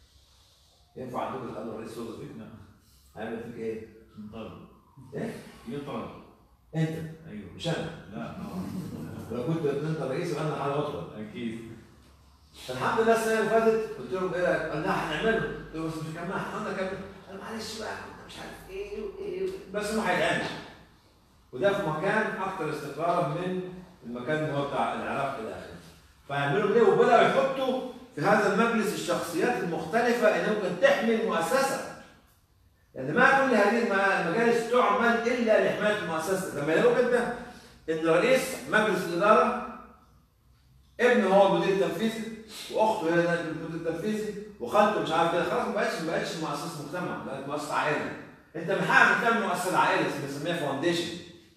ينفع عندكم قال له الرئيس طز فيك؟ نعم. هيعمل فيك ايه؟ ينطرد. ايه؟ ينطرد. انت؟ ايوه مش انا. لا لو كنت انت الرئيس يبقى انا هطرد. اكيد. الحمد لله السنه اللي فاتت قلت لهم ايه رايك؟ قال لا هنعمله. قلت له بس مش هكمل احنا قلنا كمل. قال معلش بقى مش عارف ايه وايه بس انه هيتعمل. وده في مكان اكثر استقرارا من المكان اللي هو بتاع العراق الى اخره. فيعملوا ليه؟ وبداوا يحطوا في هذا المجلس الشخصيات المختلفه اللي ممكن تحمي المؤسسه. لان ما كل هذه المجالس تعمل الا لحمايه المؤسسه. لما يلاقوا كده ان رئيس مجلس الاداره ابنه هو المدير التنفيذي واخته هي المدير التنفيذي وخالته مش عارف كده، خلاص ما بقتش ما بقتش مؤسسه مجتمع، بقت مؤسسه عائله. انت من حقك تعمل مؤسسه عائله بنسميها فاونديشن.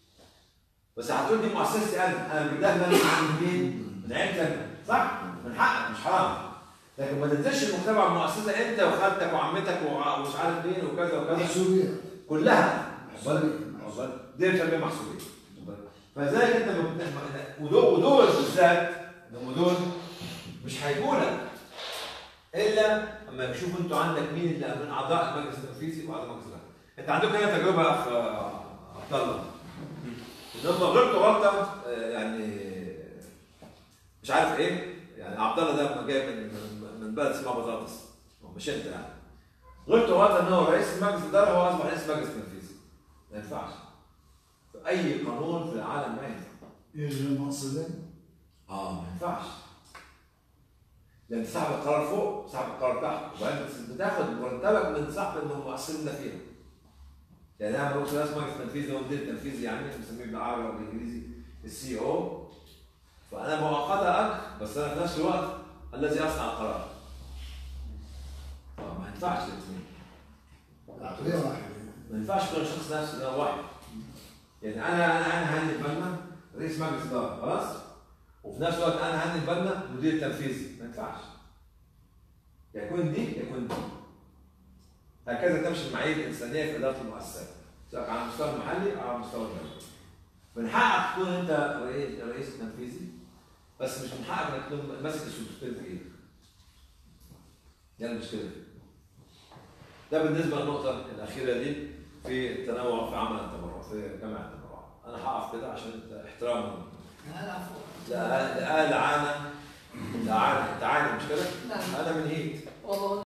بس هتقول دي مؤسستي انا، انا بجدها من عند مين؟ من عيلتي انا، صح؟ من حقك مش حرام. لكن ما تنزلش المجتمع المؤسسه انت وخالتك وعمتك ومش عارف مين وكذا وكذا. محسوبيه. كلها. محسوبيه. دي بنسميها محسوبيه. فلذلك انت ودول بالذات ودول مش هيجوا لك الا اما يشوفوا انتوا عندك مين اللي من اعضاء المجلس التنفيذي واعضاء المجلس الاداري. انت عندكم هنا تجربه يا اخ عبد الله ان هم غلطوا غلطه يعني مش عارف ايه، يعني عبد الله ده جاي من من بلد اسمها بطاطس مش انت يعني. غلطوا غلطه ان هو رئيس المجلس الاداري هو اصبح رئيس المجلس التنفيذي. ما ينفعش. في اي قانون في العالم ما ينفع. يجري منصبين؟ اه ما ينفعش. لان صاحب القرار فوق صاحب القرار تحت وبعدين بتاخد مرتبك من صاحب المؤسسين فيها. يعني انا بقول رئيس مجلس التنفيذي هو مدير التنفيذي يعني بنسميه بالعربي او بالانجليزي السي او. فانا مؤقتا اجر بس انا في نفس الوقت الذي يصنع القرار. فما ينفعش الاثنين. العقليه واحده. ما ينفعش يكون الشخص نفسه واحد. يعني انا انا انا هاني البنا رئيس مجلس اداره خلاص؟ وفي نفس الوقت انا هاني البنا مدير تنفيذي، ما ينفعش. يكون دي يكون دي. هكذا تمشي المعايير الانسانيه في اداره المؤسسات، سواء على المستوى المحلي او على المستوى الدولي. من حقك تكون انت رئيس رئيس تنفيذي، بس مش من حقك انك تكون ماسك السلطتين في ايدك. دي المشكله. ده بالنسبه للنقطه الاخيره دي في التنوع في عمل التبرع في جمع التبرع. انا هقف كده عشان احتراما لا لا لا عانى لا عانى تعاني مش كده؟ انا من هيت.